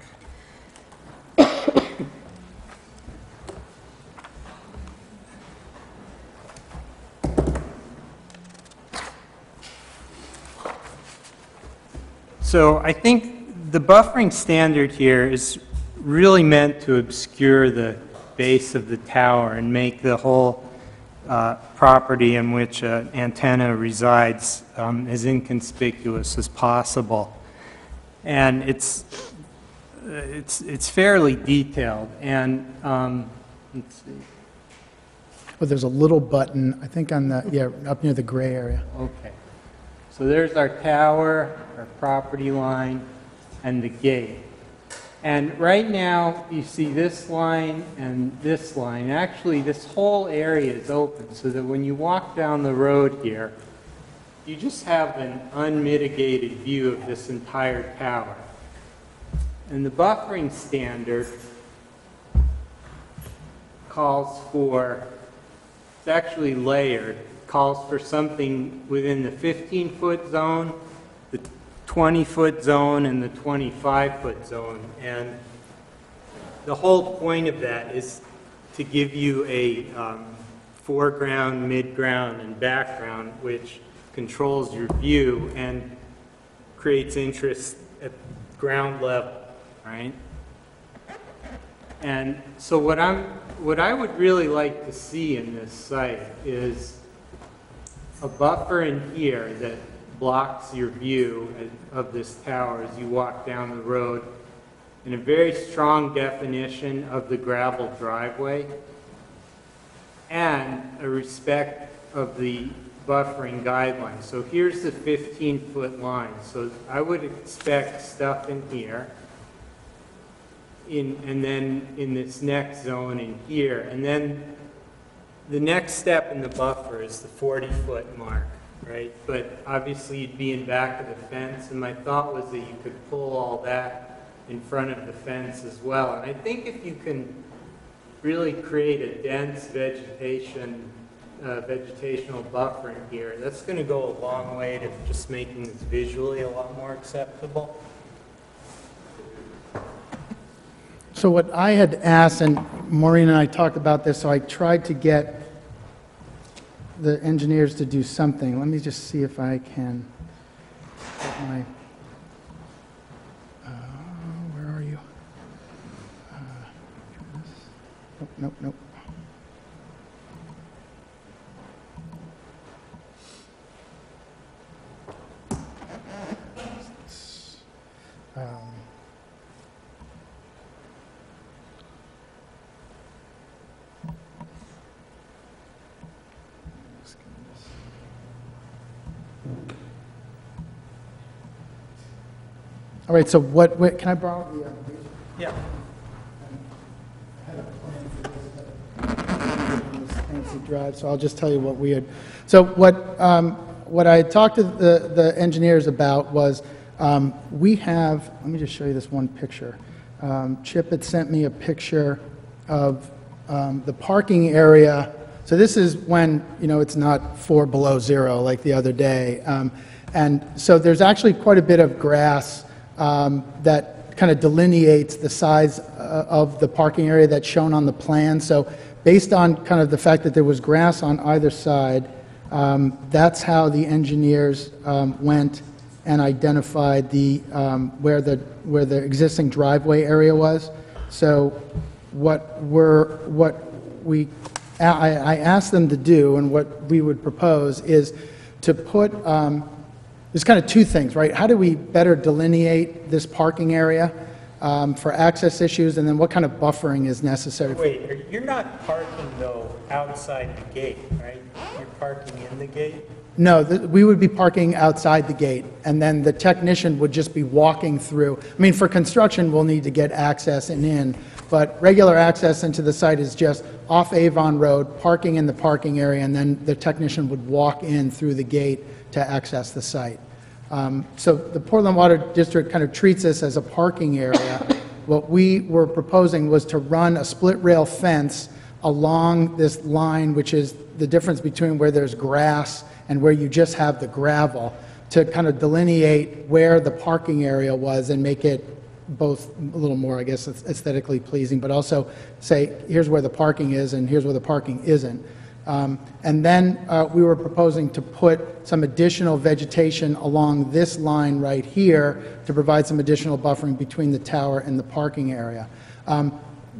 B: So I think the buffering standard here is really meant to obscure the base of the tower and make the whole uh, property in which an antenna resides um, as inconspicuous as possible. And it's, it's, it's fairly detailed. And um, let's see.
C: But there's a little button, I think on the, yeah, up near the gray area.
B: Okay. So there's our tower, our property line, and the gate. And right now, you see this line and this line. Actually, this whole area is open, so that when you walk down the road here, you just have an unmitigated view of this entire tower. And the buffering standard calls for, it's actually layered, calls for something within the fifteen-foot zone, the twenty-foot zone, and the twenty-five-foot zone. And the whole point of that is to give you a um, foreground, midground, and background, which controls your view and creates interest at ground level, right? And so what I'm, what I would really like to see in this site is a buffer in here that blocks your view of this tower as you walk down the road, and a very strong definition of the gravel driveway, and a respect of the buffering guidelines. So here's the fifteen-foot line. So I would expect stuff in here, in, and then in this next zone in here, and then the next step in the buffer is the forty-foot mark, right? But obviously you'd be in back of the fence, and my thought was that you could pull all that in front of the fence as well. And I think if you can really create a dense vegetation, uh, vegetational buffer in here, that's going to go a long way to just making this visually a lot more acceptable.
C: So what I had asked, and Maureen and I talked about this, so I tried to get the engineers to do something. Let me just see if I can get my, uh, where are you? Uh, nope, nope, nope. Um, All right, so what, what can I borrow the, uh,
B: yeah.
C: I had a plan for this, but on this fancy drive, so I'll just tell you what we had. So what, um, what I had talked to the, the engineers about was, um, we have, let me just show you this one picture. Um, Chip had sent me a picture of um, the parking area. So this is when, you know, it's not four below zero like the other day. Um, and so there's actually quite a bit of grass Um, that kind of delineates the size uh, of the parking area that's shown on the plan. So based on kind of the fact that there was grass on either side, um, that's how the engineers um, went and identified the, um, where the, where the existing driveway area was. So what we're, what we, I, I asked them to do, and what we would propose is to put, um, there's kind of two things, right? How do we better delineate this parking area um, for access issues, and then what kind of buffering is necessary?
B: Wait, you're not parking, though, outside the gate, right? You're parking in the gate?
C: No, th- we would be parking outside the gate, and then the technician would just be walking through. I mean, for construction, we'll need to get access and in, but regular access into the site is just off Avon Road, parking in the parking area, and then the technician would walk in through the gate to access the site. Um, so the Portland Water District kind of treats this as a parking area. What we were proposing was to run a split rail fence along this line, which is the difference between where there's grass and where you just have the gravel, to kind of delineate where the parking area was and make it both a little more, I guess, aesthetically pleasing, but also say, here's where the parking is and here's where the parking isn't. Um, and then uh, we were proposing to put some additional vegetation along this line right here to provide some additional buffering between the tower and the parking area. Um,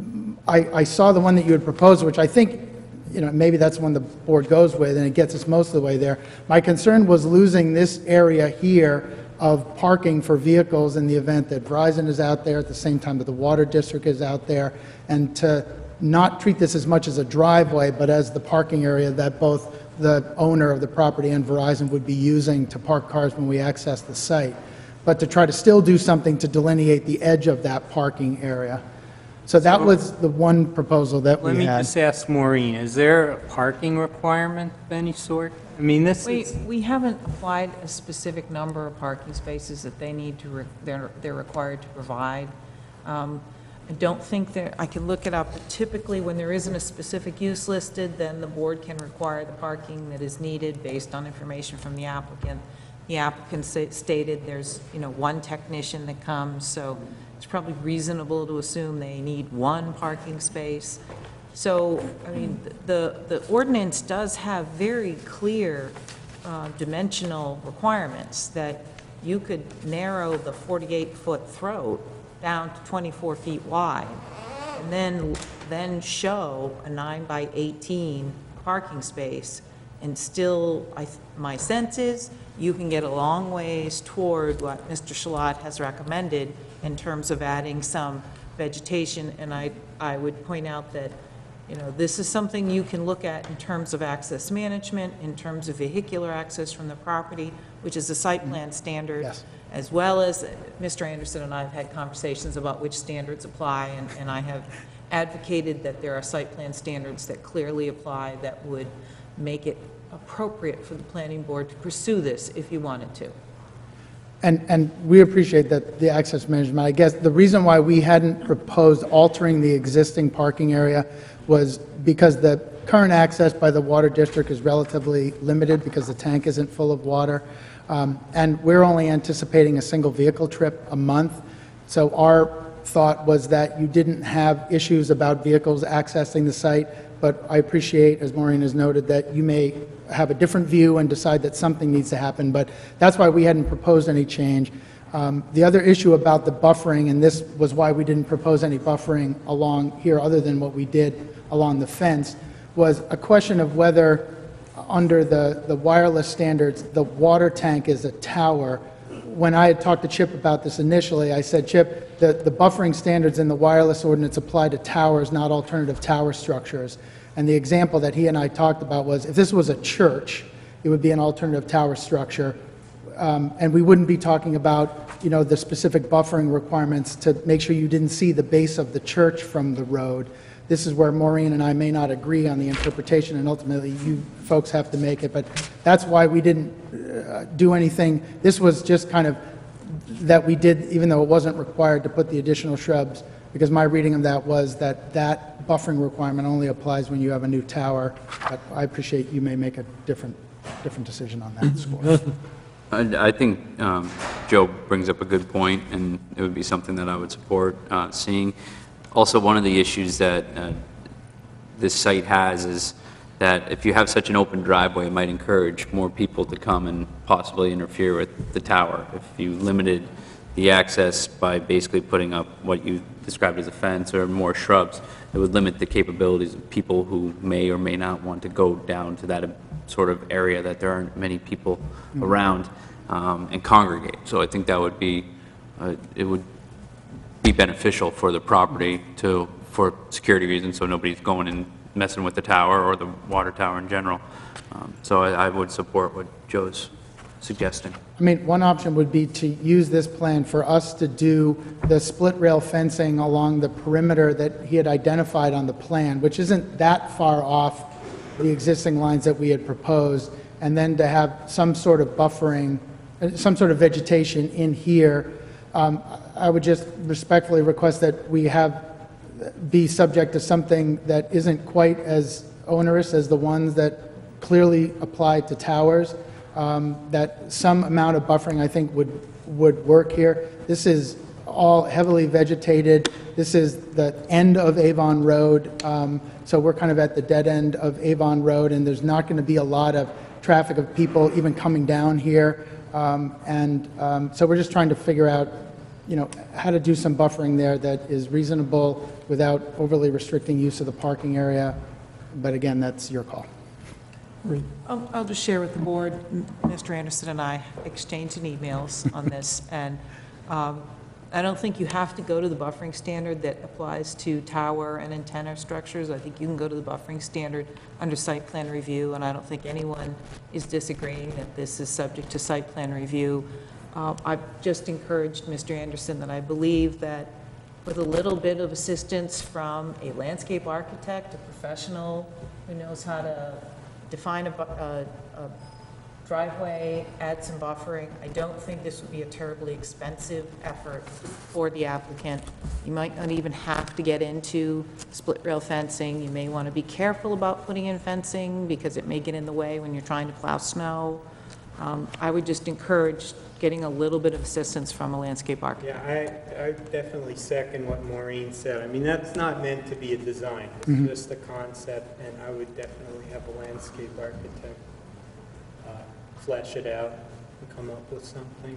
C: I, I saw the one that you had proposed, which I think, you know, maybe that's one the board goes with, and it gets us most of the way there. My concern was losing this area here of parking for vehicles in the event that Verizon is out there at the same time that the Water District is out there, and to not treat this as much as a driveway, but as the parking area that both the owner of the property and Verizon would be using to park cars when we access the site, but to try to still do something to delineate the edge of that parking area. So that was the one proposal that we
B: Let me
C: had.
B: just ask Maureen, is there a parking requirement of any sort? I mean, this
D: We,
B: is,
D: we haven't applied a specific number of parking spaces that they need to, re- they're, they're required to provide. Um, I don't think there, I can look it up, but typically when there isn't a specific use listed, then the board can require the parking that is needed based on information from the applicant. The applicant sa- stated there's, you know, one technician that comes, so it's probably reasonable to assume they need one parking space. So, I mean, the, the ordinance does have very clear uh, dimensional requirements that you could narrow the forty-eight foot throat down to twenty-four feet wide, and then, then show a nine by eighteen parking space, and still, I, my sense is, you can get a long ways toward what Mister Shalat has recommended in terms of adding some vegetation, and I, I would point out that, you know, this is something you can look at in terms of access management, in terms of vehicular access from the property, which is a site plan standard.
C: Yes.
D: as well as Mister Anderson and I have had conversations about which standards apply, and, and I have advocated that there are site plan standards that clearly apply that would make it appropriate for the planning board to pursue this if you wanted to.
C: And, and we appreciate that, the access management. I guess the reason why we hadn't proposed altering the existing parking area was because the current access by the water district is relatively limited because the tank isn't full of water. Um, and we're only anticipating a single vehicle trip a month. So our thought was that you didn't have issues about vehicles accessing the site, but I appreciate, as Maureen has noted, that you may have a different view and decide that something needs to happen, but that's why we hadn't proposed any change. Um, the other issue about the buffering, and this was why we didn't propose any buffering along here other than what we did along the fence, was a question of whether under the, the wireless standards, the water tank is a tower. When I had talked to Chip about this initially, I said, Chip, the, the buffering standards in the wireless ordinance apply to towers, not alternative tower structures. And the example that he and I talked about was, if this was a church, it would be an alternative tower structure. Um, and we wouldn't be talking about, you know, the specific buffering requirements to make sure you didn't see the base of the church from the road. This is where Maureen and I may not agree on the interpretation, and ultimately you folks have to make it. But that's why we didn't uh, do anything. This was just kind of that we did, even though it wasn't required to put the additional shrubs, because my reading of that was that that buffering requirement only applies when you have a new tower. But I appreciate you may make a different, different decision on that score.
G: I I think um, Joe brings up a good point, and it would be something that I would support uh, seeing. Also, one of the issues that uh, this site has is that if you have such an open driveway, it might encourage more people to come and possibly interfere with the tower. If you limited the access by basically putting up what you described as a fence or more shrubs, it would limit the capabilities of people who may or may not want to go down to that sort of area that there aren't many people mm-hmm. around um, and congregate. So I think that would be, uh, it would be beneficial for the property to, for security reasons, so nobody's going and messing with the tower or the water tower in general. Um, so I, I would support what Joe's suggesting.
C: I mean, one option would be to use this plan for us to do the split rail fencing along the perimeter that he had identified on the plan, which isn't that far off the existing lines that we had proposed, and then to have some sort of buffering, some sort of vegetation in here. Um, I would just respectfully request that we have be subject to something that isn't quite as onerous as the ones that clearly apply to towers. Um, that some amount of buffering, I think, would would work here. This is all heavily vegetated. This is the end of Avon Road, um, so we're kind of at the dead end of Avon Road, and there's not going to be a lot of traffic of people even coming down here. Um, and um, so we're just trying to figure out, you know, how to do some buffering there that is reasonable without overly restricting use of the parking area. But again, that's your call.
D: I'll, I'll just share with the board, Mister Anderson and I exchanged emails on this, and um, I don't think you have to go to the buffering standard that applies to tower and antenna structures. I think you can go to the buffering standard under site plan review, and I don't think anyone is disagreeing that this is subject to site plan review. Uh, I've just encouraged Mister Anderson that I believe that with a little bit of assistance from a landscape architect, a professional who knows how to define a, a, a driveway, add some buffering, I don't think this would be a terribly expensive effort for the applicant. You might not even have to get into split rail fencing. You may want to be careful about putting in fencing because it may get in the way when you're trying to plow snow. Um, I would just encourage getting a little bit of assistance from a landscape architect.
B: Yeah, I, I definitely second what Maureen said. I mean, that's not meant to be a design. It's
C: Mhm.
B: just a concept, and I would definitely have a landscape architect uh, flesh it out and come up with something.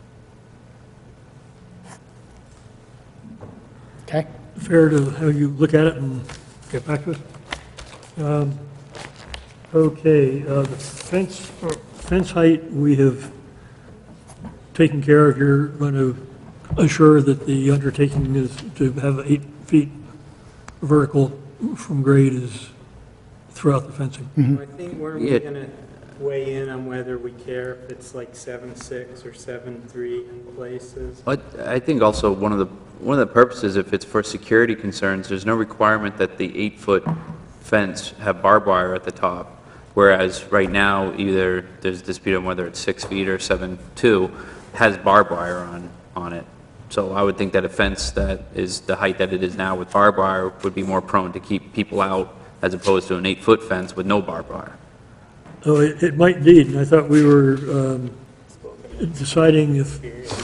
C: Okay.
A: Fair to have you look at it and get back to us? Um, Okay, uh, the fence, uh, fence height, we have taken care of. You're going to assure that the undertaking is to have eight feet vertical from grade is throughout the fencing.
B: I think, weren't we
G: Yeah.
B: gonna, weigh in on whether we care if it's like seven six or seven three in places?
G: But I think also one of the, one of the purposes, if it's for security concerns, there's no requirement that the eight-foot fence have barbed wire at the top, whereas right now, either there's dispute on whether it's six feet or seven two, has barbed wire on, on it. So I would think that a fence that is the height that it is now with barbed wire would be more prone to keep people out as opposed to an eight-foot fence with no barbed wire.
A: Oh, it, it might indeed, and I thought we were um, deciding if,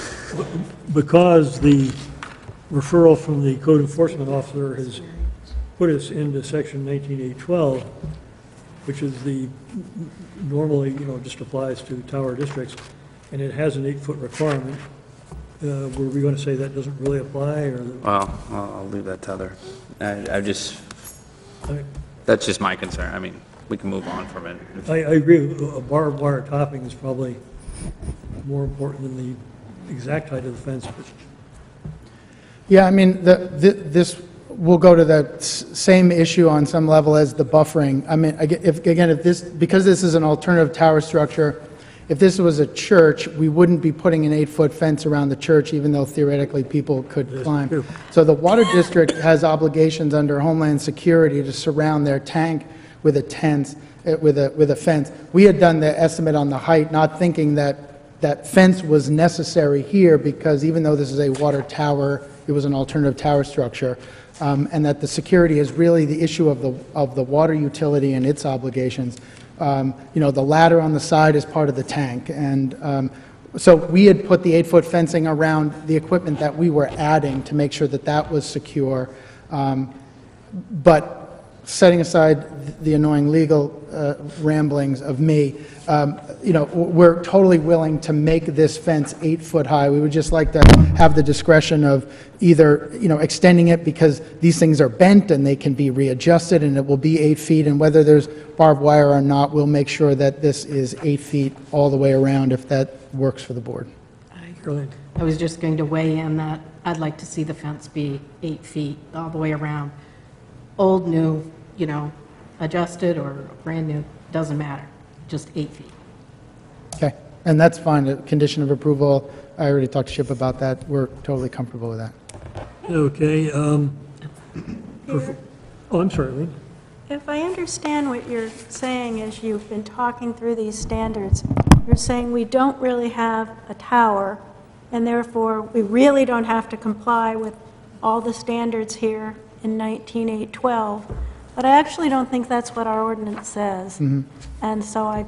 A: because the referral from the code enforcement officer has put us into section nineteen eight twelve, which is the, normally, you know, just applies to tower districts, and it has an eight-foot requirement. Uh, were we going to say that doesn't really apply, or?
G: Well, I'll I'll leave that to other. I, I just,
A: I-
G: that's just my concern. I mean, we can move on from it.
A: I, I agree, with a barbed wire topping is probably more important than the exact height of the fence, but
C: Yeah, I mean, the, the- this will go to the s- same issue on some level as the buffering. I mean, aga- if, again, if this, because this is an alternative tower structure, if this was a church, we wouldn't be putting an eight-foot fence around the church, even though theoretically people could climb.
A: true.
C: So the water district has obligations under Homeland Security to surround their tank with a tent, uh, with a, with a fence. We had done the estimate on the height, not thinking that that fence was necessary here, because even though this is a water tower, it was an alternative tower structure, um, and that the security is really the issue of the, of the water utility and its obligations. Um, You know, the ladder on the side is part of the tank, and um, so we had put the eight-foot fencing around the equipment that we were adding to make sure that that was secure. Um, But setting aside the annoying legal uh, ramblings of me, um, you know, we're totally willing to make this fence eight foot high. We would just like to have the discretion of either, you know, extending it because these things are bent and they can be readjusted and it will be eight feet, and whether there's barbed wire or not, we'll make sure that this is eight feet all the way around if that works for the board.
E: I was just going to weigh in that I'd like to see the fence be eight feet all the way around. Old, new, you know, adjusted or brand new, doesn't matter, just eight feet.
C: Okay, and that's fine, a condition of approval, I already talked to Chip about that, we're totally comfortable with that.
A: Okay, um, perf- oh, I'm sorry, Lee.
U: If I understand what you're saying as you've been talking through these standards, you're saying we don't really have a tower, and therefore we really don't have to comply with all the standards here in nineteen eight twelve, but I actually don't think that's what our ordinance says.
C: Mhm.
U: And so I,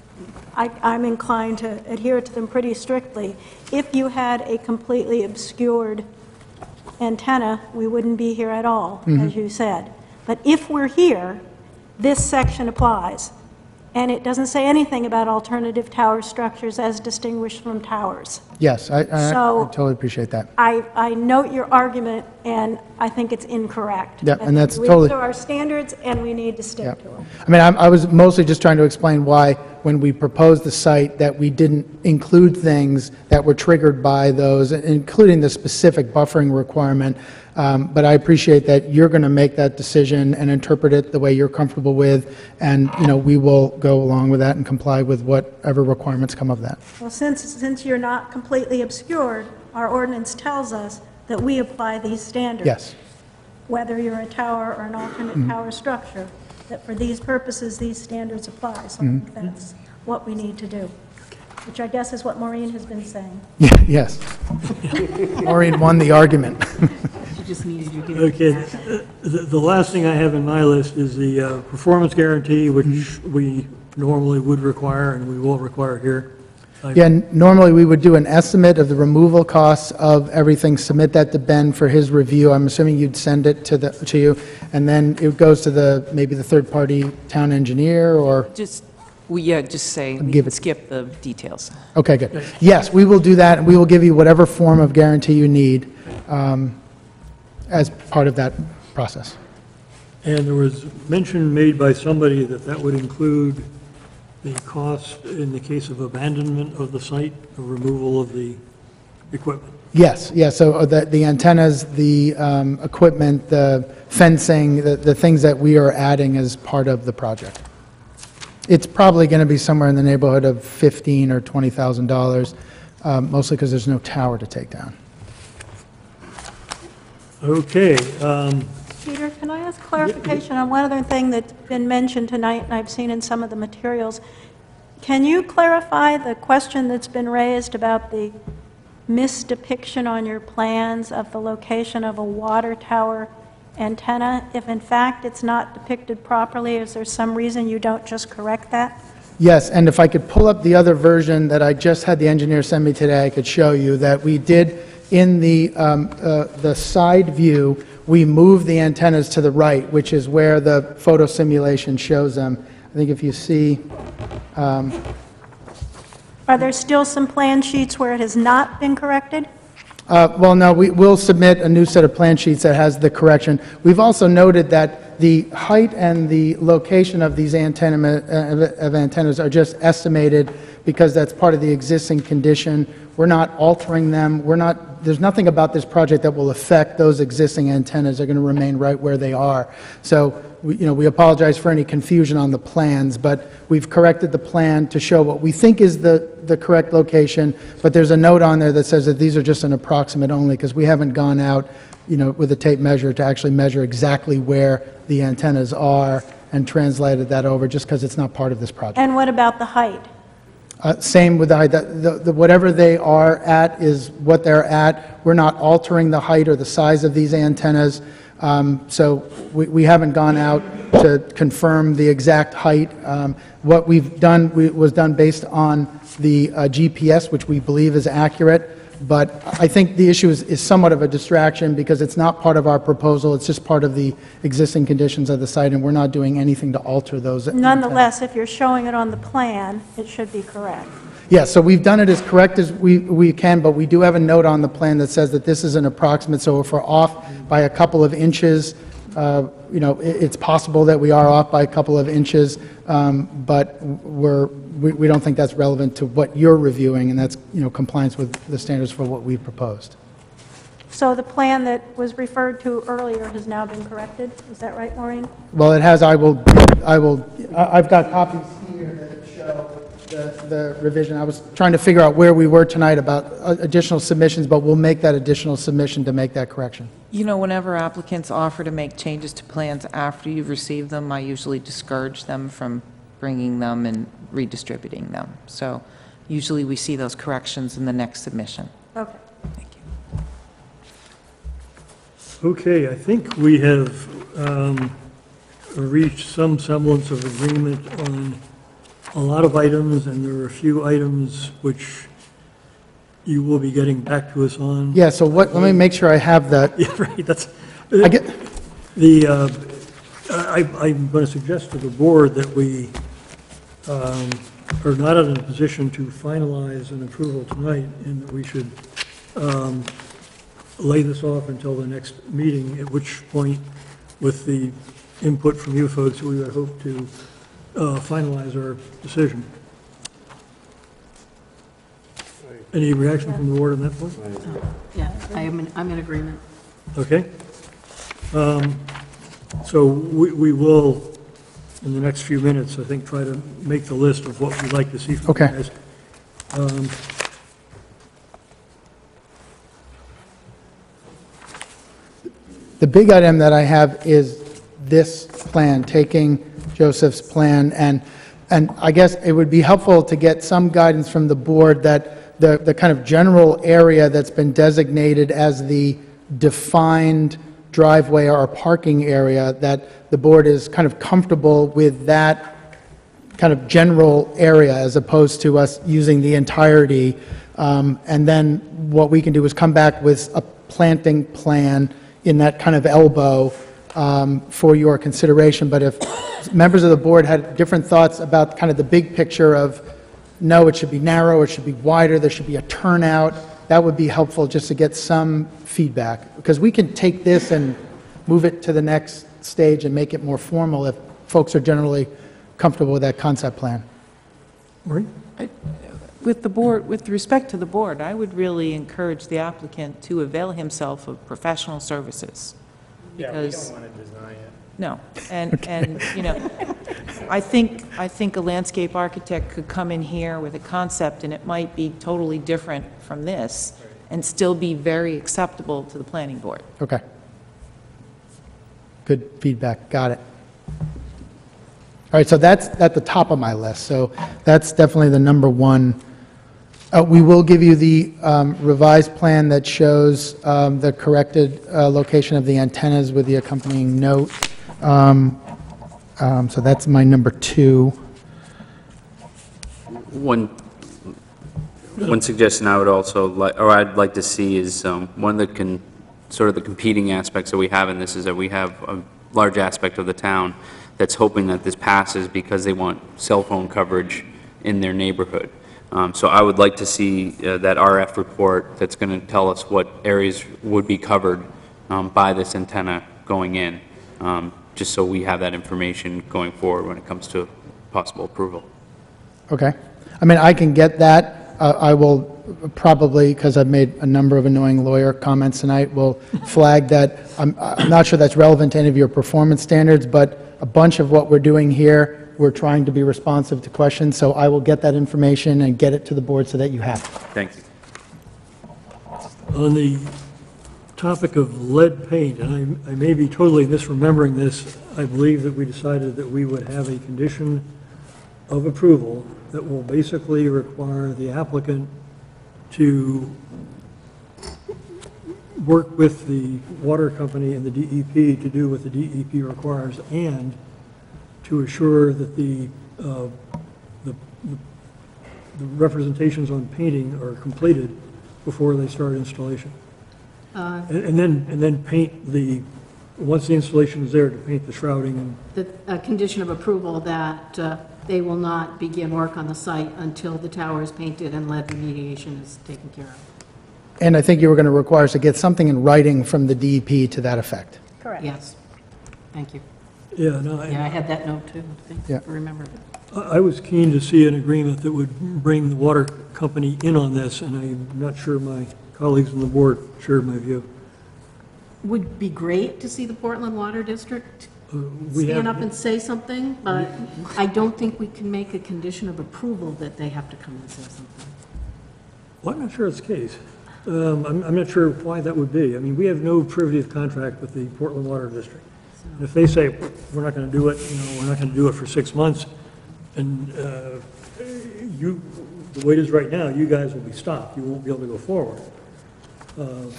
U: I, I'm inclined to adhere to them pretty strictly. If you had a completely obscured antenna, we wouldn't be here at all,
C: Mhm.
U: as you said. But if we're here, this section applies. And it doesn't say anything about alternative tower structures as distinguished from towers.
C: Yes, I, I I
U: So-
C: totally appreciate that.
U: I, I note your argument, and I think it's incorrect.
C: Yeah,
U: I
C: and that's
U: think
C: totally-
U: We, there are standards, and we need to
C: Yeah.
U: stick to them.
C: I mean, I'm- I was mostly just trying to explain why, when we proposed the site, that we didn't include things that were triggered by those, including the specific buffering requirement. Um, But I appreciate that you're going to make that decision and interpret it the way you're comfortable with, and, you know, we will go along with that and comply with whatever requirements come of that.
U: Well, since, since you're not completely obscured, our ordinance tells us that we apply these standards.
C: Yes.
U: Whether you're a tower or an alternate
C: Mhm.
U: tower structure, that for these purposes, these standards apply. So I
C: Mhm.
U: think that's what we need to do, which I guess is what Maureen has been saying.
C: Yeah, yes. Maureen won the argument.
E: You just needed your due.
A: Okay, uh, the, the last thing I have in my list is the uh, performance guarantee, which we normally would require and we will require here. I-
C: Yeah, n- normally we would do an estimate of the removal costs of everything, submit that to Ben for his review. I'm assuming you'd send it to the, to you, and then it goes to the, maybe the third-party town engineer, or,
I: Just, we, yeah, just say, we
C: Give
I: can
C: it-
I: skip the details.
C: okay, good. Yes, we will do that, and we will give you whatever form of guarantee you need um, as part of that process.
A: And there was mention made by somebody that that would include the cost in the case of abandonment of the site, or removal of the equipment.
C: Yes, yes, so uh, the the antennas, the um, equipment, the fencing, the the things that we are adding as part of the project. It's probably going to be somewhere in the neighborhood of fifteen or twenty thousand dollars, um, mostly because there's no tower to take down.
A: Okay. um,
U: Peter, can I ask clarification on one other thing that's been mentioned tonight, and I've seen in some of the materials? Can you clarify the question that's been raised about the misdepiction on your plans of the location of a water tower antenna? If in fact it's not depicted properly, is there some reason you don't just correct that?
C: Yes, and if I could pull up the other version that I just had the engineer send me today, I could show you that we did, in the, um, uh, the side view, we moved the antennas to the right, which is where the photo simulation shows them. I think if you see, um,
U: Are there still some plan sheets where it has not been corrected?
C: Uh, Well, no, we will submit a new set of plan sheets that has the correction. We've also noted that the height and the location of these antenna, uh, of antennas are just estimated because that's part of the existing condition. We're not altering them. We're not, there's nothing about this project that will affect those existing antennas. They're going to remain right where they are. So, we, you know, we apologize for any confusion on the plans, but we've corrected the plan to show what we think is the, the correct location, but there's a note on there that says that these are just an approximate only, because we haven't gone out, you know, with a tape measure to actually measure exactly where the antennas are and translated that over, just because it's not part of this project.
U: And what about the height?
C: Uh, Same with the height. The- the- the- Whatever they are at is what they're at. We're not altering the height or the size of these antennas. Um, So we we haven't gone out to confirm the exact height. Um, What we've done we- was done based on the uh, G P S, which we believe is accurate. But I think the issue is is somewhat of a distraction because it's not part of our proposal. It's just part of the existing conditions of the site, and we're not doing anything to alter those.
U: Nonetheless, if you're showing it on the plan, it should be correct.
C: Yeah, so we've done it as correct as we, we can, but we do have a note on the plan that says that this is an approximate, so if we're off by a couple of inches, uh, you know, it, it's possible that we are off by a couple of inches, um, but we're, we, we don't think that's relevant to what you're reviewing, and that's, you know, compliance with the standards for what we've proposed.
U: So the plan that was referred to earlier has now been corrected? Is that right, Maureen?
C: Well, it has, I will, I will, I- I've got copies here that show the, the revision. I was trying to figure out where we were tonight about uh, additional submissions, but we'll make that additional submission to make that correction.
D: You know, whenever applicants offer to make changes to plans after you've received them, I usually discourage them from bringing them and redistributing them. So usually we see those corrections in the next submission.
U: Okay.
A: Okay, I think we have um, reached some semblance of agreement on a lot of items, and there are a few items which you will be getting back to us on.
C: Yeah, so what, let me make sure I have that.
A: Yeah, right, that's,
C: I get,
A: the, uh, I, I'm going to suggest to the board that we um, are not in a position to finalize an approval tonight, and that we should um, lay this off until the next meeting, at which point, with the input from you folks, we would hope to uh, finalize our decision. Any reaction from the board on that point?
E: Yeah, I am, in- I'm in agreement.
A: Okay. Um, So we we will, in the next few minutes, I think, try to make the list of what we'd like to see from you
C: Okay.
A: guys. Um,
C: the big item that I have is this plan, taking Joseph's plan, and, and I guess it would be helpful to get some guidance from the board that the, the kind of general area that's been designated as the defined driveway or parking area, that the board is kind of comfortable with that kind of general area as opposed to us using the entirety. Um, and then what we can do is come back with a planting plan in that kind of elbow um, for your consideration. But if members of the board had different thoughts about kind of the big picture of, no, it should be narrow, it should be wider, there should be a turnout, that would be helpful just to get some feedback. Because we can take this and move it to the next stage and make it more formal if folks are generally comfortable with that concept plan.
A: Maureen?
D: With the board, with respect to the board, I would really encourage the applicant to avail himself of professional services.
B: Yeah, we
D: Because
B: don't want to design it.
D: No, and, and, you know, I think, I think a landscape architect could come in here with a concept, and it might be totally different from this, and still be very acceptable to the planning board.
C: Okay. Good feedback, got it. All right, so that's at the top of my list, so that's definitely the number one. Uh, We will give you the um, revised plan that shows um, the corrected uh, location of the antennas with the accompanying note. Um, um, So that's my number two.
H: One, one suggestion I would also like, or I'd like to see is, um, one of the con, sort of the competing aspects that we have in this is that we have a large aspect of the town that's hoping that this passes because they want cell phone coverage in their neighborhood. Um, so I would like to see uh, that R F report that's going to tell us what areas would be covered um, by this antenna going in, um, just so we have that information going forward when it comes to possible approval.
C: Okay. I mean, I can get that. Uh, I will probably, because I've made a number of annoying lawyer comments tonight, will flag that. I'm, I'm not sure that's relevant to any of your performance standards, but a bunch of what we're doing here, we're trying to be responsive to questions, so I will get that information and get it to the board so that you have it.
H: Thank you.
A: On the topic of lead paint, and I, I may be totally misremembering this, I believe that we decided that we would have a condition of approval that will basically require the applicant to work with the water company and the D E P to do what the D E P requires, and to assure that the, uh, the, the representations on painting are completed before they start installation.
E: Uh,
A: And, and then, and then paint the, once the installation is there, to paint the shrouding and
E: The a condition of approval that uh, they will not begin work on the site until the tower is painted and lead remediation is taken care of.
C: And I think you were going to require us to get something in writing from the D E P to that effect.
E: Correct. Yes. Thank you.
A: Yeah, no, I-
E: Yeah, I had that note too. Thank you
C: Yeah.
E: for remembering.
A: I I was keen to see an agreement that would bring the water company in on this, and I'm not sure my colleagues on the board shared my view.
E: Would be great to see the Portland Water District
A: Uh, we
E: stand
A: have-
E: up and say something, but I don't think we can make a condition of approval that they have to come and say something.
A: Well, I'm not sure it's the case. Um, I'm, I'm not sure why that would be. I mean, we have no privity of contract with the Portland Water District. And if they say, we're not going to do it, you know, we're not going to do it for six months, and uh, you, the way it is right now, you guys will be stopped. You won't be able to go forward. Uh,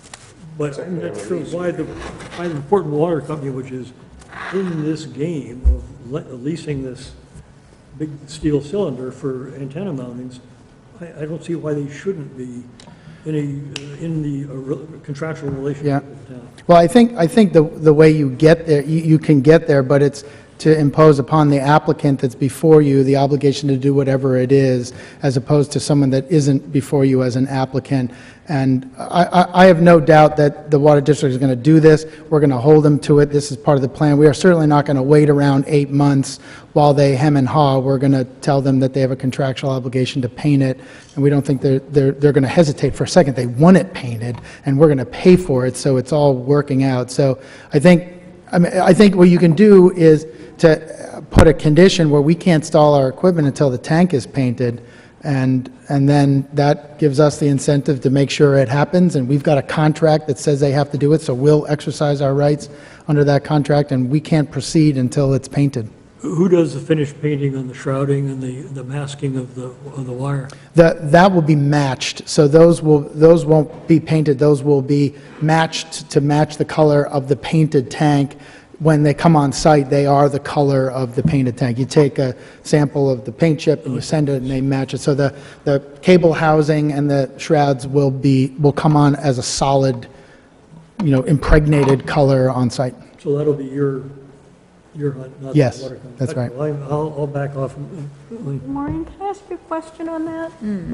A: But I'm not sure why the, why the Portland Water Company, which is in this game of le- leasing this big steel cylinder for antenna mountings, I, I don't see why they shouldn't be in a, uh, in the uh, re- contractual
C: Yeah.
A: relationship with the town.
C: Well, I think, I think the, the way you get there, you, you can get there, but it's to impose upon the applicant that's before you the obligation to do whatever it is, as opposed to someone that isn't before you as an applicant. And I, I, I have no doubt that the Water District is going to do this. We're going to hold them to it. This is part of the plan. We are certainly not going to wait around eight months while they hem and haw. We're going to tell them that they have a contractual obligation to paint it, and we don't think they're, they're, they're going to hesitate for a second. They want it painted, and we're going to pay for it, so it's all working out. So I think, I mean, I think what you can do is to put a condition where we can't install our equipment until the tank is painted, and, and then that gives us the incentive to make sure it happens, and we've got a contract that says they have to do it, so we'll exercise our rights under that contract, and we can't proceed until it's painted.
A: Who does the finished painting on the shrouding and the, the masking of the, of the wire?
C: That, that will be matched, so those will, those won't be painted, those will be matched to match the color of the painted tank. When they come on site, they are the color of the painted tank. You take a sample of the paint chip and you send it and they match it. So the, the cable housing and the shrouds will be, will come on as a solid, you know, impregnated color on site.
A: So that'll be your, your hunt, not the
C: Yes,
A: water company.
C: that's right.
A: Well, I'm- I'll, I'll back off.
U: Maureen, can I ask you a question on that?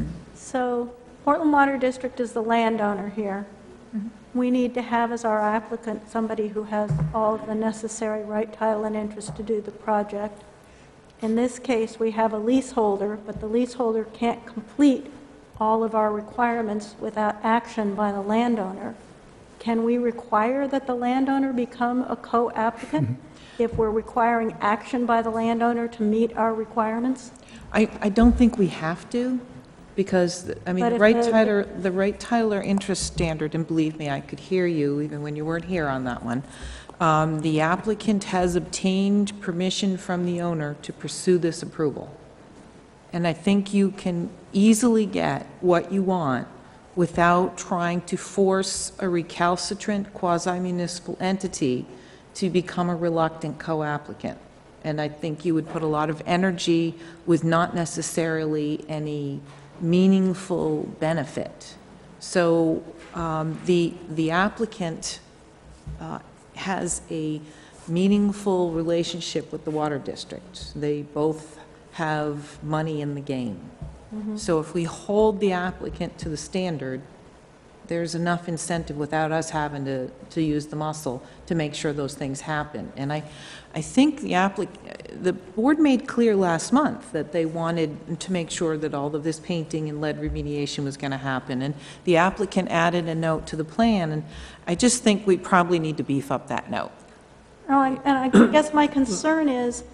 U: So Portland Water District is the landowner here. We need to have as our applicant somebody who has all of the necessary right, title, and interest to do the project. In this case, we have a leaseholder, but the leaseholder can't complete all of our requirements without action by the landowner. can we require that the landowner become a co-applicant if we're requiring action by the landowner to meet our requirements?
D: I, I don't think we have to, because, I mean,
U: But
D: the
U: if
D: right
U: the-
D: Tyler, the right Tyler interest standard, and believe me, I could hear you even when you weren't here on that one. Um, the applicant has obtained permission from the owner to pursue this approval. And I think you can easily get what you want without trying to force a recalcitrant quasi-municipal entity to become a reluctant co-applicant. And I think you would put a lot of energy with not necessarily any meaningful benefit. So um, the, the applicant uh, has a meaningful relationship with the water district. They both have money in the game.
U: Mhm.
D: So if we hold the applicant to the standard, there's enough incentive without us having to, to use the muscle to make sure those things happen. And I, I think the applic, the board made clear last month that they wanted to make sure that all of this painting and lead remediation was going to happen. And the applicant added a note to the plan, and I just think we probably need to beef up that note.
U: Oh, and and I guess my concern is,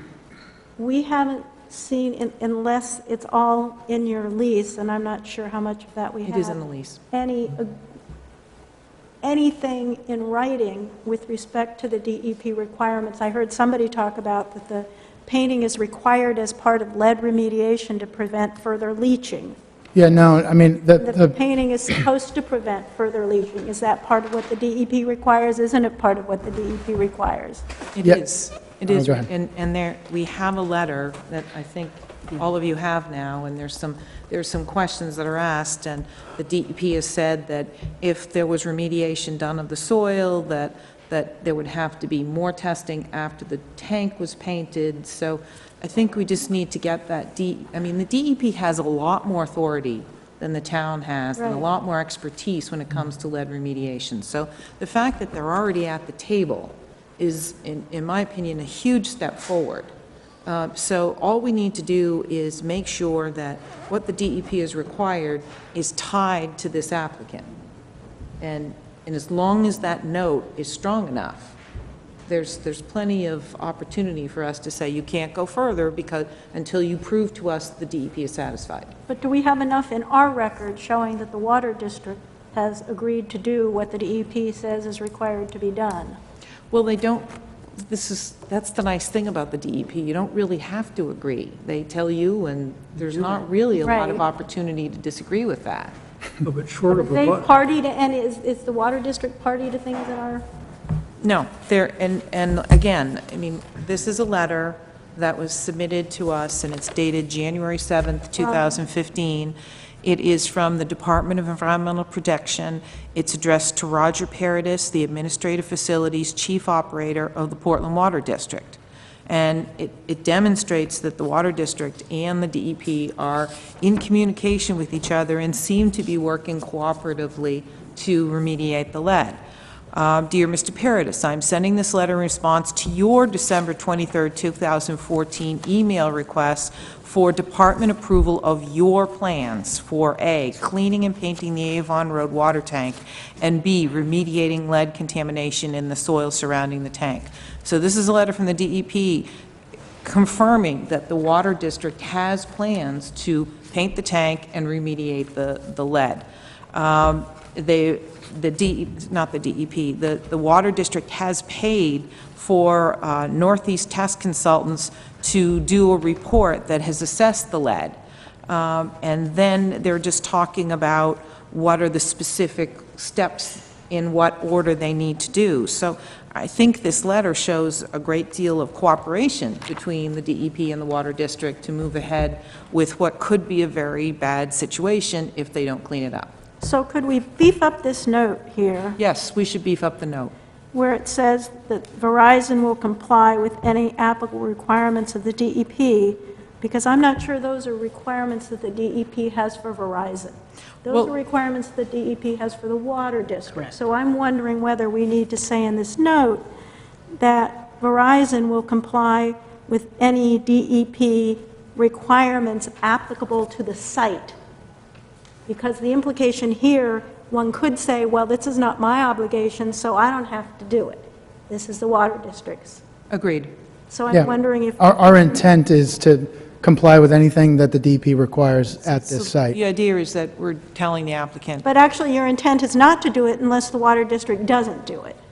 U: we haven't seen, in- unless it's all in your lease, and I'm not sure how much of that we have.
D: It is in the lease.
U: Any, uh, anything in writing with respect to the D E P requirements. I heard somebody talk about that the painting is required as part of lead remediation to prevent further leaching.
C: Yeah, no, I mean, the,
U: That the
C: the,
U: painting is supposed to prevent further leaching. Is that part of what the D E P requires? Isn't it part of what the D E P requires?
D: It
C: Yeah.
D: is. It
C: Oh,
D: is.
C: go ahead.
D: And, and there, we have a letter that I think all of you have now, and there's some, there's some questions that are asked, and the D E P has said that if there was remediation done of the soil, that, that there would have to be more testing after the tank was painted. So I think we just need to get that D, I mean, the D E P has a lot more authority than the town has, and a
U: Right.
D: lot more expertise when it comes to lead remediation. So the fact that they're already at the table is, in, in my opinion, a huge step forward. Uh, So all we need to do is make sure that what the D E P has required is tied to this applicant. And, and as long as that note is strong enough, there's, there's plenty of opportunity for us to say, you can't go further because, until you prove to us the D E P is satisfied.
U: But do we have enough in our record showing that the water district has agreed to do what the D E P says is required to be done?
D: Well, they don't, this is, that's the nice thing about the D E P. You don't really have to agree. They tell you, and there's not really a lot of
U: Right.
D: opportunity to disagree with that.
A: But short of a
U: They
A: but,
U: party to, and is, is the water district party to things that are?
D: No, there, and, and again, I mean, this is a letter that was submitted to us, and it's dated January seventh, two thousand fifteen. It is from the Department of Environmental Protection. It's addressed to Roger Paradis, the Administrative Facilities Chief Operator of the Portland Water District. And it, it demonstrates that the Water District and the D E P are in communication with each other and seem to be working cooperatively to remediate the lead. Uh, Dear Mister Paradis, I'm sending this letter in response to your December twenty-third, two thousand fourteen email request for department approval of your plans for A, cleaning and painting the Avon Road water tank, and B, remediating lead contamination in the soil surrounding the tank. So this is a letter from the D E P confirming that the water district has plans to paint the tank and remediate the, the lead. Um, they, the D, not the D E P, the, the water district has paid for uh, Northeast Test Consultants to do a report that has assessed the lead. Um, and then they're just talking about what are the specific steps in what order they need to do. So I think this letter shows a great deal of cooperation between the D E P and the Water District to move ahead with what could be a very bad situation if they don't clean it up.
U: So could we beef up this note here?
D: Yes, we should beef up the note.
U: Where it says that Verizon will comply with any applicable requirements of the D E P, because I'm not sure those are requirements that the D E P has for Verizon. Those
D: Well-
U: are requirements that the D E P has for the water district. So I'm wondering whether we need to say in this note that Verizon will comply with any D E P requirements applicable to the site. Because the implication here one could say, well, this is not my obligation, so I don't have to do it. This is the water district's.
D: Agreed.
U: So
C: Yeah.
U: I'm wondering if...
C: Our, our intent is to comply with anything that the D E P requires at this
D: So
C: site.
D: The idea is that we're telling the applicant,
U: But actually, your intent is not to do it unless the water district doesn't do it.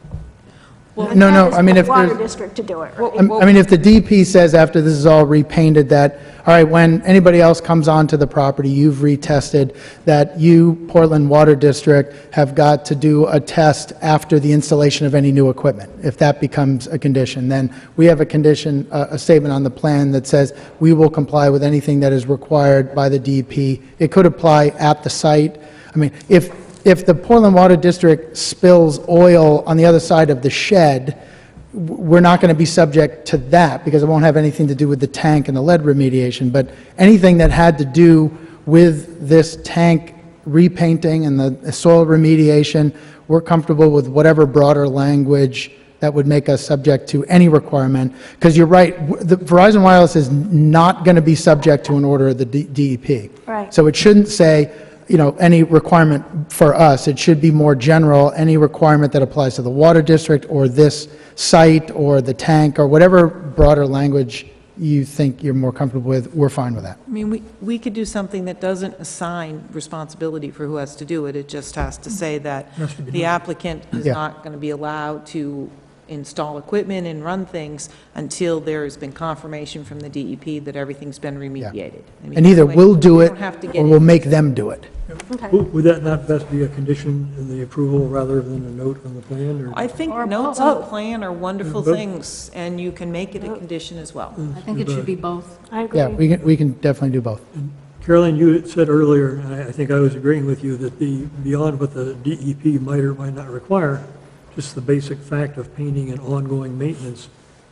U: Your
C: No, no,
U: intent is
C: I mean,
U: for
C: if
U: the water
C: there's-
U: district to do it, right?
C: I I mean, if the D E P says after this is all repainted that, all right, when anybody else comes onto the property, you've retested, that you, Portland Water District, have got to do a test after the installation of any new equipment. If that becomes a condition, then we have a condition, a a statement on the plan that says we will comply with anything that is required by the D E P. It could apply at the site. I mean, if, if the Portland Water District spills oil on the other side of the shed, we're not going to be subject to that because it won't have anything to do with the tank and the lead remediation. But anything that had to do with this tank repainting and the soil remediation, we're comfortable with whatever broader language that would make us subject to any requirement. Because you're right, w- the Verizon Wireless is not going to be subject to an order of the D- DEP.
U: Right.
C: So it shouldn't say, you know, any requirement for us. It should be more general, any requirement that applies to the water district or this site or the tank or whatever broader language you think you're more comfortable with, we're fine with that.
D: I mean, we, we could do something that doesn't assign responsibility for who has to do it. It just has to say that
C: Has to be
D: the
C: done.
D: applicant is
C: Yeah.
D: not going to be allowed to install equipment and run things until there has been confirmation from the D E P that everything's been remediated. I mean,
C: And either
D: that way
C: we'll do
D: we
C: it
D: don't have to get
C: or we'll
D: into-
C: make them do it.
A: Would would that not best be a condition in the approval rather than a note on the plan? Or
D: I think
U: Or
D: notes on the
U: both.
D: plan are wonderful
A: Both.
D: things, and you can make it a condition as well.
E: I think it should be both.
U: I agree.
C: Yeah, we can, we can definitely do both.
A: Caroline, you had said earlier, and I I think I was agreeing with you, that the, beyond what the D E P might or might not require, just the basic fact of painting and ongoing maintenance.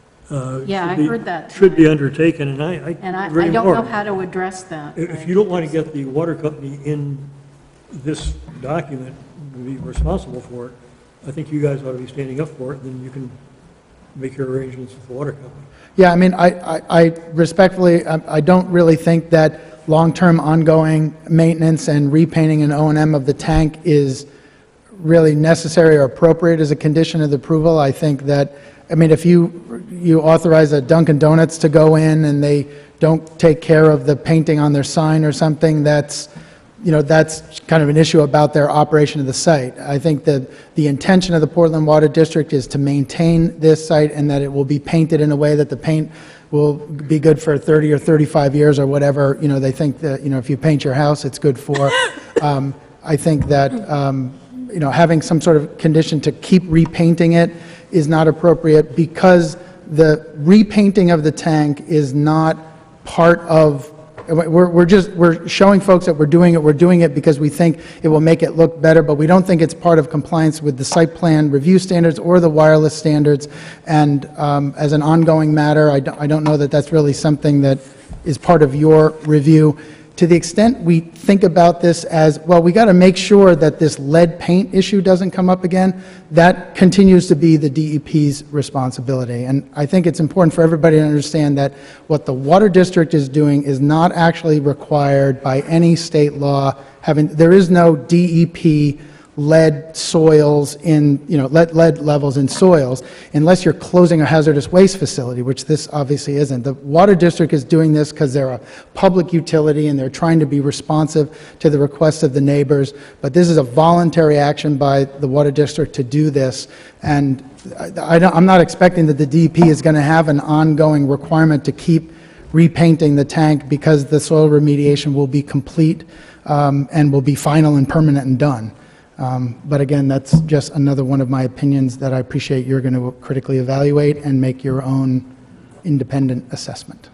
A: uh,
E: Yeah,
A: should
E: I
A: be-
E: heard that
A: Should be
E: tonight.
A: undertaken, and I, I
E: And I,
A: agree
E: I don't
A: more.
E: know how to address that.
A: If if you don't want to get the water company in this document to be responsible for it, I think you guys ought to be standing up for it, then you can make your arrangements with the water company.
C: Yeah, I mean, I, I, I respectfully, I, I don't really think that long-term ongoing maintenance and repainting and O and M of the tank is really necessary or appropriate as a condition of the approval. I think that, I mean, if you, you authorize a Dunkin' Donuts to go in and they don't take care of the painting on their sign or something, that's, you know, that's kind of an issue about their operation of the site. I think that the intention of the Portland Water District is to maintain this site and that it will be painted in a way that the paint will be good for thirty or thirty-five years or whatever, you know, they think that, you know, if you paint your house, it's good for. Um, I think that, um, you know, having some sort of condition to keep repainting it is not appropriate because the repainting of the tank is not part of, we're, we're just, we're showing folks that we're doing it, we're doing it because we think it will make it look better, but we don't think it's part of compliance with the site plan review standards or the wireless standards. And um, as an ongoing matter, I don't, I don't know that that's really something that is part of your review. To the extent we think about this as, well, we got to make sure that this lead paint issue doesn't come up again, that continues to be the D E P's responsibility. And I think it's important for everybody to understand that what the water district is doing is not actually required by any state law. Having, there is no D E P lead soils in, you know, lead, lead levels in soils, unless you're closing a hazardous waste facility, which this obviously isn't. The water district is doing this because they're a public utility and they're trying to be responsive to the requests of the neighbors, but this is a voluntary action by the water district to do this. And I, I don't, I'm not expecting that the D E P is going to have an ongoing requirement to keep repainting the tank because the soil remediation will be complete um, and will be final and permanent and done. Um, But again, that's just another one of my opinions that I appreciate you're going to critically evaluate and make your own independent assessment.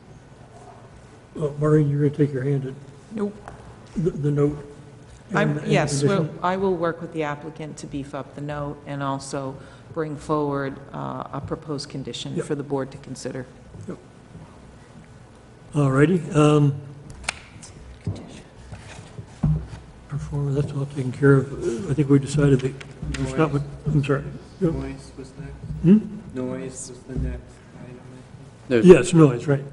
A: Uh, Maureen, you're going to take your hand at
D: Nope.
A: the, the note?
D: I'm,
A: and- and
D: yes,
A: condition?
D: well, I will work with the applicant to beef up the note and also bring forward uh, a proposed condition
A: Yep.
D: for the board to consider.
A: All righty. um, Performer, that's all taken care of. I think we decided that, there's not, I'm sorry. Yep.
B: Noise was next.
A: Hmm?
B: Noise was the next item.
G: There's-
A: Yes, noise, right.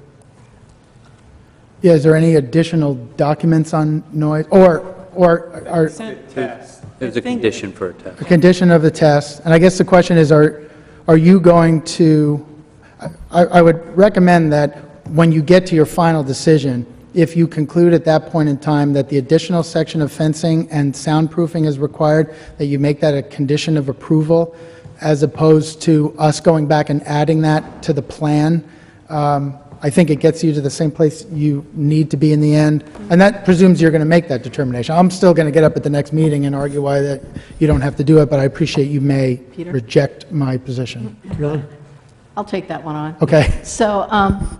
C: Yeah, is there any additional documents on noise? Or, or are,
D: Sent-
B: Test.
G: It was a
D: think-
G: condition for a test.
C: A condition of the test, and I guess the question is, are, are you going to, I, I would recommend that when you get to your final decision, if you conclude at that point in time that the additional section of fencing and soundproofing is required, that you make that a condition of approval, as opposed to us going back and adding that to the plan. Um, I think it gets you to the same place you need to be in the end, and that presumes you're going to make that determination. I'm still going to get up at the next meeting and argue why that you don't have to do it, but I appreciate you may
E: Peter?
C: reject my position.
A: John?
E: I'll take that one on.
C: Okay.
E: So, um,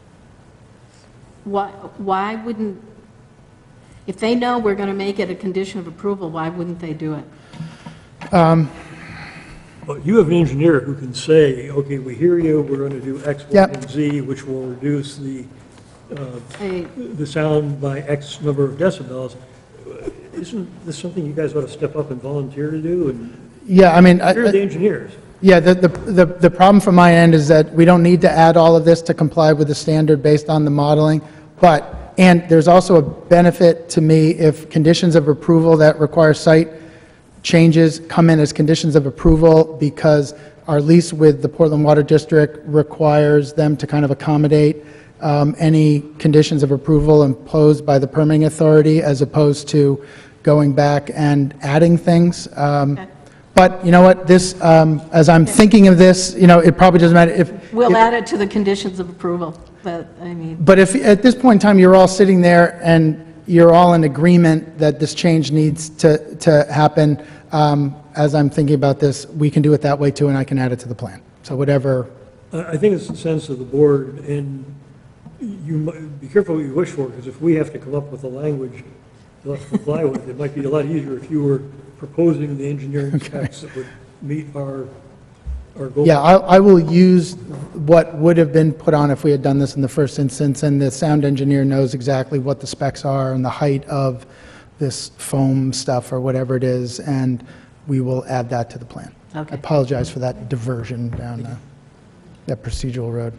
E: why, why wouldn't, if they know we're going to make it a condition of approval, why wouldn't they do it?
C: Um,
A: Well, you have an engineer who can say, okay, we hear you, we're going to do X, Y,
C: Yep.
A: and Z, which will reduce the, uh,
E: Hey.
A: the sound by X number of decibels. Isn't this something you guys ought to step up and volunteer to do? And
C: Yeah, I mean, I-
A: you're the engineers.
C: Yeah, the, the, the the problem from my end is that we don't need to add all of this to comply with the standard based on the modeling, but, and there's also a benefit to me if conditions of approval that require site changes come in as conditions of approval, because our lease with the Portland Water District requires them to kind of accommodate um, any conditions of approval imposed by the permitting authority, as opposed to going back and adding things. Um, But you know what, this, um, as I'm thinking of this, you know, it probably doesn't matter if.
E: We'll
C: if-
E: add it to the conditions of approval, but, I mean,
C: But if, at this point in time, you're all sitting there and you're all in agreement that this change needs to, to happen, um, as I'm thinking about this, we can do it that way too, and I can add it to the plan. So whatever,
A: I I think it's the sense of the board, and you, mi- be careful what you wish for, because if we have to come up with a language to comply with, it might be a lot easier if you were proposing the engineering specs that would meet our, our goals.
C: yeah, I, I will use what would have been put on if we had done this in the first instance, and the sound engineer knows exactly what the specs are and the height of this foam stuff or whatever it is, and we will add that to the plan.
E: Okay.
C: I apologize for that diversion down uh, that procedural road.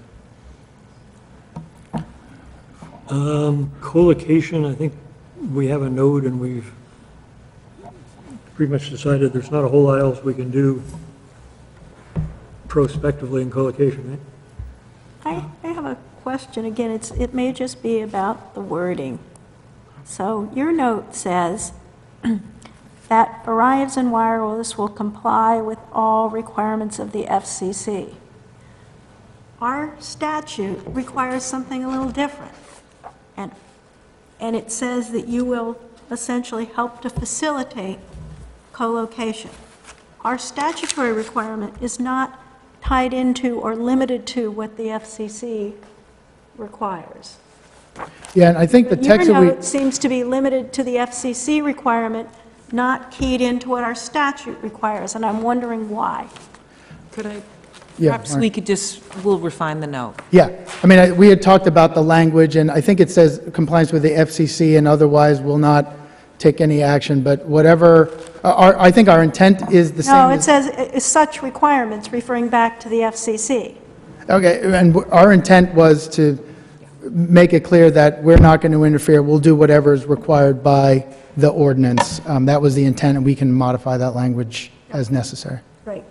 A: Um, co-location, I think we have a note, and we've pretty much decided there's not a whole lot else we can do prospectively in co-location, right?
U: I, I have a question. Again, it's, it may just be about the wording. So your note says that Verizon Wireless will comply with all requirements of the F C C. Our statute requires something a little different. And, and it says that you will essentially help to facilitate co-location. Our statutory requirement is not tied into or limited to what the F C C requires.
C: Yeah, and I think the text
U: Your
C: that we...
U: note seems to be limited to the F C C requirement, not keyed into what our statute requires, and I'm wondering why.
D: Could I,
C: Yeah,
D: perhaps
C: all right.
D: we could just, we'll refine the note.
C: Yeah, I mean, I- we had talked about the language, and I think it says compliance with the F C C and otherwise will not take any action, but whatever, uh, our, I think our intent is the same.
U: No, it
C: as-
U: says uh, such requirements, referring back to the F C C.
C: Okay, and w- our intent was to make it clear that we're not going to interfere, we'll do whatever is required by the ordinance. Um, That was the intent, and we can modify that language as necessary.
U: Right.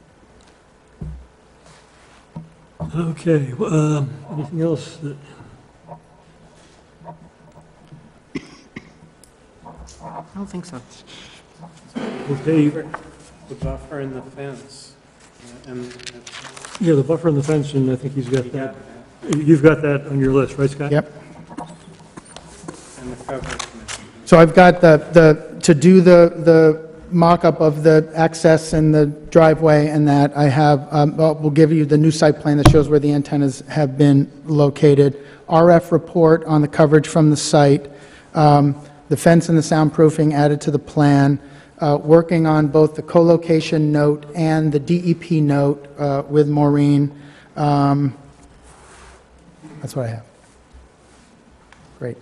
A: Okay, well, um, anything else that,
D: I don't think so.
A: okay,
B: The buffer and the fence, uh, and
A: yeah, the buffer and the fence, and I think he's got that. You've got that on your list, right, Scott?
C: Yep.
B: and the coverage.
C: So I've got the, the, to do the, the mock-up of the access and the driveway and that, I have, um, well, we'll give you the new site plan that shows where the antennas have been located, R F report on the coverage from the site, um, the fence and the soundproofing added to the plan, uh, working on both the co-location note and the D E P note uh, with Maureen. Um, That's what I have. Great.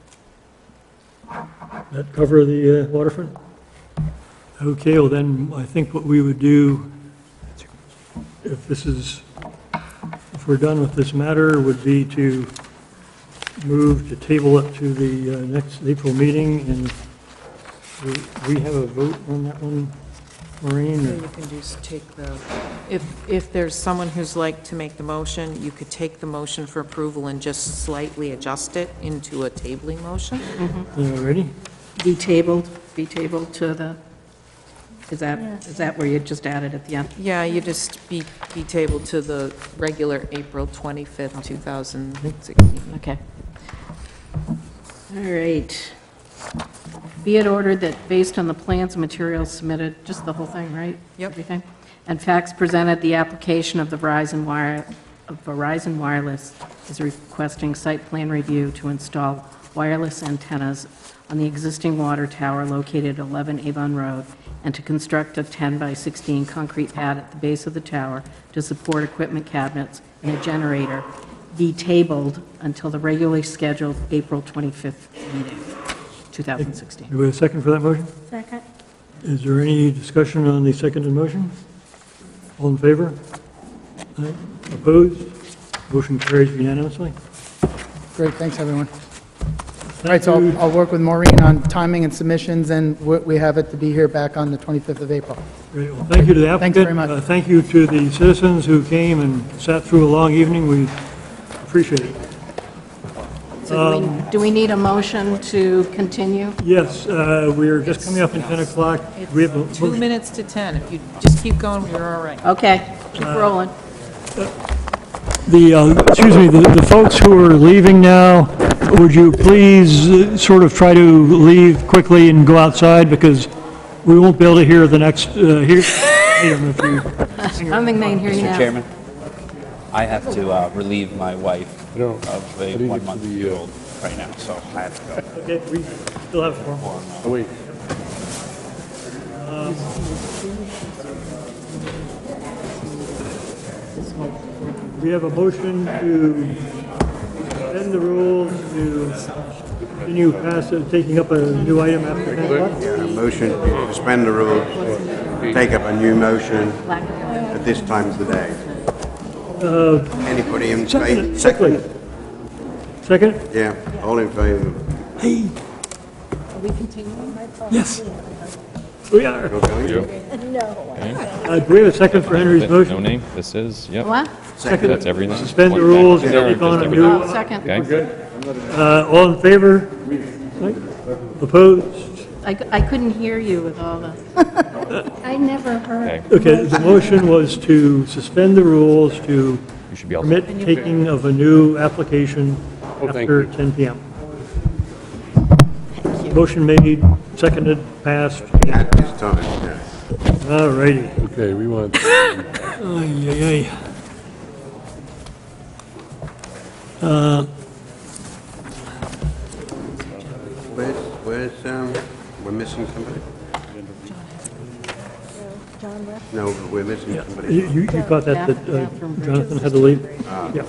A: That cover the uh, waterfront? Okay, well then, I think what we would do, if this is, if we're done with this matter, would be to move to table it to the uh, next April meeting and Do we have a vote on that one, Maureen?
D: You can just take the, if, if there's someone who's like to make the motion, you could take the motion for approval and just slightly adjust it into a tabling motion.
A: Uh, Ready?
E: Be tabled, be tabled to the, is that, is that where you just added at the end?
D: Yeah, you just be, be tabled to the regular April twenty-fifth, two thousand sixteen.
E: Okay. All right. Be it ordered that based on the plans and materials submitted, just the whole thing, right?
D: Yep.
E: Everything? And facts presented, the application of the Verizon Wire, of Verizon Wireless is requesting site plan review to install wireless antennas on the existing water tower located at eleven Avon Road, and to construct a ten by sixteen concrete pad at the base of the tower to support equipment cabinets and a generator, be tabled until the regularly scheduled April twenty-fifth meeting, two thousand sixteen.
A: Do we have a second for that motion?
U: Second.
A: Is there any discussion on the seconded motion? All in favor? Aye. Opposed? Motion carries unanimously.
C: Great, thanks, everyone. All right, so I'll, I'll work with Maureen on timing and submissions, and we we have it to be here back on the twenty-fifth of April.
A: Great. Well, thank you to the applicant.
C: Thanks very much.
A: Uh, Thank you to the citizens who came and sat through a long evening. We appreciate it.
E: So do we, do we need a motion to continue?
A: Yes, uh, we are just coming up in ten o'clock. We have a-
D: Two minutes to ten. If you just keep going, you're all right.
E: Okay, keep rolling.
A: The, uh, excuse me, the the folks who are leaving now, would you please uh, sort of try to leave quickly and go outside, because we won't be able to hear the next, uh, hear item if you...
E: I don't think they can hear you now.
J: Mister Chairman, I have to uh, relieve my wife of a one-month-old right now, so I have to go.
A: Okay, we still have four more.
J: Oh, wait.
A: We have a motion to suspend the rules to continue past, uh, taking up a new item after ten o'clock.
F: Yeah, motion to suspend the rules, take up a new motion at this time of the day.
A: Uh,
F: Anybody in
A: Second.
F: favor? Second?
A: Second?
F: Yeah, all in favor?
A: Hey,
E: Are we continuing?
A: yes, we are.
F: Okay.
A: Uh, Do we have a second for Henry's
V: No
A: motion?
V: name, this is, yep.
E: What?
A: Second.
V: That's everything.
A: Suspend the
V: One
A: rules
V: back.
A: and
V: There,
A: take on a
V: just
A: new...
V: everything.
E: Oh, second.
V: Okay.
A: Uh, All in favor? Aye. Opposed?
E: I, I couldn't hear you with all the...
U: I never heard.
V: Okay.
A: Okay, the motion was to suspend the rules to
V: You should be all
A: permit taking of a new application after ten p.m. Motion made, seconded, passed.
F: At this time, yeah.
A: All righty.
V: Okay, we want...
A: Ay, ay, ay. Uh,
F: Where's, where's, um, we're missing somebody? No, but we're missing somebody.
A: You you you caught that, that uh, Jonathan had to leave?
F: Ah.
A: Yeah.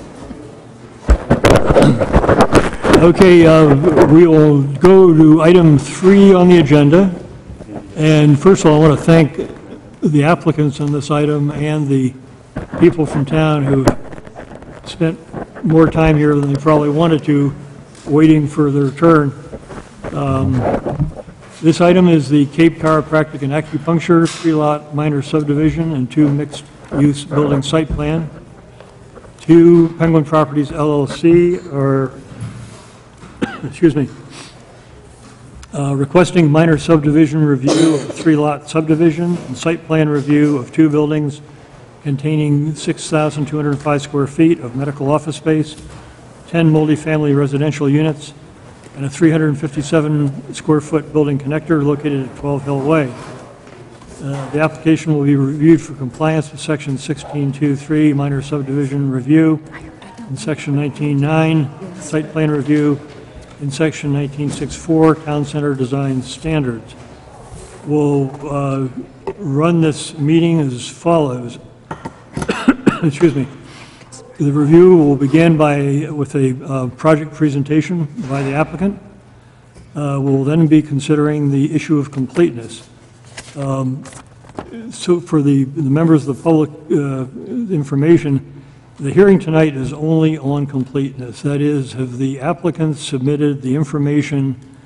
A: Okay, uh, we will go to item three on the agenda. And first of all, I want to thank the applicants on this item and the people from town who spent more time here than they probably wanted to, waiting for their turn. Um, This item is the Cape Chiropractic and Acupuncture three-lot minor subdivision and two mixed-use building site plan. Two Penguin Properties L L C are, excuse me, uh, requesting minor subdivision review of a three-lot subdivision and site plan review of two buildings containing six thousand two hundred five square feet of medical office space, ten multifamily residential units, and a three hundred fifty-seven square foot building connector located at twelve Hill Way. Uh, The application will be reviewed for compliance with section sixteen two three, minor subdivision review, and section nineteen nine, site plan review, and section nineteen six four, town center design standards. We'll uh, run this meeting as follows. Excuse me. The review will begin by, with a uh, project presentation by the applicant. Uh, We'll then be considering the issue of completeness. Um, So for the the members of the public uh, information, the hearing tonight is only on completeness. That is, have the applicants submitted the information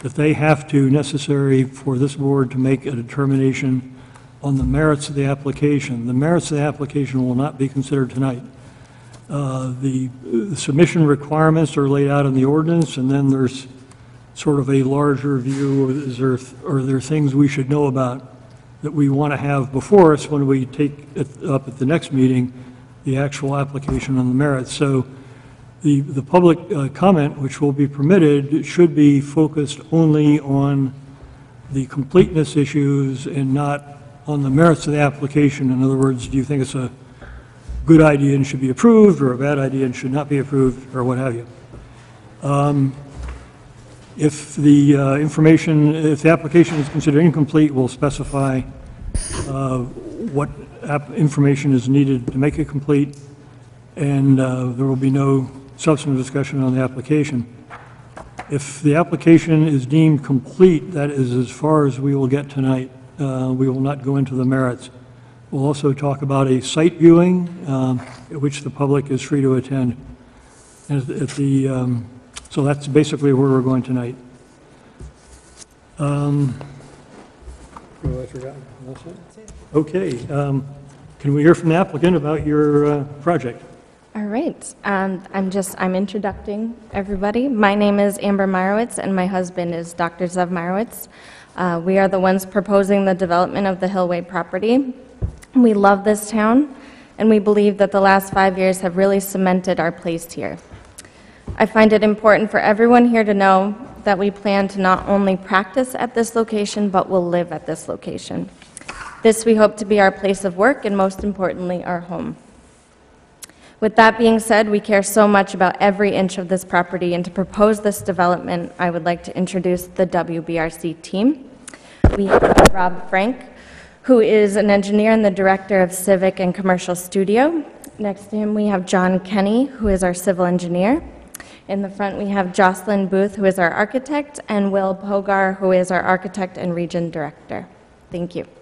A: that they have to, necessary for this board to make a determination on the merits of the application. The merits of the application will not be considered tonight. Uh, The the submission requirements are laid out in the ordinance, and then there's sort of a larger view, is there, are there things we should know about that we want to have before us when we take it up at the next meeting, the actual application on the merits. So the, the public uh, comment, which will be permitted, should be focused only on the completeness issues and not on the merits of the application. In other words, do you think it's a good idea and should be approved, or a bad idea and should not be approved, or what have you? Um, If the uh, information, if the application is considered incomplete, we'll specify uh, what app information is needed to make it complete, and uh, there will be no substantive discussion on the application. If the application is deemed complete, that is as far as we will get tonight. Uh, We will not go into the merits. We'll also talk about a site viewing, um, at which the public is free to attend. And at at the um, So that's basically where we're going tonight. Um, oh, I forgot. Okay. Um, can we hear from the applicant about your uh, project?
K: All right. Um, I'm just, I'm introducing everybody. My name is Amber Meyerowitz, and my husband is Doctor Zev Meyerowitz. Uh, we are the ones proposing the development of the Hillway property. We love this town, and we believe that the last five years have really cemented our place here. I find it important for everyone here to know that we plan to not only practice at this location, but will live at this location. This we hope to be our place of work and, most importantly, our home. With that being said, we care so much about every inch of this property, and to propose this development, I would like to introduce the W B R C team. We have Rob Frank, who is an engineer and the director of Civic and Commercial Studio. Next to him, we have John Kenny, who is our civil engineer. In the front, we have Jocelyn Booth, who is our architect, and Will Pogar, who is our architect and region director. Thank you.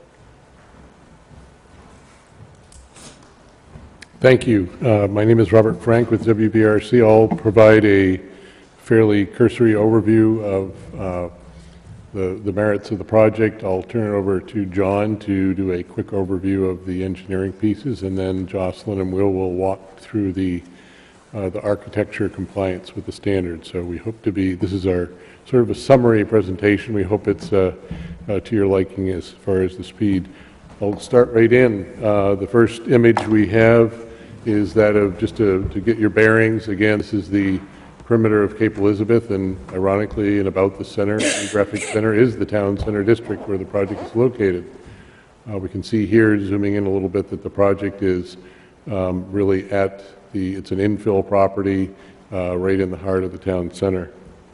V: Thank you. Uh, my name is Robert Frank with W B R C. I'll provide a fairly cursory overview of uh, the, the merits of the project. I'll turn it over to John to do a quick overview of the engineering pieces, and then Jocelyn and Will will walk through the Uh, the architecture compliance with the standards. So we hope to be, this is our sort of a summary presentation. We hope it's uh, uh, to your liking as far as the speed. I'll start right in. Uh, the first image we have is that of, just to, to get your bearings, again, this is the perimeter of Cape Elizabeth, and ironically, in about the center, geographic center is the town center district where the project is located. Uh, we can see here, zooming in a little bit, that the project is um, really at The, it's an infill property uh, right in the heart of the town center.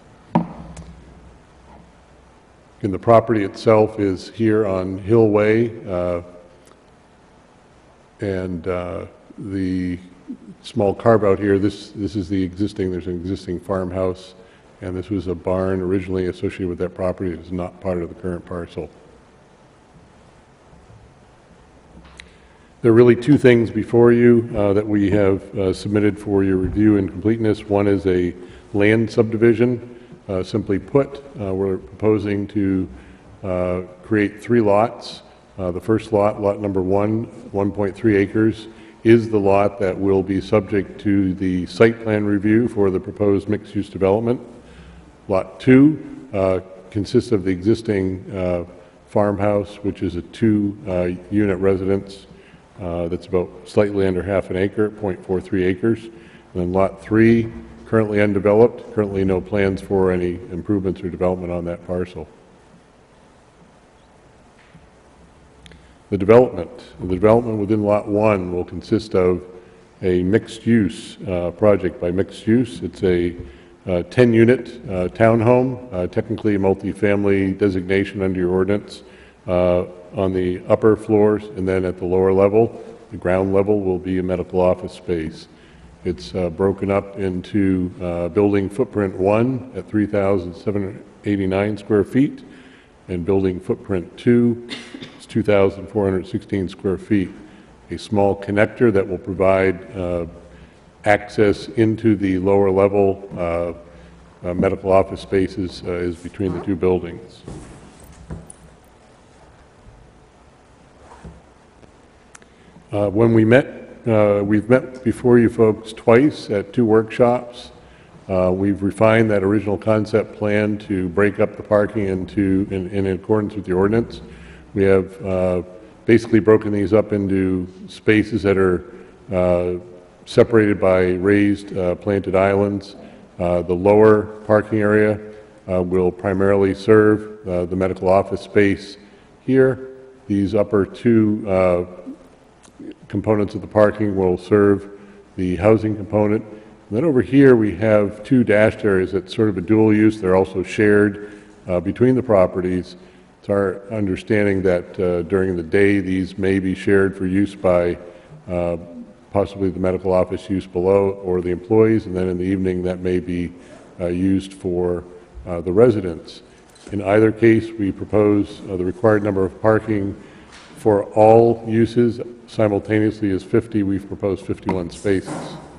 V: And the property itself is here on Hillway, uh, and uh, the small carve out here, this, this is the existing, there's an existing farmhouse, and this was a barn originally associated with that property. It is not part of the current parcel. There are really two things before you uh, that we have uh, submitted for your review and completeness. One is a land subdivision. Uh, simply put, uh, we're proposing to uh, create three lots. Uh, the first lot, lot number one, one point three acres, is the lot that will be subject to the site plan review for the proposed mixed-use development. Lot two uh, consists of the existing uh, farmhouse, which is a two-unit uh, residence. Uh, that's about slightly under half an acre, zero point four three acres. And then lot three, currently undeveloped, currently no plans for any improvements or development on that parcel. The development, the development within lot one will consist of a mixed-use uh, project. By mixed use, it's a ten-unit uh, uh, townhome, uh, technically a multifamily designation under your ordinance. Uh, on the upper floors, and then at the lower level, the ground level, will be a medical office space. It's uh, broken up into uh, building footprint one at three thousand seven hundred eighty-nine square feet, and building footprint two is two thousand four hundred sixteen square feet. A small connector that will provide uh, access into the lower level uh, uh, medical office spaces uh, is between the two buildings. Uh, When we met, uh, we've met before you folks twice at two workshops. Uh, We've refined that original concept plan to break up the parking into, in in accordance with the ordinance. We have uh, basically broken these up into spaces that are uh, separated by raised uh, planted islands. Uh, The lower parking area uh, will primarily serve uh, the medical office space here. These upper two uh, components of the parking will serve the housing component. And then over here, we have two dashed areas that's sort of a dual use. They're also shared uh, between the properties. It's our understanding that uh, during the day, these may be shared for use by uh, possibly the medical office use below or the employees, and then in the evening, that may be uh, used for uh, the residents. In either case, we propose uh, the required number of parking for all uses simultaneously is fifty. We've proposed fifty-one spaces.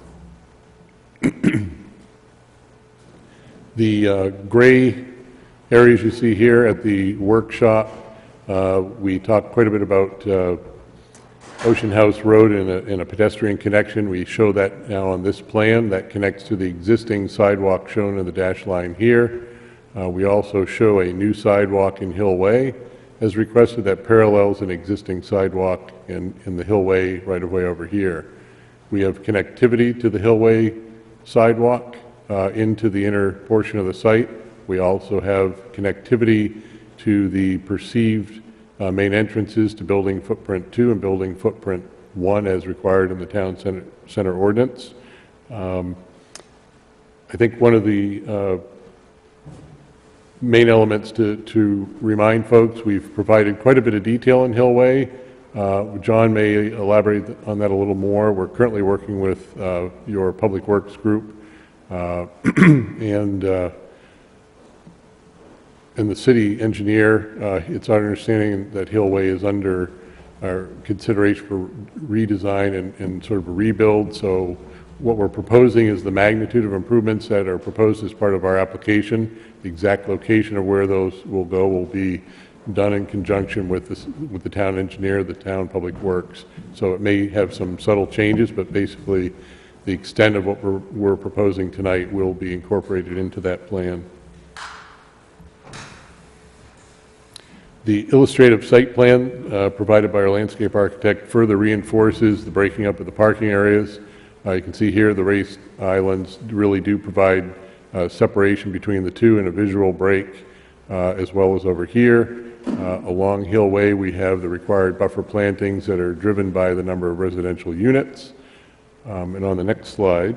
V: The uh, gray areas you see here at the workshop, uh, we talked quite a bit about uh, Ocean House Road in a, in a pedestrian connection. We show that now on this plan that connects to the existing sidewalk shown in the dashed line here. Uh, we also show a new sidewalk in Hill Way as requested that parallels an existing sidewalk in, in the Hillway right-of-way over here. We have connectivity to the Hillway sidewalk uh, into the inner portion of the site. We also have connectivity to the perceived uh, main entrances to building footprint two and building footprint one as required in the town center, center ordinance. Um, I think one of the uh, main elements to, to remind folks, we've provided quite a bit of detail in Hillway. Uh, John may elaborate on that a little more. We're currently working with uh, your Public Works group uh, and uh, and the city engineer. Uh, it's our understanding that Hillway is under our consideration for redesign and, and sort of a rebuild. So what we're proposing is the magnitude of improvements that are proposed as part of our application. The exact location of where those will go will be done in conjunction with, this, with the town engineer, the town public works. So it may have some subtle changes, but basically the extent of what we're, we're proposing tonight will be incorporated into that plan. The illustrative site plan uh, provided by our landscape architect further reinforces the breaking up of the parking areas. Uh, you can see here the raised islands really do provide uh, separation between the two and a visual break, uh, as well as over here. Uh, along Hillway, we have the required buffer plantings that are driven by the number of residential units. Um, and on the next slide,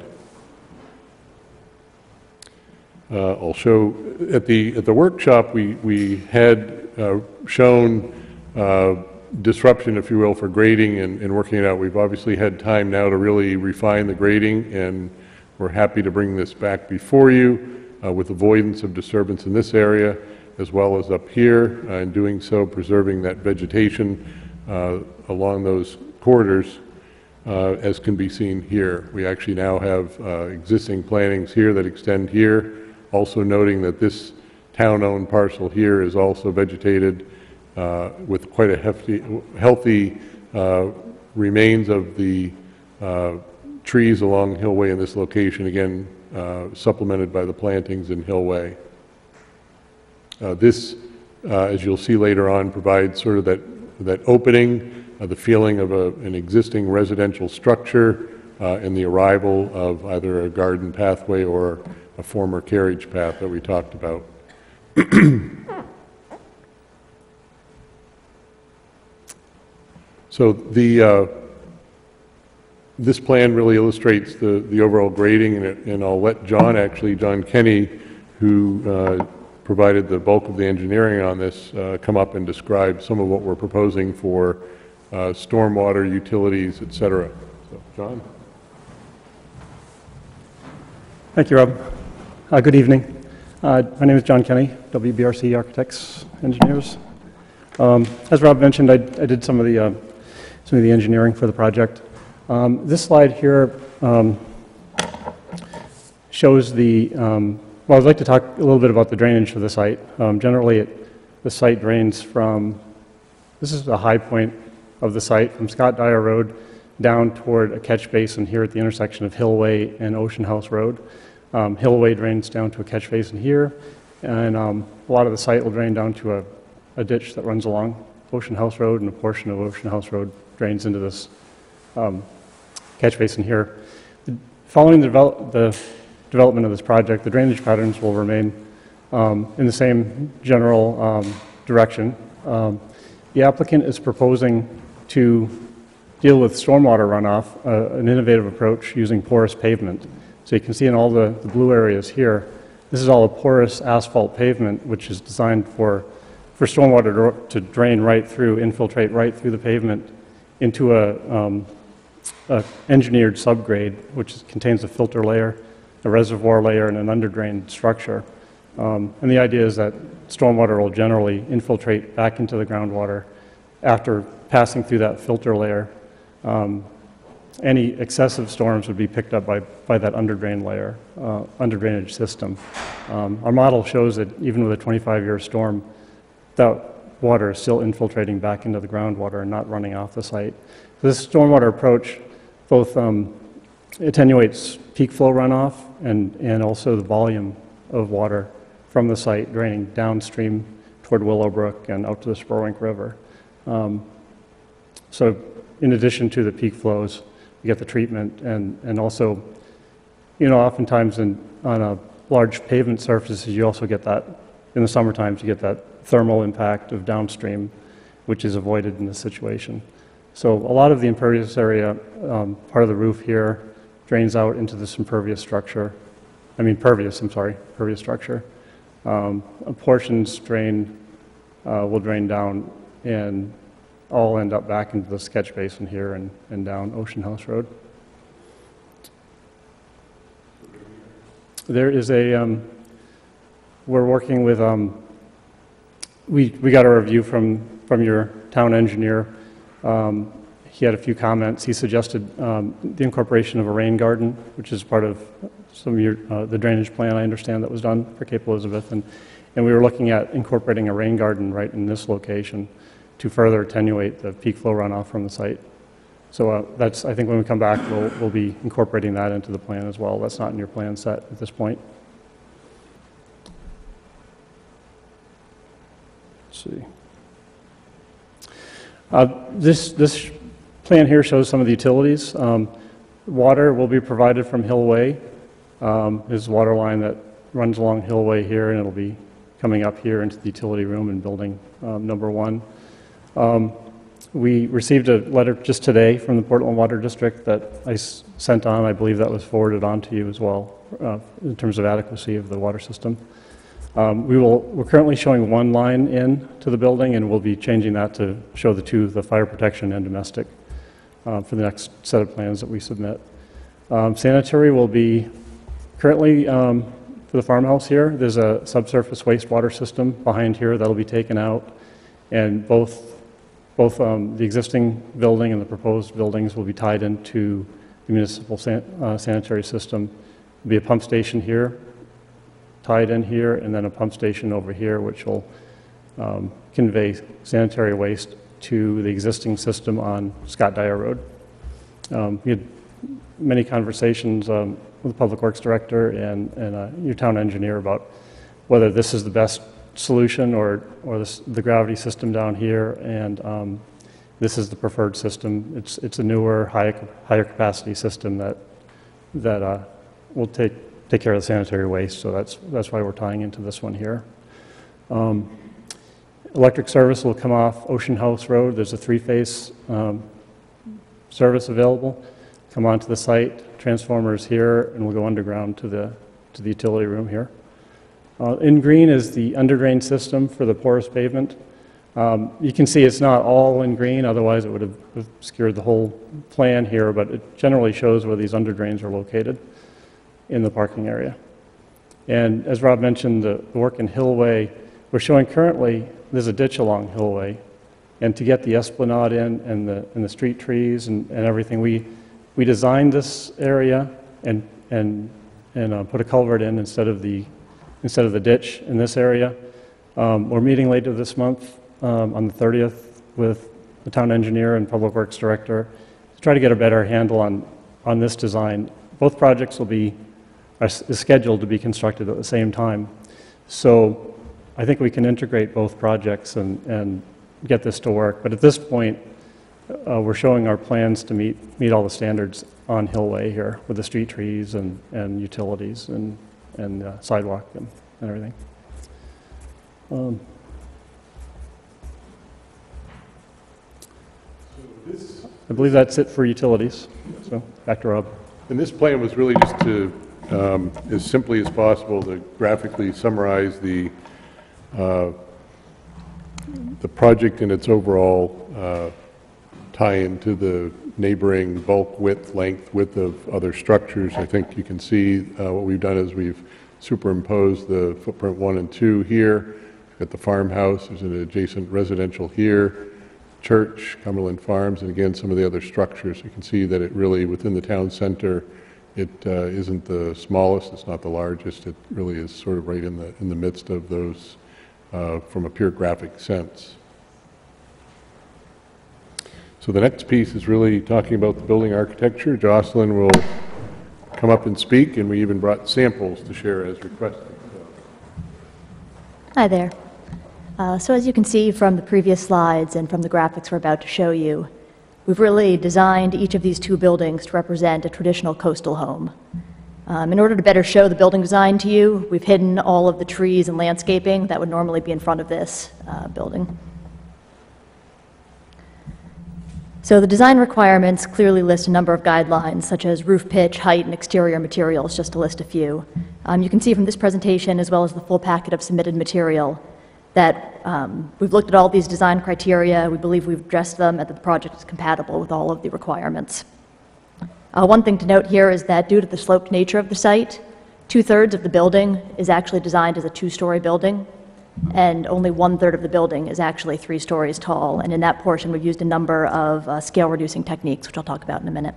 V: uh, I'll show at the at the workshop we we had uh, shown uh, disruption, if you will, for grading and, and working it out. We've obviously had time now to really refine the grading, and we're happy to bring this back before you uh, with avoidance of disturbance in this area as well as up here, uh, in doing so preserving that vegetation uh, along those corridors uh, as can be seen here. We actually now have uh, existing plantings here that extend here, also noting that this town-owned parcel here is also vegetated uh, with quite a hefty, healthy uh, remains of the uh, trees along Hillway in this location, again uh, supplemented by the plantings in Hillway. Uh, this, uh, as you'll see later on, provides sort of that, that opening, uh, the feeling of a, an existing residential structure uh, and the arrival of either a garden pathway or a former carriage path that we talked about. So the, uh, this plan really illustrates the, the overall grading, and, it, and I'll let John, actually, John Kenny, who uh, provided the bulk of the engineering on this, uh, come up and describe some of what we're proposing for uh, stormwater, utilities, et cetera. So, John?
L: Thank you, Rob. Uh, good evening. Uh, my name is John Kenny, W B R C Architects, Engineers. Um, as Rob mentioned, I, I did some of the uh, some of the engineering for the project. Um, this slide here um, shows the um, well, I'd like to talk a little bit about the drainage for the site. Um, Generally, it- the site drains from, this is the high point of the site, from Scott Dyer Road down toward a catch basin here at the intersection of Hillway and Ocean House Road. Um, Hillway drains down to a catch basin here, and um, a lot of the site will drain down to a, a ditch that runs along Ocean House Road, and a portion of Ocean House Road drains into this um, catch basin here. The, following the, develop, the development of this project, the drainage patterns will remain um, in the same general um, direction. Um, the applicant is proposing to deal with stormwater runoff, uh, an innovative approach using porous pavement. So you can see in all the, the blue areas here, this is all a porous asphalt pavement, which is designed for, for stormwater to, to drain right through, infiltrate right through the pavement into a, um, a engineered subgrade, which is, contains a filter layer, a reservoir layer, and an underdrain structure. Um, and the idea is that stormwater will generally infiltrate back into the groundwater after passing through that filter layer. Um, any excessive storms would be picked up by, by that underdrain layer, uh, underdrainage system. Um, our model shows that even with a twenty-five year storm, that water is still infiltrating back into the groundwater and not running off the site. So this stormwater approach both um, attenuates peak flow runoff and, and also the volume of water from the site draining downstream toward Willowbrook and out to the Spurwink River. Um, so in addition to the peak flows, you get the treatment, and, and also, you know, oftentimes in, on a large pavement surfaces, you also get that, in the summer times, you get that thermal impact of downstream, which is avoided in this situation. So a lot of the impervious area, um, part of the roof here, drains out into this impervious structure. I mean, pervious, I'm sorry, pervious structure. Um, portions drain, uh, will drain down and all end up back into the sketch basin here and, and down Ocean House Road. There is a, um, we're working with, um, we, we got a review from, from your town engineer. Um, he had a few comments. He suggested um, the incorporation of a rain garden, which is part of some of your, uh, the drainage plan, I understand, that was done for Cape Elizabeth. And, and we were looking at incorporating a rain garden right in this location to further attenuate the peak flow runoff from the site. So uh, that's, I think when we come back, we'll, we'll be incorporating that into the plan as well. That's not in your plan set at this point. Let's see. Uh, this, this plan here shows some of the utilities. Um, water will be provided from Hillway. Um, there's a water line that runs along Hillway here, and it'll be coming up here into the utility room in building um, number one. Um, we received a letter just today from the Portland Water District that I s sent on. I believe that was forwarded on to you as well, uh, in terms of adequacy of the water system. Um, we will, we're currently showing one line in to the building, and we'll be changing that to show the two, the fire protection and domestic, uh, for the next set of plans that we submit. Um, sanitary will be currently, um, for the farmhouse here, there's a subsurface wastewater system behind here that'll be taken out, and both Both um, the existing building and the proposed buildings will be tied into the municipal san uh, sanitary system. There'll be a pump station here, tied in here, and then a pump station over here, which will um, convey sanitary waste to the existing system on Scott Dyer Road. Um, we had many conversations um, with the Public Works Director and, and uh, your town engineer about whether this is the best solution or, or this, the gravity system down here, and um, this is the preferred system. It's, it's a newer, higher, higher capacity system that, that uh, will take, take care of the sanitary waste, so that's, that's why we're tying into this one here. Um, electric service will come off Ocean House Road. There's a three-phase um, service available. Come onto the site, transformers here, and we'll go underground to the, to the utility room here. Uh, in green is the underdrain system for the porous pavement. Um, you can see it's not all in green, otherwise it would have obscured the whole plan here, but it generally shows where these underdrains are located in the parking area. And as Rob mentioned, the work in Hillway, we're showing currently there's a ditch along Hillway, and to get the esplanade in and the, and the street trees and, and everything, we, we designed this area and, and, and uh, put a culvert in instead of the instead of the ditch in this area. Um, We're meeting later this month, um, on the thirtieth, with the town engineer and public works director to try to get a better handle on, on this design. Both projects will be, are s- is scheduled to be constructed at the same time. So I think we can integrate both projects and, and get this to work. But at this point, uh, we're showing our plans to meet, meet all the standards on Hillway here with the street trees and, and utilities and, and uh, sidewalk and, and everything. Um, I believe that's it for utilities. So back to Rob.
V: And this plan was really just to, um, as simply as possible, to graphically summarize the, uh, the project and its overall uh, tie-in to the neighboring bulk width, length, width of other structures. I think you can see uh, what we've done is we've superimposed the footprint one and two here. We've got the farmhouse, there's an adjacent residential here, church, Cumberland Farms, and again, some of the other structures. You can see that it really, within the town center, it uh, isn't the smallest, it's not the largest, it really is sort of right in the, in the midst of those uh, from a pure graphic sense. So the next piece is really talking about the building architecture. Jocelyn will come up and speak, and we even brought samples to share as requested.
M: Hi there. Uh, so as you can see from the previous slides and from the graphics we're about to show you, we've really designed each of these two buildings to represent a traditional coastal home. Um, in order to better show the building design to you, we've hidden all of the trees and landscaping that would normally be in front of this uh, building. So the design requirements clearly list a number of guidelines, such as roof pitch, height, and exterior materials, just to list a few. Um, you can see from this presentation, as well as the full packet of submitted material, that um, we've looked at all these design criteria. We believe we've addressed them and that the project is compatible with all of the requirements. Uh, one thing to note here is that due to the sloped nature of the site, two-thirds of the building is actually designed as a two-story building, and only one-third of the building is actually three stories tall. And in that portion, we've used a number of uh, scale-reducing techniques, which I'll talk about in a minute.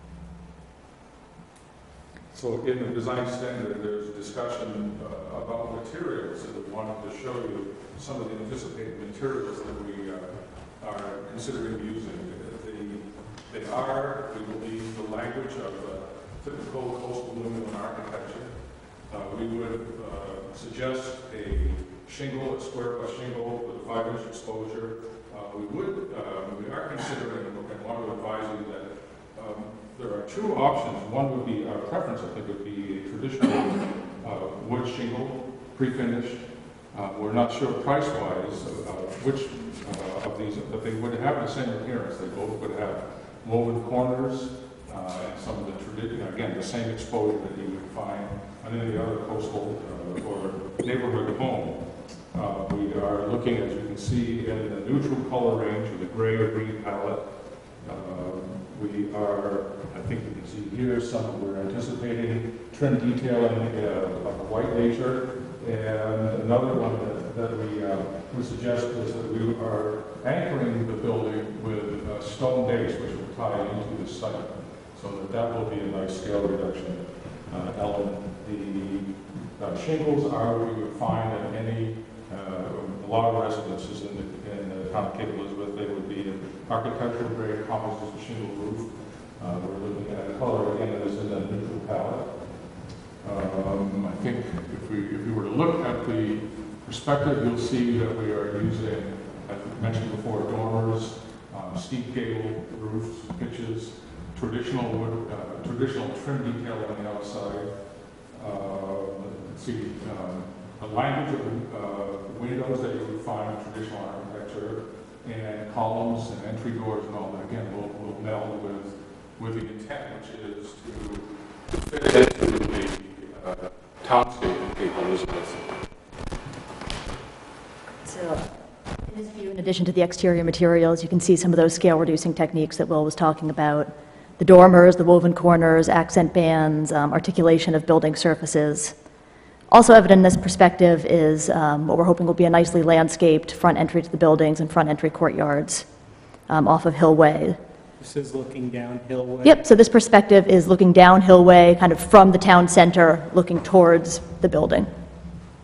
N: So in the design standard, there's discussion uh, about materials, and we wanted to show you some of the anticipated materials that we uh, are considering using. They, they are, we believe, the language of uh, typical coastal New England architecture. Uh, we would uh, suggest a shingle, a square plus shingle with a five-inch exposure. Uh, we would, uh, we are considering and want to advise you that um, there are two options. One would be, our preference, I think, would be a traditional uh, wood shingle, pre-finished. Uh, we're not sure price-wise uh, which uh, of these, but they would have the same appearance. They both would have woven corners uh, and some of the traditional, again, the same exposure that you would find on any other coastal uh, or neighborhood home. Uh, we are looking, as you can see, in the neutral color range with a gray or green palette. Uh, we are, I think you can see here, some we're anticipating trim detailing uh, of a white nature. And another one that, that we uh, would suggest is that we are anchoring the building with a stone base, which will tie into the site, so that that will be a nice scale reduction uh, element. The uh, shingles are what you would find in any, uh, a lot of residences in the, in the town of Cape Elizabeth. They would be an architectural grade composite shingle roof. Uh, we're looking at a color, again, that is in a neutral palette. Um, I think if we, if we were to look at the perspective, you'll see that we are using, as we mentioned before, dormers, um, steep gable roofs, pitches, traditional wood, uh, traditional trim detail on the outside. Uh, let's see, um, the language of uh, windows that you would find in traditional architecture, and columns and entry doors and all that, again, will, will meld with, with the intent, which is to fit into the uh, townscape of Cape Elizabeth.
M: So, in this view, in addition to the exterior materials, you can see some of those scale-reducing techniques that Will was talking about. The dormers, the woven corners, accent bands, um, articulation of building surfaces. Also evident in this perspective is um, what we're hoping will be a nicely landscaped front entry to the buildings and front entry courtyards um, off of Hill Way.
B: This is looking down Hill Way?
M: Yep, so this perspective is looking down Hill Way, kind of from the town center, looking towards the building.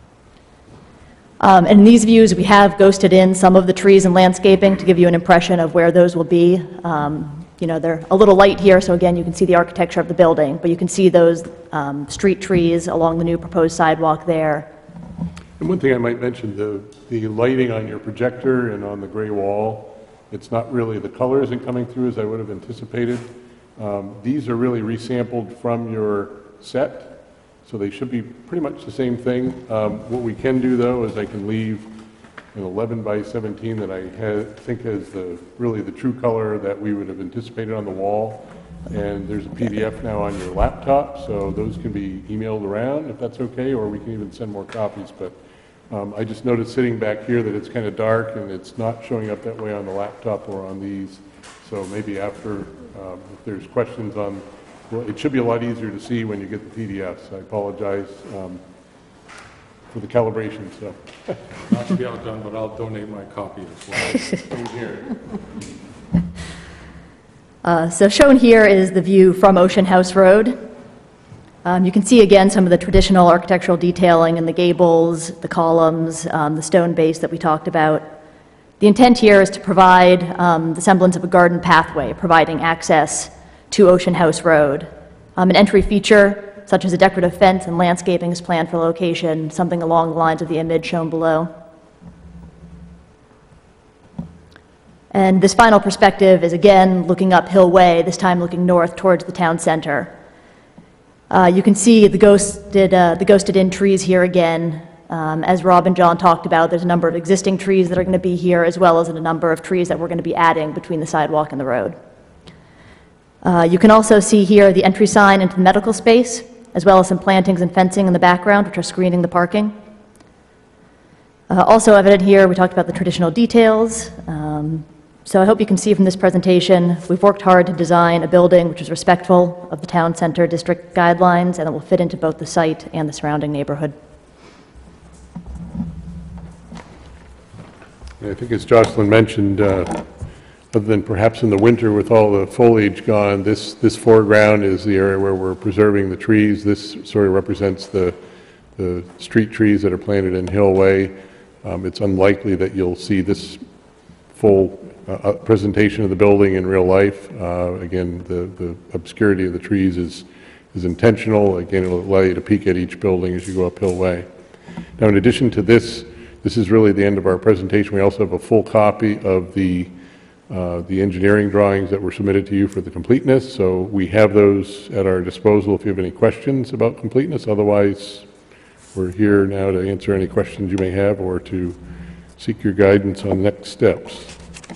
M: Um, And in these views, we have ghosted in some of the trees and landscaping to give you an impression of where those will be. Um, You know, they're a little light here, so again, you can see the architecture of the building, but you can see those um, street trees along the new proposed sidewalk there.
V: And one thing I might mention, the, the lighting on your projector and on the gray wall, it's not really, the color isn't coming through as I would have anticipated. Um, These are really resampled from your set, so they should be pretty much the same thing. Um, What we can do, though, is I can leave an eleven by seventeen that I ha- think is the, really the true color that we would have anticipated on the wall. And there's a P D F now on your laptop, so those can be emailed around if that's okay, or we can even send more copies. But um, I just noticed sitting back here that it's kind of dark and it's not showing up that way on the laptop or on these. So maybe after, um, if there's questions on, well, it should be a lot easier to see when you get the P D Fs. I apologize um, for the calibration stuff.
N: Not to be outdone, but I'll donate my copy as well. Here.
M: Uh, So shown here is the view from Ocean House Road. Um, You can see again some of the traditional architectural detailing in the gables, the columns, um, the stone base that we talked about. The intent here is to provide um, the semblance of a garden pathway, providing access to Ocean House Road. Um, An entry feature, such as a decorative fence and landscaping, is planned for location, something along the lines of the image shown below. And this final perspective is again looking up Hill Way, this time looking north towards the town center. Uh, you can see the ghosted, uh, the ghosted-in trees here again. Um, as Rob and John talked about, there's a number of existing trees that are going to be here, as well as a number of trees that we're going to be adding between the sidewalk and the road. Uh, you can also see here the entry sign into the medical space, as well as some plantings and fencing in the background, which are screening the parking. Uh, also evident here, we talked about the traditional details. Um, So I hope you can see from this presentation, we've worked hard to design a building which is respectful of the town center district guidelines and that will fit into both the site and the surrounding neighborhood.
V: I think as Jocelyn mentioned, uh, other than perhaps in the winter with all the foliage gone, this, this foreground is the area where we're preserving the trees. This sort of represents the, the street trees that are planted in Hill Way. Um, It's unlikely that you'll see this full uh, presentation of the building in real life. Uh, Again, the, the obscurity of the trees is, is intentional. Again, it'll allow you to peek at each building as you go up Hill Way. Now, in addition to this, this is really the end of our presentation. We also have a full copy of the, uh, the engineering drawings that were submitted to you for the completeness. So we have those at our disposal if you have any questions about completeness. Otherwise, we're here now to answer any questions you may have or to seek your guidance on next steps.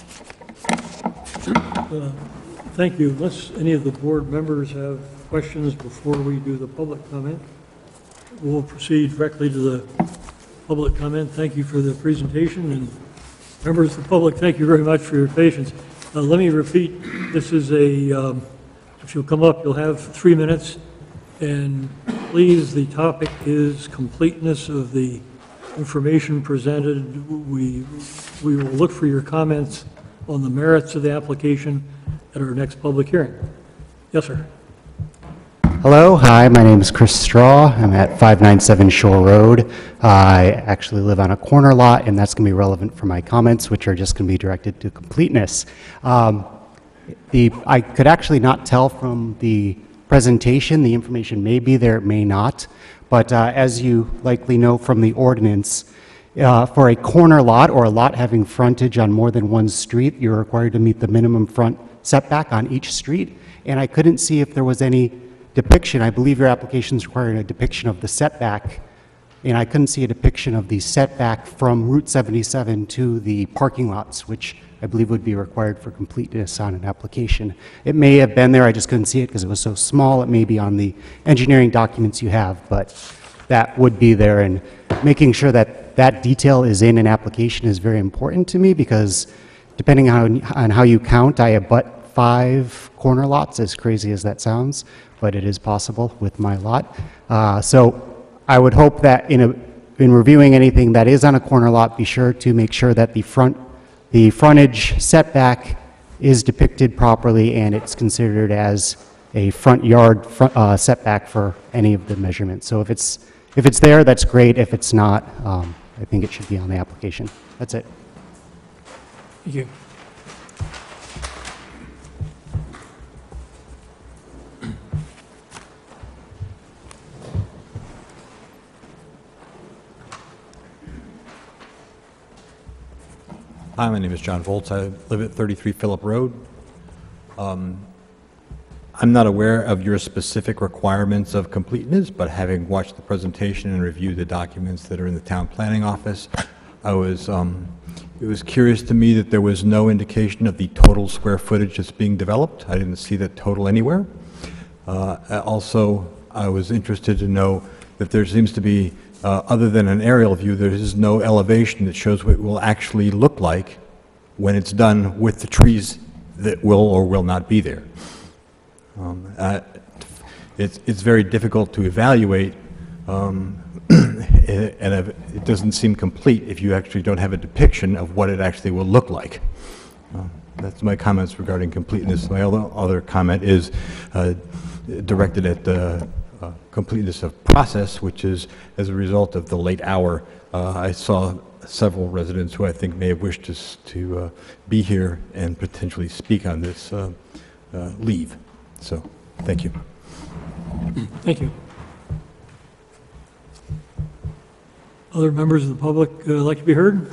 A: Uh, Thank you. Unless any of the board members have questions before we do the public comment, we'll proceed directly to the public comment. Thank you for the presentation, and members of the public, thank you very much for your patience. Uh, Let me repeat, this is a, um, if you'll come up, you'll have three minutes, and please, the topic is completeness of the information presented. We, we will look for your comments on the merits of the application at our next public hearing. Yes, sir.
O: Hello, hi, my name is Chris Straw. I'm at five ninety-seven Shore Road. Uh, I actually live on a corner lot, and that's going to be relevant for my comments, which are just going to be directed to completeness. Um, the, I could actually not tell from the presentation. The information may be there, it may not. But uh, as you likely know from the ordinance, uh, for a corner lot or a lot having frontage on more than one street, you're required to meet the minimum front setback on each street. And I couldn't see if there was any depiction. I believe your application is requiring a depiction of the setback, and I couldn't see a depiction of the setback from Route seventy-seven to the parking lots, which I believe would be required for completeness on an application. It may have been there, I just couldn't see it because it was so small. It may be on the engineering documents you have, but that would be there, and making sure that that detail is in an application is very important to me, because depending on, on how you count, I abut five corner lots, as crazy as that sounds, but it is possible with my lot. Uh, so I would hope that in, a, in reviewing anything that is on a corner lot, be sure to make sure that the front, the frontage setback is depicted properly and it's considered as a front yard front, uh, setback for any of the measurements. So if it's, if it's there, that's great. If it's not, um, I think it should be on the application. That's it.
A: Thank you.
P: Hi, my name is John Volz. I live at thirty-three Phillip Road. Um, I'm not aware of your specific requirements of completeness, but having watched the presentation and reviewed the documents that are in the town planning office, I was, um, it was curious to me that there was no indication of the total square footage that's being developed. I didn't see that total anywhere. Uh, also, I was interested to know that there seems to be, uh, other than an aerial view, there is no elevation that shows what it will actually look like when it's done with the trees that will or will not be there. Um, uh, it's, it's very difficult to evaluate, um, and it doesn't seem complete if you actually don't have a depiction of what it actually will look like. Uh, that's my comments regarding completeness. My other, other comment is uh, directed at the uh, completeness of process, which is as a result of the late hour. Uh, I saw several residents who I think may have wished to, to uh, be here and potentially speak on this uh, uh, leave. So, thank you.
A: Thank you. Other members of the public uh, like to be heard?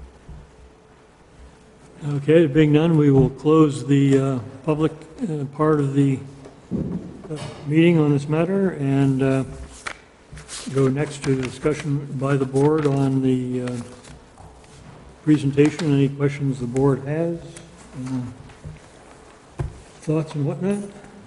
A: Okay, being none, we will close the uh, public uh, part of the uh, meeting on this matter and uh, go next to the discussion by the board on the uh, presentation. Any questions the board has? Uh, thoughts and whatnot?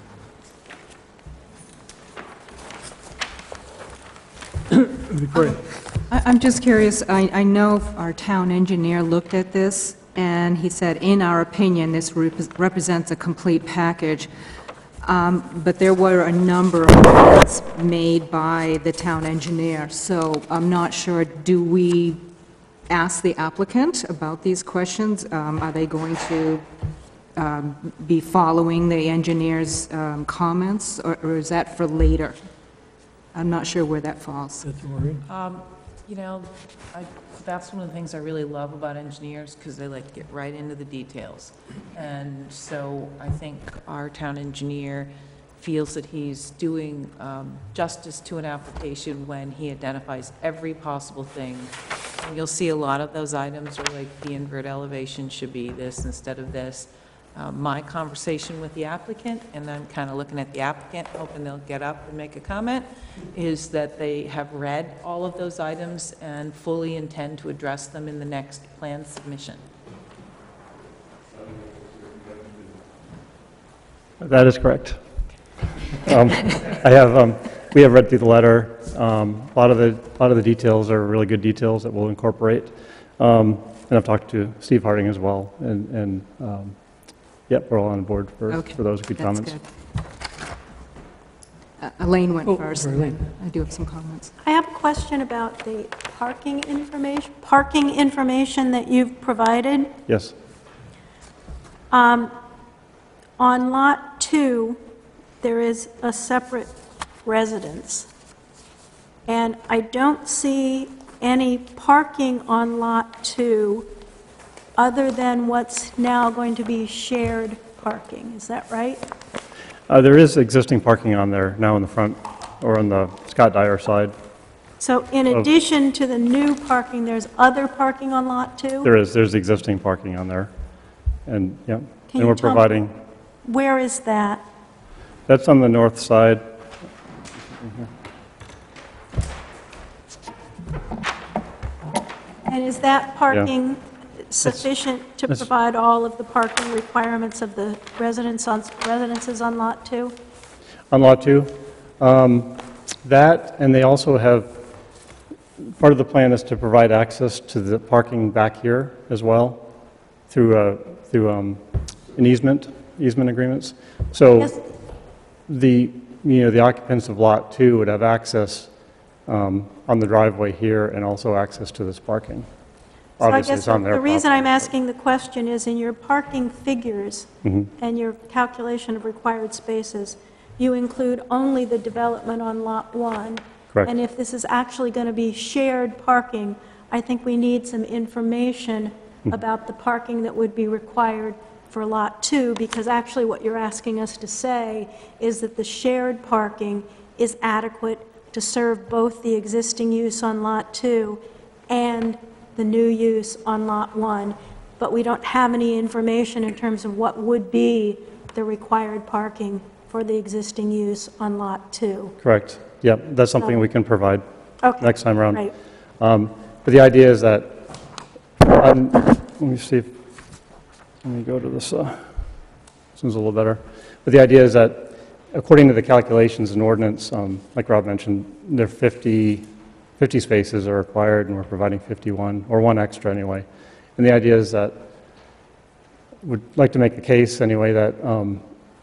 A: Victoria.
Q: I- I'm just curious, I I know our town engineer looked at this, and he said, in our opinion, this rep- represents a complete package. Um, But there were a number of comments made by the town engineer, so I'm not sure, do we ask the applicant about these questions? Um, Are they going to um, be following the engineer's um, comments, or or is that for later? I'm not sure where that falls.
D: Um, You know, I, that's one of the things I really love about engineers, because they like get right into the details. And so I think our town engineer feels that he's doing um, justice to an application when he identifies every possible thing. And you'll see a lot of those items are like the invert elevation should be this instead of this. Uh, my conversation with the applicant, and I'm kind of looking at the applicant, hoping they'll get up and make a comment, is that they have read all of those items and fully intend to address them in the next plan submission.
L: That is correct. Um, I have, um, we have read through the letter. Um, a lot of the, a lot of the details are really good details that we'll incorporate. Um, and I've talked to Steve Harding as well, and, and um, yep, we're all on board for,
Q: Okay,
L: for those good
Q: that's
L: comments.
Q: good. Uh, Elaine went
A: Oh,
Q: first,
A: sorry,
Q: and
A: Elaine.
Q: then I do have some comments.
U: I have a question about the parking information, parking information that you've provided.
L: Yes.
U: Um, On Lot two, there is a separate residence, and I don't see any parking on Lot two other than what's now going to be shared parking. Is that right?
L: Uh, there is existing parking on there now in the front, or on the Scott Dyer side.
U: So in
L: Of-
U: addition to the new parking, there's other parking on Lot two?
L: There is, there's existing parking on there. And, yeah,
U: Can
L: and
U: you
L: we're
U: tell me-
L: providing,
U: Where is that?
L: that's on the north side.
U: And is that parking sufficient to
L: it's-
U: provide all of the parking requirements of the residents on, residences on Lot two?
L: On Lot two, um, that, and they also have, part of the plan is to provide access to the parking back here as well, through, uh, through um, an easement, easement agreements. So
U: Yes.
L: the, you know, the occupants of Lot two would have access um, on the driveway here and also access to this parking.
U: So I
L: Obviously,
U: guess
L: it's on their
U: the reason
L: property.
U: I'm asking the question is, in your parking figures
L: Mhm.
U: and your calculation of required spaces, you include only the development on Lot one.
L: Correct.
U: And if this is actually going to be shared parking, I think we need some information about the parking that would be required for Lot two, because actually what you're asking us to say is that the shared parking is adequate to serve both the existing use on Lot two and the new use on Lot one, but we don't have any information in terms of what would be the required parking for the existing use on Lot two.
L: Correct. Yep, that's something we can provide
U: Okay,
L: next time around.
U: great.
L: Um, But the idea is that, um, let me see, if, let me go to this, uh, this one's a little better. But the idea is that according to the calculations and ordinance, um, like Rob mentioned, there are fifty, fifty spaces are required, and we're providing fifty-one, or one extra anyway. And the idea is that, would like to make the case anyway that, um,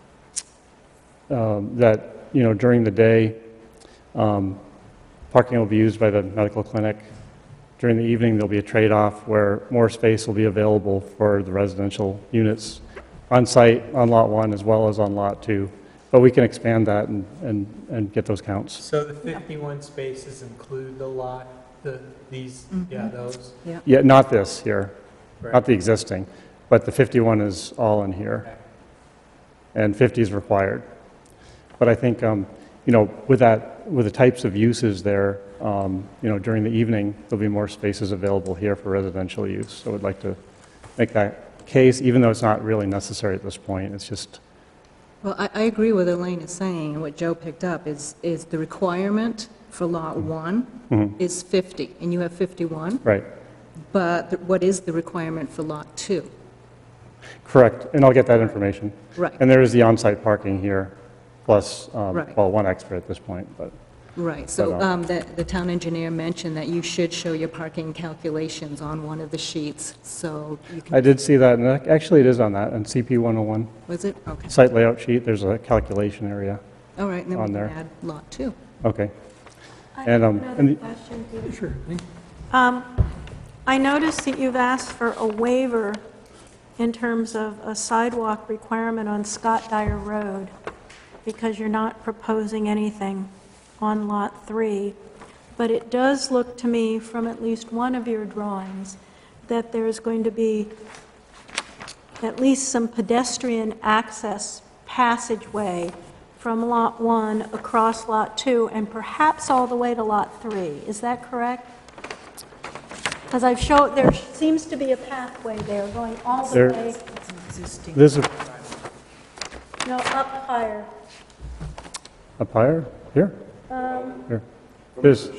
L: um, that, you know, during the day, um, parking will be used by the medical clinic. During the evening, there'll be a trade-off where more space will be available for the residential units on site, on Lot one, as well as on Lot two. But we can expand that and, and, and get those counts.
B: So the fifty-one spaces include the lot, the, these, yeah, those?
Q: Yeah.
L: Yeah, not this here,
B: Right.
L: not the existing, but the fifty-one is all in here. And fifty is required. But I think, um, you know, with that, with the types of uses there, um, you know, during the evening, there'll be more spaces available here for residential use. So I'd like to make that case, even though it's not really necessary at this point. It's just,
Q: Well, I, I agree with Elaine is saying, and what Joe picked up is, is the requirement for Lot one
L: Mhm.
Q: is fifty, and you have fifty-one.
L: right,
Q: But th- what is the requirement for Lot two?
L: correct, and I'll get that information.
Q: Right.
L: And there is the on-site parking here, plus, um,
Q: Right.
L: well, one extra at this point, but.
Q: Right, so
L: But, uh,
Q: um, the, the town engineer mentioned that you should show your parking calculations on one of the sheets, so you can...
L: I did see that, and ac- actually it is on that, on C P one oh one.
Q: Was it? Okay.
L: Site layout sheet, there's a calculation area
Q: All right, and then we
L: on
Q: can
L: there.
Q: add Lot two.
L: Okay.
U: I
L: And,
U: have
L: um,
U: another
L: and the-
U: question, Peter.
A: Sure.
U: Um, I noticed that you've asked for a waiver in terms of a sidewalk requirement on Scott Dyer Road, because you're not proposing anything on Lot three. But it does look to me, from at least one of your drawings, that there's going to be at least some pedestrian access passageway from Lot one across Lot two, and perhaps all the way to Lot three. Is that correct? Because I've showed, there seems to be a pathway there going all the
L: There-
U: way,
L: There's a,
U: no, up higher.
L: up higher, here,
U: Um,
L: here. There's,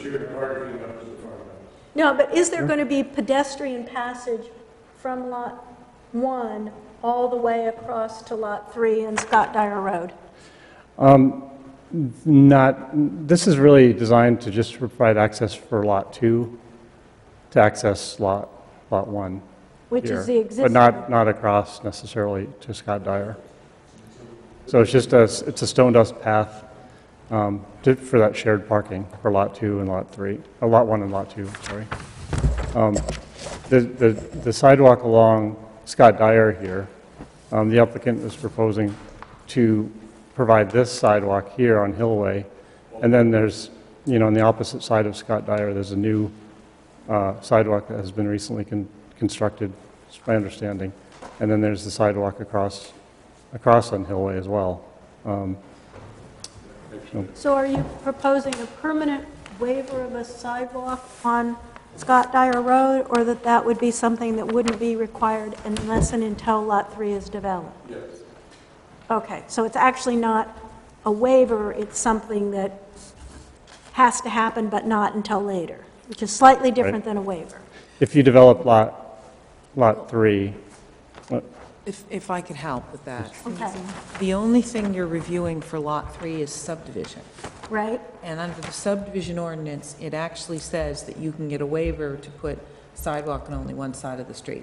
U: No, but is there going to be pedestrian passage from Lot one all the way across to Lot three and Scott Dyer Road?
L: um, not, this is really designed to just provide access for Lot two, to access Lot, Lot one.
U: Which is
L: here,
U: the existing-
L: But not, not across necessarily to Scott Dyer. So it's just a, it's a stone dust path um, to, for that shared parking for Lot two and Lot three, uh, Lot one and Lot two, sorry. Um, The, the, the sidewalk along Scott Dyer here, um, the applicant is proposing to provide this sidewalk here on Hillway, and then there's, you know, on the opposite side of Scott Dyer, there's a new uh, sidewalk that has been recently con- constructed, is my understanding, and then there's the sidewalk across, across on Hillway as well. Um, so-
U: So are you proposing a permanent waiver of a sidewalk on Scott Dyer Road, or that that would be something that wouldn't be required unless and until Lot three is developed?
N: Yes.
U: Okay, so it's actually not a waiver, it's something that has to happen, but not until later, which is slightly different than a waiver.
L: If you develop Lot, Lot three, uh,
I: If, if I could help with that.
U: Okay.
I: The only thing you're reviewing for Lot three is subdivision.
U: Right?
I: And under the subdivision ordinance, it actually says that you can get a waiver to put sidewalk on only one side of the street.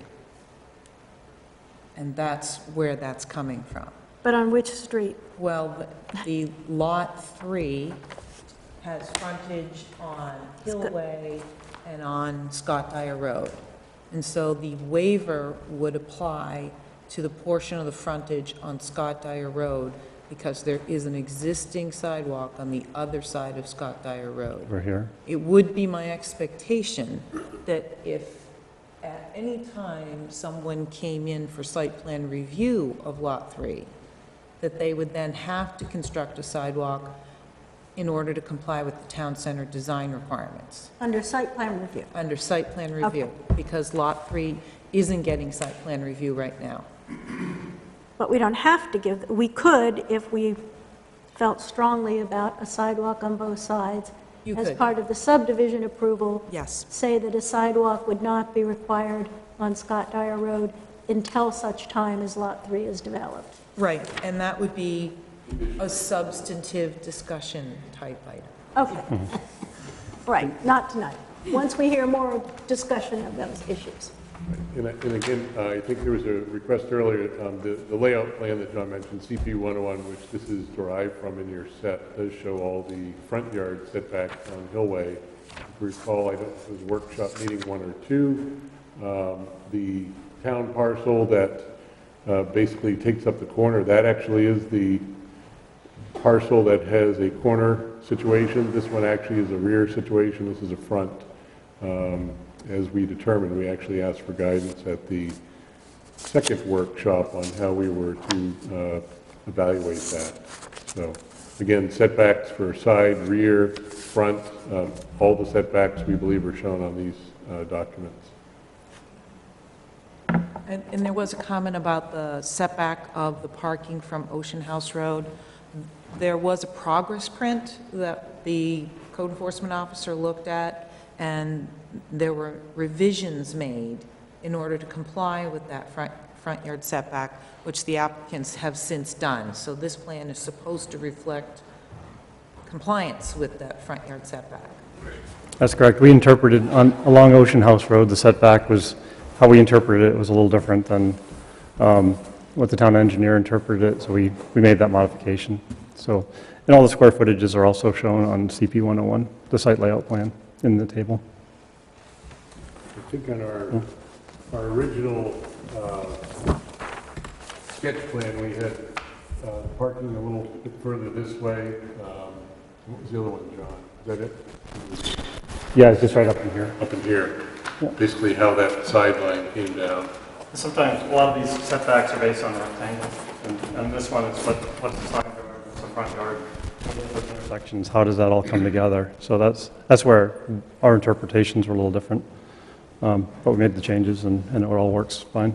I: And that's where that's coming from.
U: But on which street?
I: Well, the the Lot three has frontage on Hillway and on Scott Dyer Road. And so the waiver would apply to the portion of the frontage on Scott Dyer Road
D: because there is an existing sidewalk on the other side of Scott Dyer Road.
L: Over here.
D: It would be my expectation that if at any time someone came in for site plan review of Lot three, that they would then have to construct a sidewalk in order to comply with the town center design requirements.
U: Under site plan review?
D: Under site plan review, because Lot three isn't getting site plan review right now.
U: But we don't have to give, we could, if we felt strongly about a sidewalk on both sides,
D: You
U: as
D: could.
U: part of the subdivision approval,
D: Yes.
U: say that a sidewalk would not be required on Scott Dyer Road until such time as Lot three is developed.
D: Right, and that would be a substantive discussion type item.
U: Okay. Right, not tonight. Once we hear more discussion of those issues.
V: And and again, uh, I think there was a request earlier, um, the the layout plan that John mentioned, C P one oh one, which this is derived from in your set, does show all the front yard setbacks on Hillway. If you recall, I don't know if it was workshop meeting one or two, um, the town parcel that uh, basically takes up the corner, that actually is the parcel that has a corner situation. This one actually is a rear situation, this is a front. Um, As we determined, we actually asked for guidance at the second workshop on how we were to uh, evaluate that. So, again, setbacks for side, rear, front, um, all the setbacks we believe are shown on these uh, documents.
D: And, and there was a comment about the setback of the parking from Ocean House Road. There was a progress print that the code enforcement officer looked at, and there were revisions made in order to comply with that front, front yard setback, which the applicants have since done. So this plan is supposed to reflect compliance with that front yard setback.
L: That's correct. We interpreted on, along Ocean House Road, the setback was, how we interpreted it was a little different than um, what the town engineer interpreted it, so we, we made that modification. So, and all the square footages are also shown on C P one oh one, the site layout plan in the table.
V: I think on our, our original uh, sketch plan, we had uh, parking a little bit further this way. Um, What was the other one, John? Is that it?
L: Yeah, it's just right up in here.
V: Up in here. Basically how that sideline came down.
L: Sometimes, a lot of these setbacks are based on rectangles, and, and this one is what, what's the side yard, what's the front yard, those intersections, how does that all come together? So that's, that's where our interpretations were a little different. Um, but we made the changes, and, and it all works fine.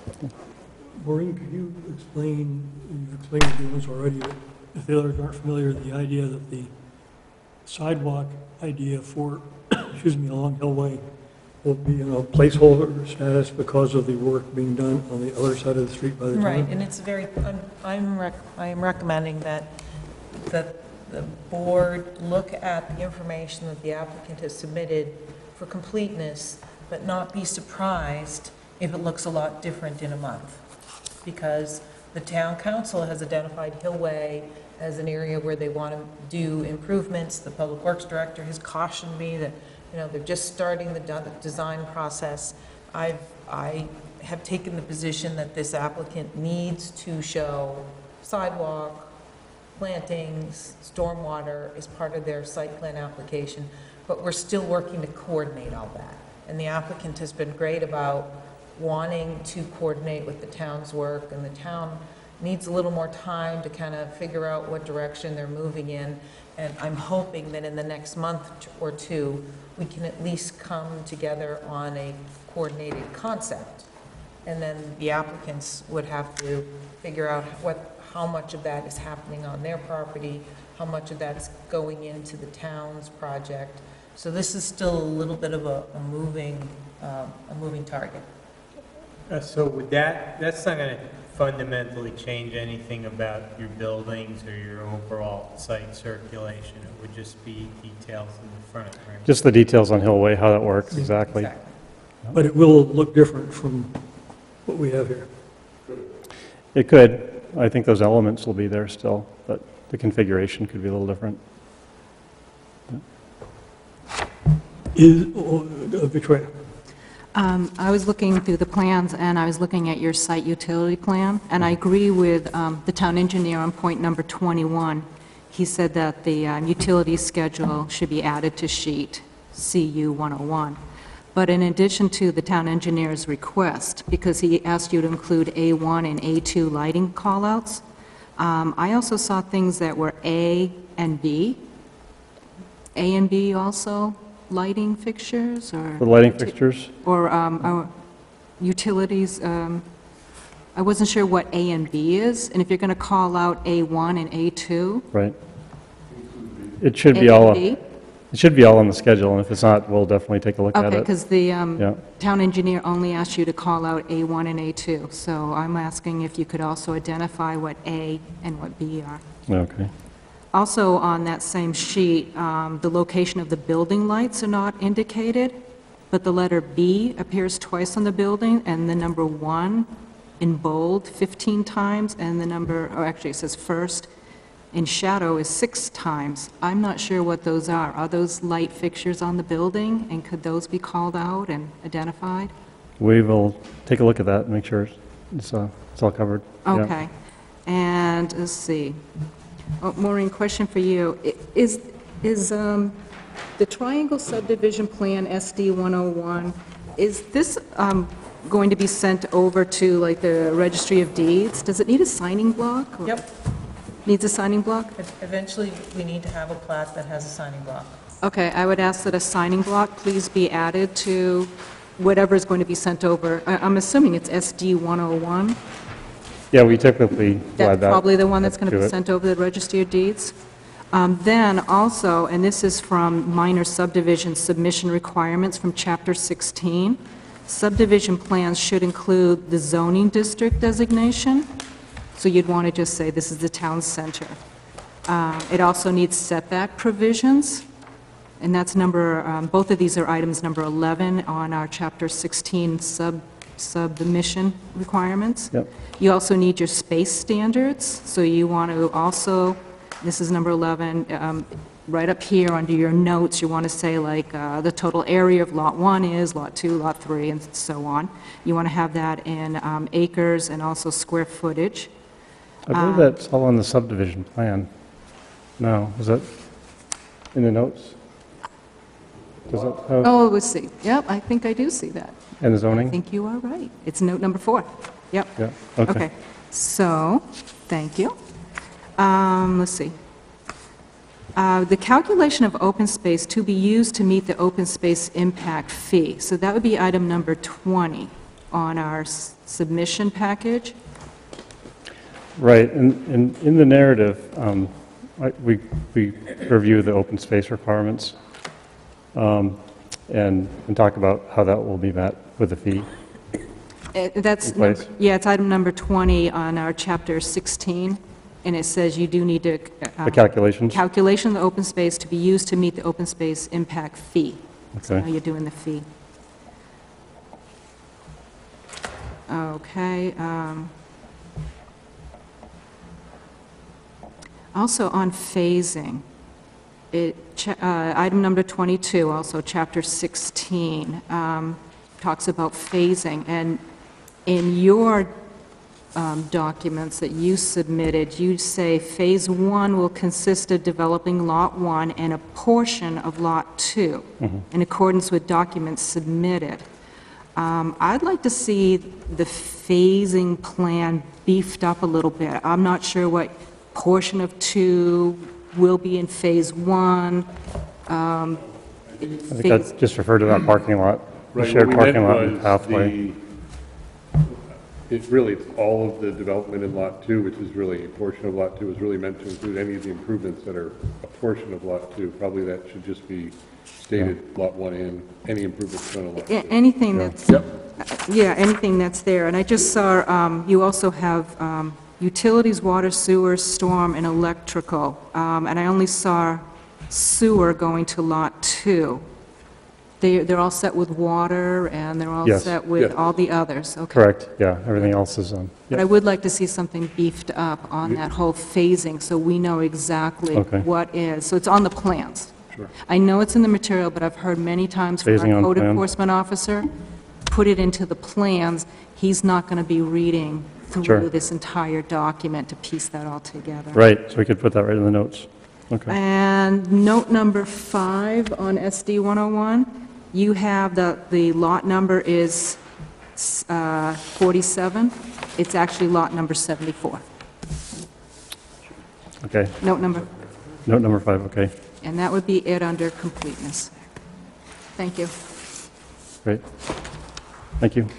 A: Maureen, could you explain, you've explained it to us already, but if the others aren't familiar, the idea that the sidewalk idea for, excuse me, along Hillway will be in a placeholder status because of the work being done on the other side of the street by the town?
D: Right, and it's very, I'm, I'm rec, I'm recommending that, that the board look at the information that the applicant has submitted for completeness, but not be surprised if it looks a lot different in a month. Because the town council has identified Hillway as an area where they want to do improvements. The public works director has cautioned me that, you know, they're just starting the de- design process. I've, I have taken the position that this applicant needs to show sidewalk, plantings, stormwater as part of their site plan application, but we're still working to coordinate all that. And the applicant has been great about wanting to coordinate with the town's work, and the town needs a little more time to kind of figure out what direction they're moving in. And I'm hoping that in the next month or two, we can at least come together on a coordinated concept. And then the applicants would have to figure out what, how much of that is happening on their property, how much of that's going into the town's project. So this is still a little bit of a, a moving, uh, a moving target.
B: Uh, So would that, that's not going to fundamentally change anything about your buildings or your overall site circulation? It would just be details in the front, right?
L: Just the details on Hillway, how that works, exactly.
D: Exactly.
A: But it will look different from what we have here.
L: It could. I think those elements will be there still, but the configuration could be a little different.
A: Is, oh, uh, Victoria?
Q: Um, I was looking through the plans, and I was looking at your site utility plan, and I agree with um, the town engineer on point number twenty-one. He said that the uh, utility schedule should be added to sheet C U one oh one. But in addition to the town engineer's request, because he asked you to include A one and A two lighting callouts, um, I also saw things that were A and B. A and B also lighting fixtures, or?
L: The lighting fixtures?
Q: Or um, uh, utilities, um, I wasn't sure what A and B is, and if you're going to call out A one and A two.
L: Right. It should
Q: A
L: be
Q: and
L: all,
Q: B?
L: it should be all on the schedule, and if it's not, we'll definitely take a look at it.
Q: Okay, because the um,
L: Yeah.
Q: town engineer only asked you to call out A one and A two, so I'm asking if you could also identify what A and what B are.
L: Okay.
Q: Also, on that same sheet, um, the location of the building lights are not indicated, but the letter B appears twice on the building, and the number one in bold fifteen times, and the number, or actually it says first, in shadow is six times. I'm not sure what those are. Are those light fixtures on the building, and could those be called out and identified?
L: We will take a look at that and make sure it's, uh, it's all covered. Yeah.
Q: Okay. And let's see. Oh, Maureen, question for you. I- Is, is um, the Triangle Subdivision Plan S D one oh one, is this um, going to be sent over to, like, the Registry of Deeds? Does it need a signing block? or-
D: Yep.
Q: Needs a signing block?
D: Eventually, we need to have a plat that has a signing block.
Q: Okay, I would ask that a signing block please be added to whatever is going to be sent over. I- I'm assuming it's S D one oh one?
L: Yeah, we typically will add
Q: That's
L: that.
Q: probably the one that's going to be
L: it.
Q: sent over to the Registry of Deeds. Um, Then also, and this is from minor subdivision submission requirements from Chapter sixteen, subdivision plans should include the zoning district designation. So you'd want to just say this is the town center. Uh, It also needs setback provisions, and that's number, um, both of these are items number eleven on our Chapter sixteen sub submission requirements.
L: Yep.
Q: You also need your space standards, so you want to also, this is number eleven, um, right up here under your notes, you want to say like uh, the total area of Lot one is, Lot two, Lot three, and so on. You want to have that in um, acres and also square footage.
L: I believe
Q: Um,
L: that's all on the subdivision plan. No, is that in the notes? Does that have,
Q: Oh, let's see. Yep, I think I do see that.
L: and the
Q: I
L: zoning?
Q: think you are right. It's note number four. Yep.
L: Yeah, okay.
Q: Okay, so, thank you. Um, Let's see. Uh, The calculation of open space to be used to meet the open space impact fee. So that would be item number twenty on our s- submission package.
L: Right, and, and in the narrative, um, I- we, we review the open space requirements, um, and, and talk about how that will be met with the fee.
Q: Uh, That's,
L: In place.
Q: number- yeah, it's item number twenty on our chapter sixteen, and it says you do need to... uh,
L: The calculations?
Q: Calculation of the open space to be used to meet the open space impact fee. So
L: Okay.
Q: now you're doing the fee. Okay. um, Also on phasing, it, cha- uh, item number twenty-two, also chapter sixteen, um, talks about phasing. And in your um, documents that you submitted, you say Phase One will consist of developing Lot One and a portion of Lot Two,
L: Mhm.
Q: in accordance with documents submitted. Um, I'd like to see the phasing plan beefed up a little bit. I'm not sure what portion of two will be in Phase One. Um,
L: I think that's just referred to that parking lot, the
V: Right,
L: shared
V: what we
L: parking
V: meant
L: lot and
V: was
L: pathway.
V: the- It's really, it's all of the development in Lot two, which is really, a portion of Lot two is really meant to include any of the improvements that are a portion of Lot two. Probably that should just be stated, Lot one in, any improvements done on Lot two.
Q: A- Anything that's, yeah, anything that's there. And I just saw, um, you also have um, utilities, water, sewer, storm, and electrical. Um, And I only saw sewer going to Lot two. They, they're all set with water, and they're all
L: Yes.
Q: set with
L: Yes.
Q: all the others, okay?
L: Correct, yeah, everything else is, um,
Q: But
L: yeah.
Q: I would like to see something beefed up on that whole phasing, so we know exactly
L: Okay.
Q: what is, so it's on the plans.
V: Sure.
Q: I know it's in the material, but I've heard many times from
L: Phasing
Q: our
L: on
Q: code
L: plan.
Q: enforcement officer, put it into the plans, he's not going to be reading
L: Sure.
Q: through this entire document to piece that all together.
L: Right, so we could put that right in the notes. Okay.
Q: And note number five on S D one oh one, you have the, the lot number is uh, forty-seven. It's actually lot number seventy-four.
L: Okay.
Q: Note number,
L: Note number five, okay.
Q: and that would be it under completeness. Thank you.
L: Great. Thank you.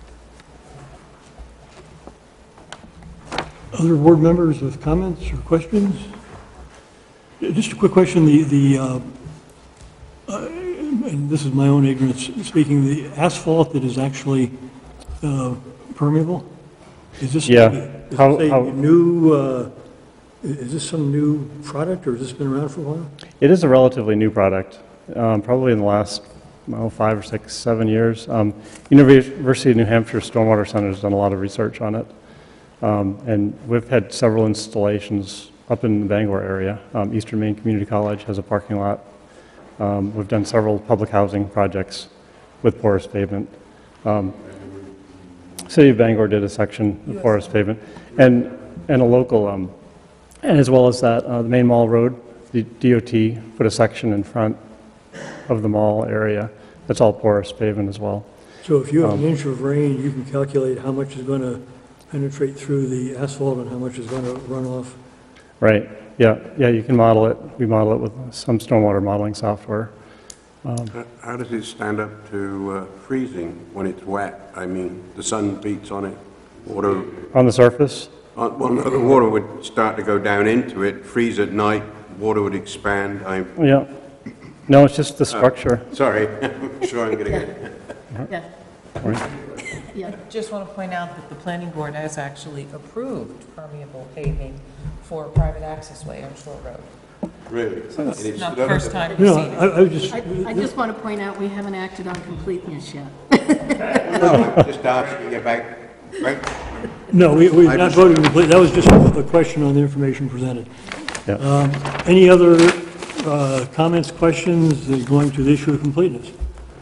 A: Other board members with comments or questions? Just a quick question, the, the, uh, uh, and this is my own ignorance speaking, the asphalt that is actually uh, permeable? Is this,
L: Yeah.
A: is
L: How-
A: this a
L: how-
A: new, uh, is this some new product, or has this been around for a while?
L: It is a relatively new product, um, probably in the last, well, five or six, seven years. Um, University of New Hampshire Stormwater Center has done a lot of research on it. Um, and we've had several installations up in the Bangor area. Um, Eastern Maine Community College has a parking lot. Um, we've done several public housing projects with porous pavement. Um, City of Bangor did a section of porous pavement, and and a local, um, and as well as that, uh, the main mall road, the D O T put a section in front of the mall area that's all porous pavement as well.
A: So if you have
L: Um,
A: an inch of rain, you can calculate how much is going to penetrate through the asphalt and how much is going to run off.
L: Right, yeah, yeah, you can model it. We model it with some stormwater modeling software. Um,
F: How- How does it stand up to uh, freezing when it's wet? I mean, the sun beats on it, water...
L: On the surface?
F: Uh, Well, no, the water would start to go down into it, freeze at night, water would expand. I'm...
L: Yeah. No, it's just the structure.
F: Oh, sorry, I'm sure I'm going to get...
E: Yeah. Yeah.
D: Just want to point out that the planning board has actually approved permeable paving for a private access way on Shore Road.
F: Really?
D: So it's
F: And it's
D: not the first time
A: You
D: you've
A: know,
D: seen
A: I,
D: it.
A: I was just,
E: I I just want to point out, we haven't acted on completeness yet.
F: No, I'm just asking about... Right?
A: no, we, we've
F: I
A: not
F: just-
A: voted complete, that was just a question on the information presented.
L: Yeah.
A: Um, Any other uh, comments, questions uh, going to the issue of completeness?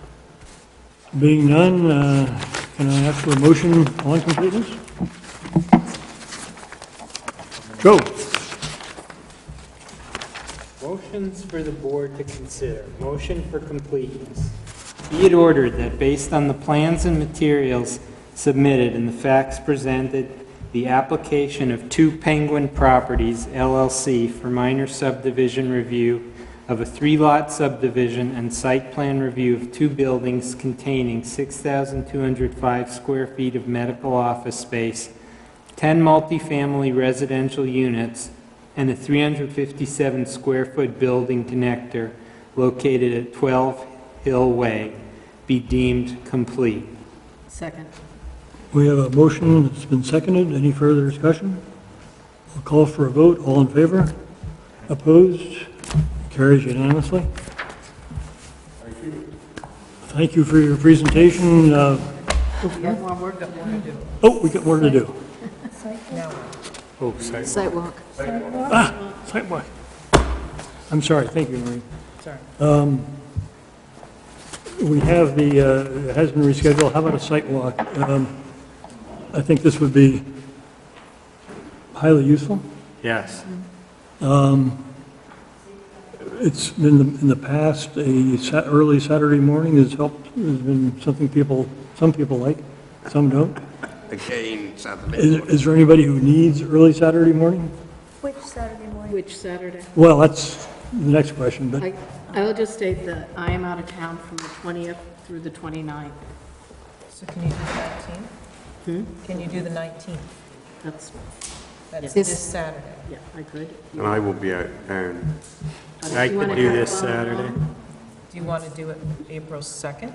A: Being none, uh, can I ask for a motion on completeness? Joe?
B: Motions for the board to consider. Motion for completeness. Be it ordered that based on the plans and materials submitted and the facts presented, the application of Two Penguin Properties, L L C, for minor subdivision review of a three-lot subdivision and site plan review of two buildings containing six thousand two hundred five square feet of medical office space, ten multifamily residential units, and a three hundred fifty-seven square foot building connector located at twelve Hill Way be deemed complete.
E: Second.
A: We have a motion that's been seconded. Any further discussion? We'll call for a vote. All in favor? Opposed? Carries unanimously. Thank you for your presentation. Uh,
E: We got more work to do.
A: Oh, we got more to do.
B: Oh, sorry.
E: Sidewalk.
A: Ah, sidewalk. I'm sorry. Thank you, Maureen.
D: Sorry.
A: Um, We have the, uh, it has been rescheduled. How about a site walk? Um, I think this would be highly useful.
B: Yes.
A: Um, It's been, the- in the past, a sa- early Saturday morning has helped, has been something people, some people like, some don't.
F: Again, Saturday
A: Is
F: morning.
A: is there anybody who needs early Saturday morning?
U: Which Saturday morning?
E: Which Saturday?
A: Well, that's the next question, but
E: I I will just state that I am out of town from the twentieth through the twenty-ninth.
D: So can you do the nineteenth?
E: Hmm?
D: Can you do the nineteenth?
E: That's,
D: That's
E: Yes.
D: this Saturday.
E: yeah, I could.
F: And I will be out of town.
E: Uh,
B: I
E: you wanna
B: could do
E: have
B: this
E: one on-
B: Saturday.
D: Do you want to do it April second?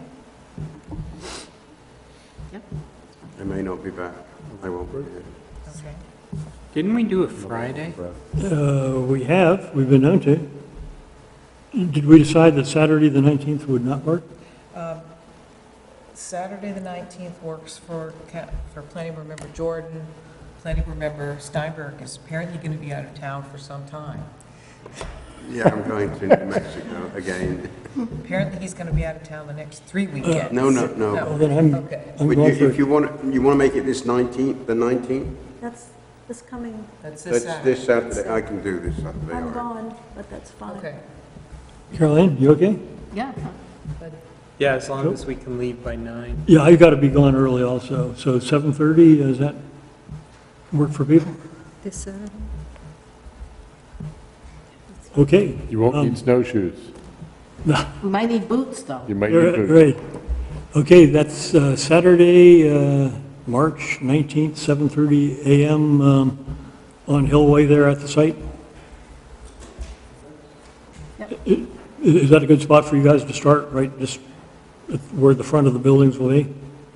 E: Yep.
F: I may not be back. I won't be here.
D: Okay.
B: Didn't we do it Friday?
A: uh, we have, we've been known to. Did we decide that Saturday, the nineteenth, would not work?
D: Um, Saturday, the nineteenth works for, ca- for planning board member Jordan. Planning board member Steinberg is apparently going to be out of town for some time.
F: Yeah, I'm going to New Mexico again.
D: Apparently, he's going to be out of town the next three weekends.
F: No, no, no.
A: Well, then I'm,
D: Okay.
A: I'm
F: Would
A: going
F: you-
A: for,
F: If you want, you want to make it this nineteenth, the nineteenth?
U: That's this coming,
D: That's this
F: That's
D: Saturday.
F: this Saturday, I can do this Saturday.
U: I'm
F: all right.
U: gone, but that's fine.
D: Okay.
A: Caroline, you okay?
E: Yeah.
B: Yeah, as long as we can leave by nine.
A: Yeah, I got to be gone early also, so seven thirty, does that work for people?
Q: This Saturday?
A: Okay.
V: You won't
A: um,
V: need snowshoes.
E: We might need boots, though.
V: You might need
A: Right,
V: boots.
A: right. Okay, that's uh, Saturday, uh, March nineteenth, seven thirty a m um, on Hillway there at the site.
E: Yep.
A: I- Is that a good spot for you guys to start, right, just at where the front of the buildings will be?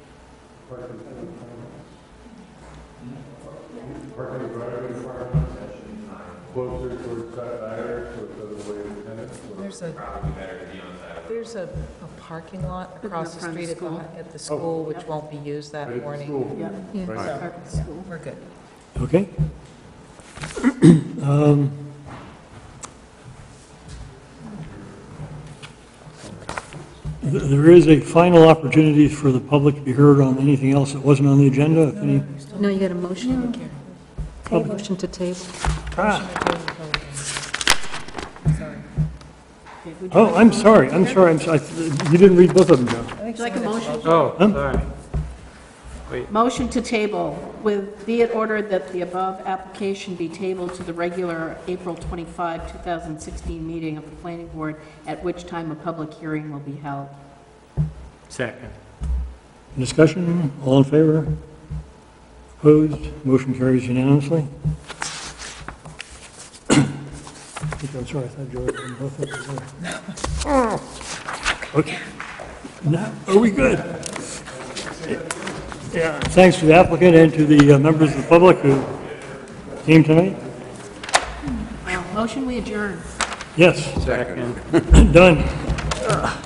V: Closer towards that ladder, so it doesn't weigh the tenants.
D: There's a, there's a, a parking lot
E: in
D: across
E: the
D: the
E: front of
D: street at the,
E: school.
D: at the school, which won't be used that
V: Right at the
D: morning.
V: school.
E: Yep.
Q: Yeah.
V: Right.
E: Start with school.
D: We're good.
A: Okay. Um, th- There is a final opportunity for the public to be heard on anything else that wasn't on the agenda, if any.
Q: No, you got a motion?
A: Table.
Q: Motion to table.
D: Sorry.
A: Oh, I'm sorry, I'm sorry, I'm sorry, you didn't read both of them, Joe.
E: Would you like a motion?
B: Oh,
A: Huh?
B: sorry. Wait,
E: Motion to table with, be it ordered that the above application be tabled to the regular April twenty-fifth, two thousand sixteen meeting of the planning board, at which time a public hearing will be held.
B: second.
A: Discussion, all in favor? Opposed? Motion carries unanimously. I'm sorry, I thought Joe had done both of them. Okay. Now, are we good? Yeah, thanks to the applicant and to the uh, members of the public who came tonight.
E: Motion, we adjourn.
A: Yes,
B: Second.
A: done.